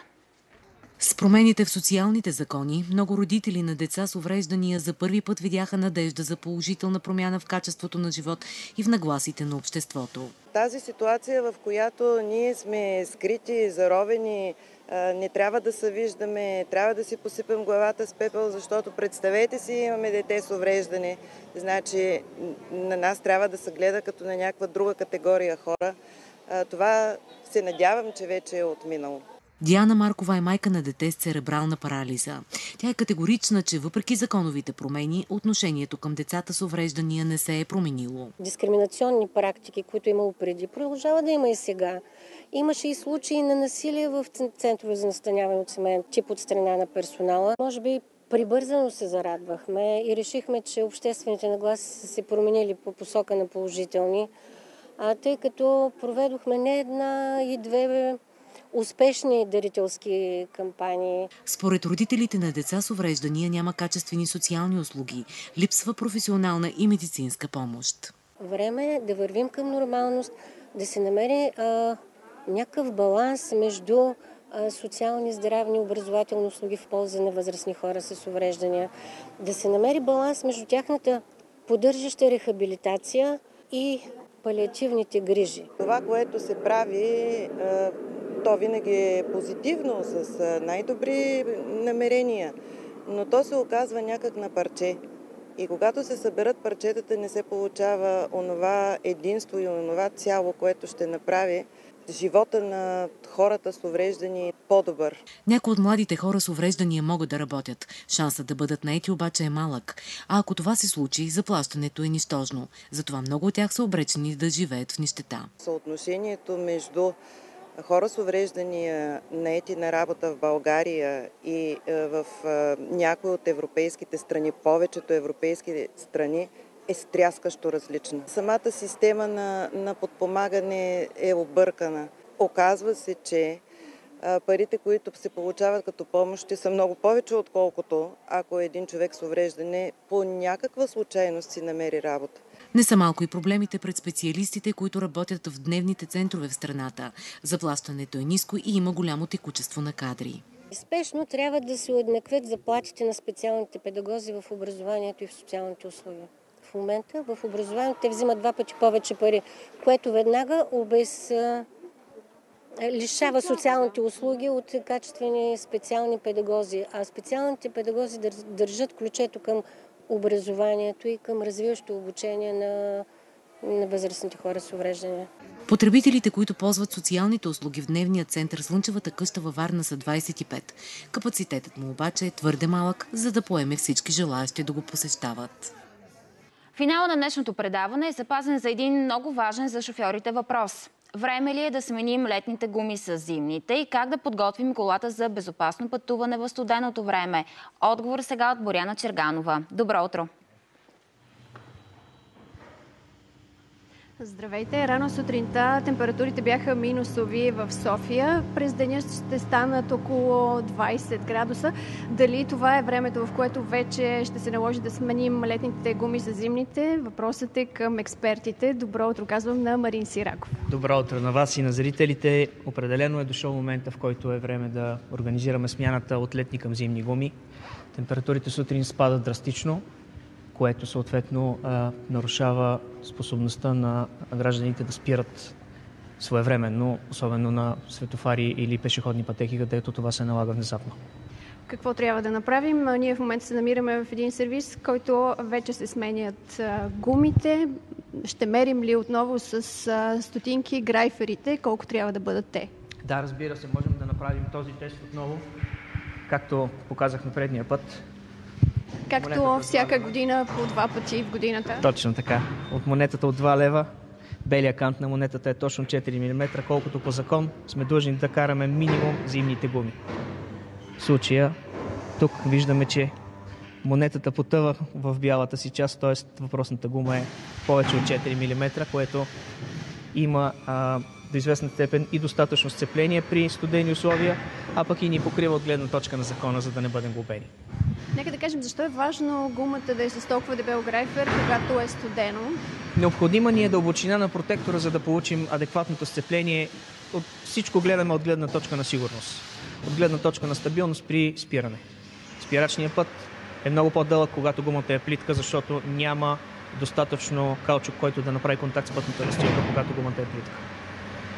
Speaker 23: С промените в социалните закони, много родители на деца с увреждания за първи път видяха надежда за положителна промяна в качеството на живот и в нагласите на обществото.
Speaker 24: Тази ситуация, в която ние сме скрити, заровени
Speaker 2: Не трябва да се виждаме, трябва да си посипем главата с пепел, защото представете си, имаме дете с увреждане. Значи на нас трябва да се гледа като на някаква друга категория хора. Това се надявам, че вече е отминало.
Speaker 23: Диана Маркова е майка на дете с церебрална парализа. Тя е категорична, че въпреки законовите промени, отношението към децата с увреждания не се е променило.
Speaker 13: Дискриминационни практики, които е имало преди, продължава да има и сега. Имаше и случаи на насилие в центрове за настаняване от семейен тип от страна на персонала. Може би прибързано се зарадвахме и решихме, че обществените нагласи са се променили по посока на положителни, а тъй като проведохме не една и две успешни дарителски кампании.
Speaker 23: Според родителите на деца с увреждания няма качествени социални услуги, липсва професионална и медицинска помощ.
Speaker 13: Време е да вървим към нормалност, да се намери а, някакъв баланс между а, социални, здравни, образователни услуги в полза на възрастни хора с увреждания, да се намери баланс между тяхната поддържаща рехабилитация и палиативните грижи.
Speaker 2: Това, което се прави, то винаги е позитивно, с най-добри намерения, но то се оказва някак на парче. И когато се съберат парчетата, не се получава онова единство и онова цяло, което ще направи живота на хората с увреждания по-добър.
Speaker 23: Някои от младите хора с увреждания могат да работят. Шансът да бъдат наети обаче е малък. А ако това се случи, заплащането е нищожно. Затова много от тях са обречени да живеят в нищета.
Speaker 2: Съотношението между хора с увреждания, наети на работа в България и в някои от европейските страни, повечето европейски страни, е стряскащо различна. Самата система на, на подпомагане е объркана. Оказва се, че а, парите, които се получават като помощи, са много повече, отколкото ако един човек с увреждане по някаква случайност си намери работа.
Speaker 23: Не са малко и проблемите пред специалистите, които работят в дневните центрове в страната. Заплащането е ниско и има голямо текучество на кадри.
Speaker 13: Спешно трябва да се уеднаквят заплатите на специалните педагози в образованието и в социалните услуги. В момента в образованието те взимат два пъти повече пари, което веднага обез... лишава социалните услуги от качествени специални педагози. А специалните педагози държат ключето към образованието и към развиващо обучение на, на възрастните хора с увреждания.
Speaker 23: Потребителите, които ползват социалните услуги в дневния център Слънчевата къща във Варна, са двадесет и пет. Капацитетът му обаче е твърде малък, за да поеме всички желаящи да го посещават.
Speaker 1: Финал на днешното предаване е запазен за един много важен за шофьорите въпрос. Време ли е да сменим летните гуми с зимните и как да подготвим колата за безопасно пътуване в студеното време? Отговор сега от Боряна Черганова. Добро утро!
Speaker 3: Здравейте! Рано сутринта температурите бяха минусови в София. През деня ще станат около двадесет градуса. Дали това е времето, в което вече ще се наложи да сменим летните гуми за зимните? Въпросът е към експертите. Добро утро, казвам на Марин Сираков.
Speaker 18: Добро утро на вас и на зрителите. Определено е дошъл момента, в който е време да организираме смяната от летни към зимни гуми. Температурите сутрин спадат драстично, което съответно а, нарушава способността на гражданите да спират своевременно, особено на светофари или пешеходни пътеки, където това се налага внезапно.
Speaker 3: Какво трябва да направим? Ние в момента се намираме в един сервис, който вече се сменят а, гумите. Ще мерим ли отново с а, стотинки грайферите, колко трябва да бъдат те?
Speaker 18: Да, разбира се, можем да направим този тест отново, както показахме предния път.
Speaker 3: Както всяка година по два пъти в годината.
Speaker 18: Точно така. От монетата от два лева, белия кант на монетата е точно четири милиметра, колкото по закон сме длъжни да караме минимум зимните гуми. В случая тук виждаме, че монетата потъва в бялата си част, т.е. въпросната гума е повече от четири милиметра, което има а, до известна степен и достатъчно сцепление при студени условия, а пък и ни покрива от гледна точка на закона, за да не бъдем глобени.
Speaker 3: Нека да кажем, защо е важно гумата да е с толкова дебел грайфер, когато е студено?
Speaker 18: Необходима ни е дълбочина на протектора, за да получим адекватното сцепление. От всичко гледаме от гледна точка на сигурност, от гледна точка на стабилност при спиране. Спирачният път е много по-дълъг, когато гумата е плитка, защото няма достатъчно каучук, който да направи контакт с пътната настилка, когато гумата е плитка.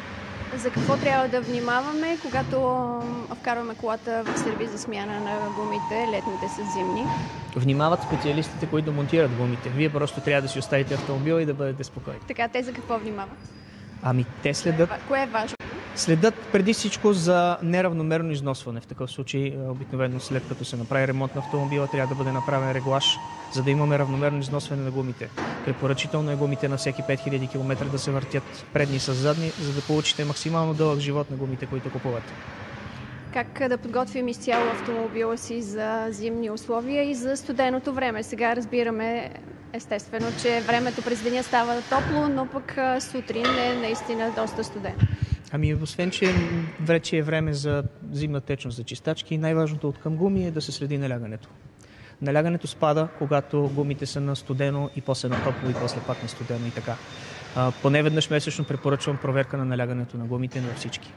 Speaker 20: За какво трябва да внимаваме, когато вкарваме колата в сервиз за смяна на гумите, летните с зимни?
Speaker 18: Внимават специалистите, които монтират гумите. Вие просто трябва да си оставите автомобила и да бъдете спокойни.
Speaker 20: Така, те за какво внимават?
Speaker 18: Ами те следят...
Speaker 20: Кое е важно?
Speaker 18: Следят преди всичко за неравномерно износване. В такъв случай, обикновено след като се направи ремонт на автомобила, трябва да бъде направен реглаж, за да имаме равномерно износване на гумите. Препоръчително е гумите на всеки пет хиляди километра да се въртят предни с задни, за да получите максимално дълъг живот на гумите, които купувате.
Speaker 20: Как да подготвим изцяло автомобила си за зимни условия и за студеното време? Сега разбираме естествено, че времето през деня става топло, но пък сутрин е наистина доста студено.
Speaker 18: Ами, освен, че вече е време за зимна течност за чистачки, най-важното от към гуми е да се следи налягането. Налягането спада, когато гумите са на студено и после на топло и после пак на студено и така. А, поне веднъж месечно препоръчвам проверка на налягането на гумите на всички.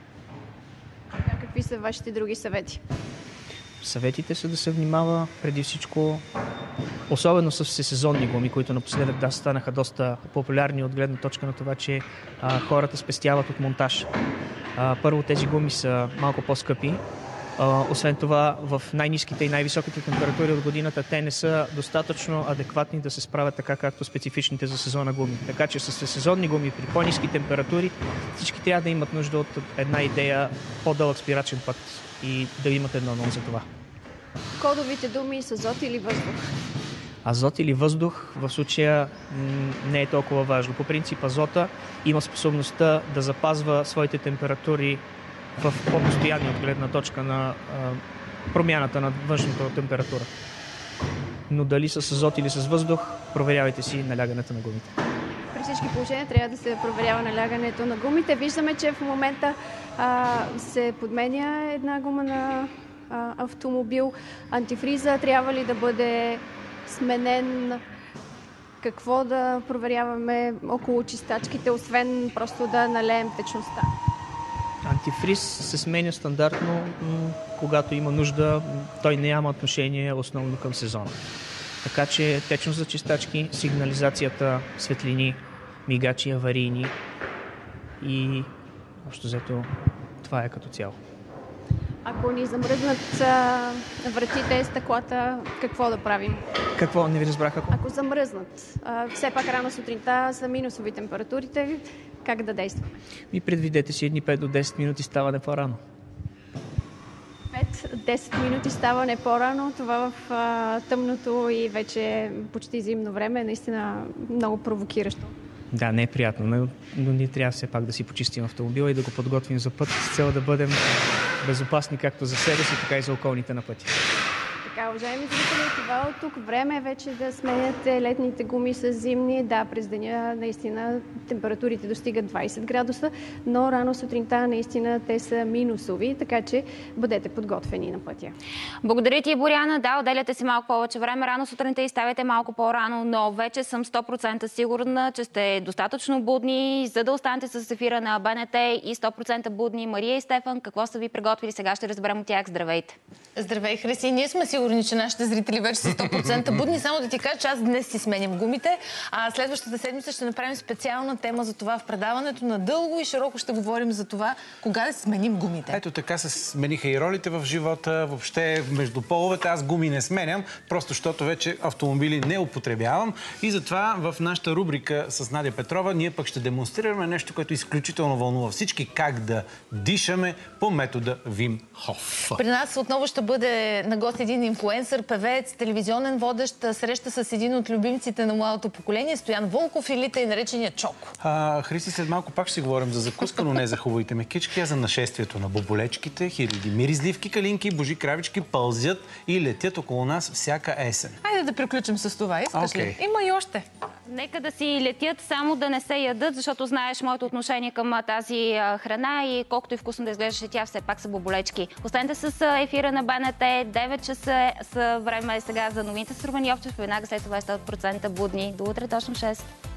Speaker 20: А какви са вашите други съвети?
Speaker 18: Съветите са да се внимава преди всичко, особено с всесезонни гуми, които напоследък да станаха доста популярни от гледна точка на това, че а, хората спестяват от монтаж. А, първо, тези гуми са малко по-скъпи. А, освен това, в най-ниските и най-високите температури от годината те не са достатъчно адекватни да се справят така, както специфичните за сезона гуми. Така че с всесезонни гуми при по-ниски температури всички трябва да имат нужда от една идея, по-дълъг спирачен път и да имат едно ново за това.
Speaker 20: Кодовите думи са азот или въздух?
Speaker 18: Азот или въздух в случая не е толкова важно. По принцип азота има способността да запазва своите температури в по-постоянни от гледна точка на а, промяната на външната температура. Но дали с азот или с въздух, проверявайте си налягането на гумите.
Speaker 20: При всички положения трябва да се проверява налягането на гумите. Виждаме, че в момента а, се подменя една гума на а, автомобил. Антифриза трябва ли да бъде сменен? Какво да проверяваме около чистачките, освен просто да налеем течността?
Speaker 18: Антифриз се сменя стандартно, когато има нужда. Той няма отношение основно към сезона. Така че течност за чистачки, сигнализацията, светлини, мигачи, аварийни и общо взето това е като цяло.
Speaker 20: Ако ни замръзнат а, вратите, стъклата, какво да правим?
Speaker 18: Какво? Не ви разбрах. Ако,
Speaker 20: ако замръзнат, а, все пак рано сутринта са минусови температурите, как да действаме?
Speaker 18: И предвидете си едни пет до десет минути ставане по-рано.
Speaker 20: пет до десет минути ставане по-рано, това в а, тъмното и вече почти зимно време е наистина много провокиращо.
Speaker 18: Да, не е приятно, но, но ние трябва все пак да си почистим автомобила и да го подготвим за път с цел да бъдем безопасни както за себе си, така и за околните на пътя.
Speaker 20: Така, уважаеми зрители, това от тук време е вече да сменяте летните гуми с зимни. Да, през деня наистина температурите достигат двайсет градуса, но рано сутринта наистина те са минусови, така че бъдете подготвени на пътя.
Speaker 1: Благодаря ти, Боряна. Да, отделяте си малко повече време рано сутринта и ставайте малко по-рано, но вече съм сто процента сигурна, че сте достатъчно будни, за да останете с ефира на БНТ и сто процента будни. Мария и Стефан, какво са ви приготвили? Сега ще разберем от тях. Здравейте!
Speaker 21: Здравей, Христи! Ние сме сигурни, че нашите зрители вече са сто процента будни. Само да ти кажа, че аз днес си сменям гумите, а следващата седмица ще направим специална тема за това в предаването. Надълго и широко ще говорим за това, кога да сменим гумите.
Speaker 22: Ето така се смениха и ролите в живота. Въобще между половете аз гуми не сменям, просто защото вече автомобили не употребявам. И затова в нашата рубрика с Надя Петрова ние пък ще демонстрираме нещо, което изключително вълнува всички, как да дишаме по метода Вим Хоф.
Speaker 21: При нас отново ще бъде на гост един инфлуенсър, певец, телевизионен водещ, среща с един от любимците на младото поколение, Стоян Вълков или тъй наречения Чоко.
Speaker 22: А, Христи, след малко пак ще си говорим за закуска, но не за хубавите мекички, а за нашествието на боболечките. Хиляди миризливки калинки, божи кравички пълзят и летят около нас всяка есен.
Speaker 21: Айде да приключим с това. Искаш
Speaker 22: okay.
Speaker 21: ли? Има и още.
Speaker 1: Нека да си летят, само да не се ядат, защото знаеш моето отношение към тази храна и колкото и вкусно да изглеждаше тя, все пак са боболечки. Останете с ефира на БНТ. девет часа са време сега за новините с Румен Йовчев. Веднага след това сто процента будни. До утре точно шест.